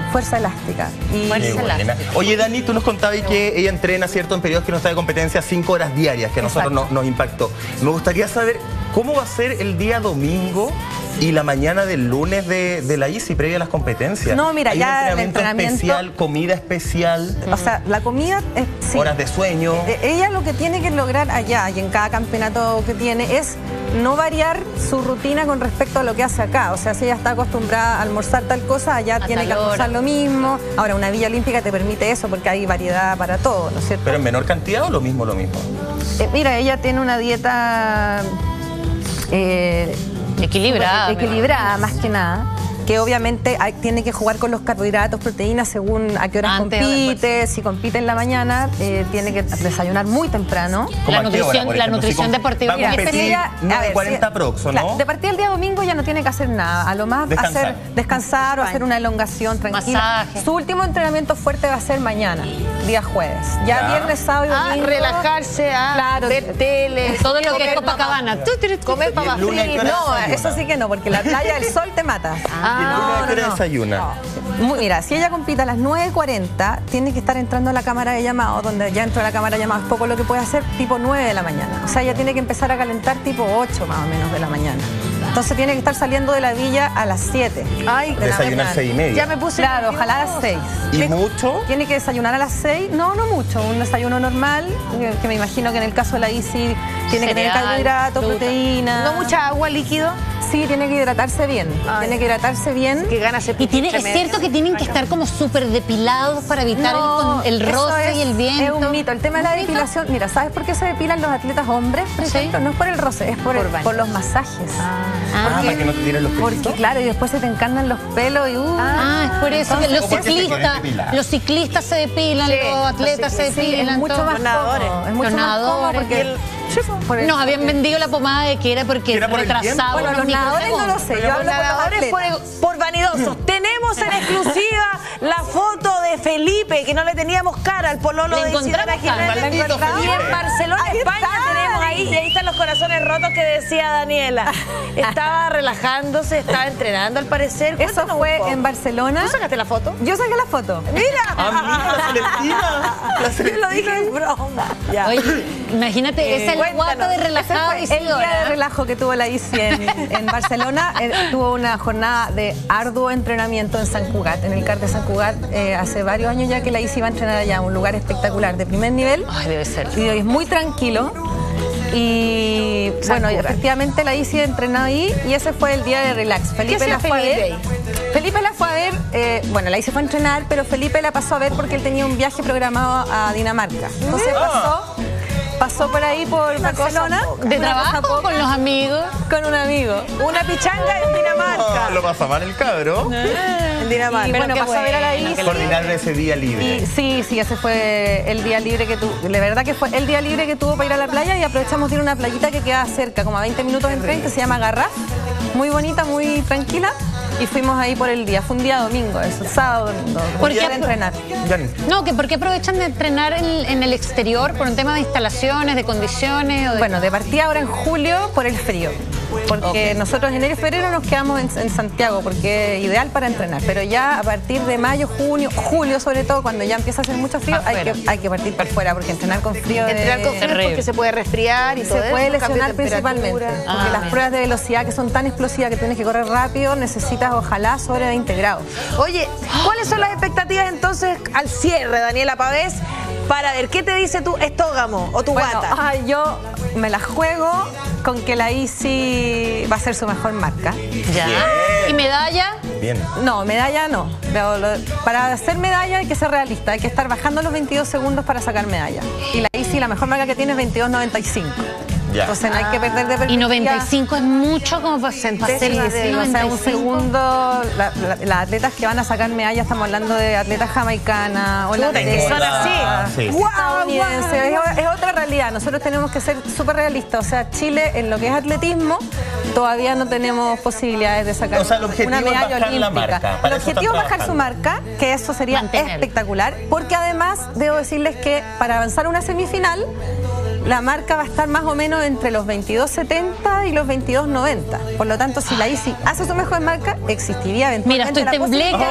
Oye, Dani, tú nos contabas que ella entrena, ¿cierto?, en periodos que no está de competencia 5 horas diarias, que a nosotros nos impactó. Me gustaría saber cómo va a ser el día domingo y la mañana del lunes de la ISI previa a las competencias. No, mira, ¿Hay ya un entrenamiento especial, comida especial? O sea, la comida es... Sí. Horas de sueño. Ella lo que tiene que lograr allá y en cada campeonato que tiene es no variar su rutina con respecto a lo que hace acá. O sea, si ella está acostumbrada a almorzar tal cosa, allá tiene que almorzar lo mismo. Ahora, una Villa Olímpica te permite eso porque hay variedad para todo, ¿no es cierto? ¿Pero en menor cantidad o lo mismo? Mira, ella tiene una dieta... equilibrada más que nada, que obviamente tiene que jugar con los carbohidratos, proteínas según a qué horas compite. Si compite en la mañana, tiene que desayunar muy temprano. La nutrición deportiva. Va a competir 9:40 prox, ¿no? Claro, de partida el día domingo ya no tiene que hacer nada, a lo más descansar o hacer una elongación tranquila. Masaje. Su último entrenamiento fuerte va a ser mañana, día jueves. Ya viernes, sábado y domingo. Relajarse, ver tele, todo lo que es Copacabana. Comer papas fritas. No, eso sí que no, porque la playa del sol te mata. ¿Y el desayuna? Mira, si ella compite a las 9:40, tiene que estar entrando a la cámara de llamado, donde ya entró a la cámara de llamado, es poco lo que puede hacer, tipo 9 de la mañana. O sea, ella tiene que empezar a calentar tipo 8 más o menos de la mañana. Entonces tiene que estar saliendo de la villa a las 7. Ay, desayunar 6:30. Ya me puse. Claro, ojalá a las 6. ¿Y mucho? Tiene que desayunar a las 6. No mucho. Un desayuno normal, que me imagino que en el caso de la ISI tiene que tener carbohidratos, proteína. ¿No mucha agua, líquido? Sí, tiene que hidratarse bien. Tiene que hidratarse bien. Que gana ese es cierto que tienen que estar como súper depilados para evitar el roce y el viento. Es un mito. El tema de la depilación, mira, ¿sabes por qué se depilan los atletas hombres, por ejemplo? No es por el roce, es por los masajes. Para que no te tiren los pelitos. Porque claro, y después se te encarnan los pelos y es por eso. Los ciclistas se depilan, los atletas se depilan. Es mucho más cómodo. Es mucho más cómodo porque nos habían vendido la pomada de que era porque retrasaba. Bueno, los nadadores no lo sé. Yo hablo nadadores por vanidosos. Tenemos en exclusiva la foto de Felipe, que no le teníamos cara al pololo de Isidora Jiménez. Y en Barcelona, España, tenemos ahí. Y ahí están los corazones rotos que decía Daniela. Estaba relajándose, estaba entrenando al parecer. Eso fue en Barcelona. ¿Tú sacaste la foto? Yo saqué la foto. ¡Mira! La Celestina. Lo dije en broma. Oye, imagínate, esa es la guata de relajado. El día de relajo que tuvo la ISI en Barcelona. Tuvo una jornada de arduo entrenamiento en Sant Cugat, en el CAR de Sant Cugat. Hace varios años ya que la ISI va a entrenar allá, un lugar espectacular de primer nivel. Ay, debe ser. Y es muy tranquilo. Y bueno, efectivamente la ISI entrenó ahí y ese fue el día de relax. Felipe la fue a ver. Felipe la fue a ver, bueno, la ISI fue a entrenar, pero Felipe la pasó a ver porque él tenía un viaje programado a Dinamarca. Entonces pasó por ahí por Barcelona. ¿De trabajo con los amigos? Con un amigo. Una pichanga en Dinamarca. Lo pasaba en el cabro. En Dinamarca. Y bueno, pasó a ver a la ISI. Coordinar ese día libre. Sí, ese fue el día libre que tuvo. La verdad que fue el día libre que tuvo para ir a la playa y aprovechamos de ir a una playita que queda cerca, como a 20 minutos en tren, que se llama Garraf. Muy bonita, muy tranquila. Y fuimos ahí por el día. Fue un día domingo, eso, sábado, domingo. ¿Por qué entrenar? No, que ¿por qué aprovechan de entrenar en el exterior por un tema de instalaciones, de condiciones? Bueno, de partida ahora en julio por el frío. Porque nosotros en enero y febrero nos quedamos en Santiago porque es ideal para entrenar. Pero ya a partir de mayo, junio, julio sobre todo, cuando ya empieza a hacer mucho frío, hay que partir para fuera porque entrenar con frío es porque se puede resfriar y se puede lesionar principalmente. Porque las pruebas de velocidad que son tan explosivas que tienes que correr rápido, necesitas ojalá sobre 20 grados. Oye, ¿cuáles son las expectativas entonces al cierre, Daniela Pavés, para ver qué te dice tu estógamo o tu guata? Yo me la juego con que la ISI va a ser su mejor marca. Ya. ¿Y medalla? Bien. No, medalla no. Para hacer medalla hay que ser realista, hay que estar bajando los 22 segundos para sacar medalla. Y la Easy, la mejor marca que tiene es 22.95. Ya. Entonces no hay que perder de perspectiva. Y 95 es mucho como porcentaje. Sí, o sea, un segundo. Las atletas que van a sacar medallas, estamos hablando de atletas jamaicanas, holandesas, son así. estadounidenses. Es otra realidad. Nosotros tenemos que ser súper realistas. O sea, Chile, en lo que es atletismo, todavía no tenemos posibilidades de sacar una medalla olímpica. El objetivo es bajar su marca, que eso sería espectacular, porque además debo decirles que para avanzar a una semifinal, la marca va a estar más o menos entre los 22.70 y los 22.90. Por lo tanto, si la Easy hace su mejor marca, existiría eventualmente. Mira, estoy tembleca.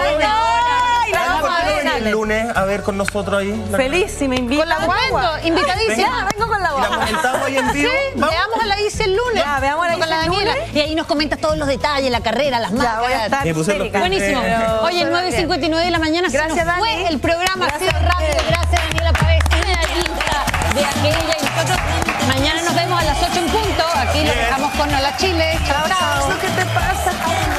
El lunes a ver con nosotros ahí. Feliz, si me invitan. Con la guagua. Invitadísima. Vengo con la guagua. La comentamos ahí en vivo. Sí, veamos a la Easy el lunes. Ya, veamos a la con la Easy el Daniela. lunes. Y ahí nos comentas todos los detalles, la carrera, las marcas. Voy a estar buenísimo. Oye, 9:59 de la mañana. Gracias, se nos fue Dani. el programa. Ha sido Gracias. rápido. Gracias, Daniela Pavés, medallista de aquella. Y nosotros mañana nos vemos a las 8 en punto. Aquí lo dejamos con Hola Chile. Chao, chao. ¿Qué te pasa?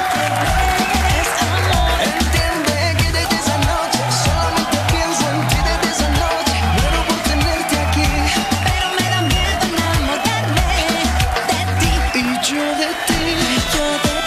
Entiende que desde esa noche solamente pienso en ti desde esa noche. Muero por tenerte aquí, pero me da miedo enamorarme de ti y yo de ti.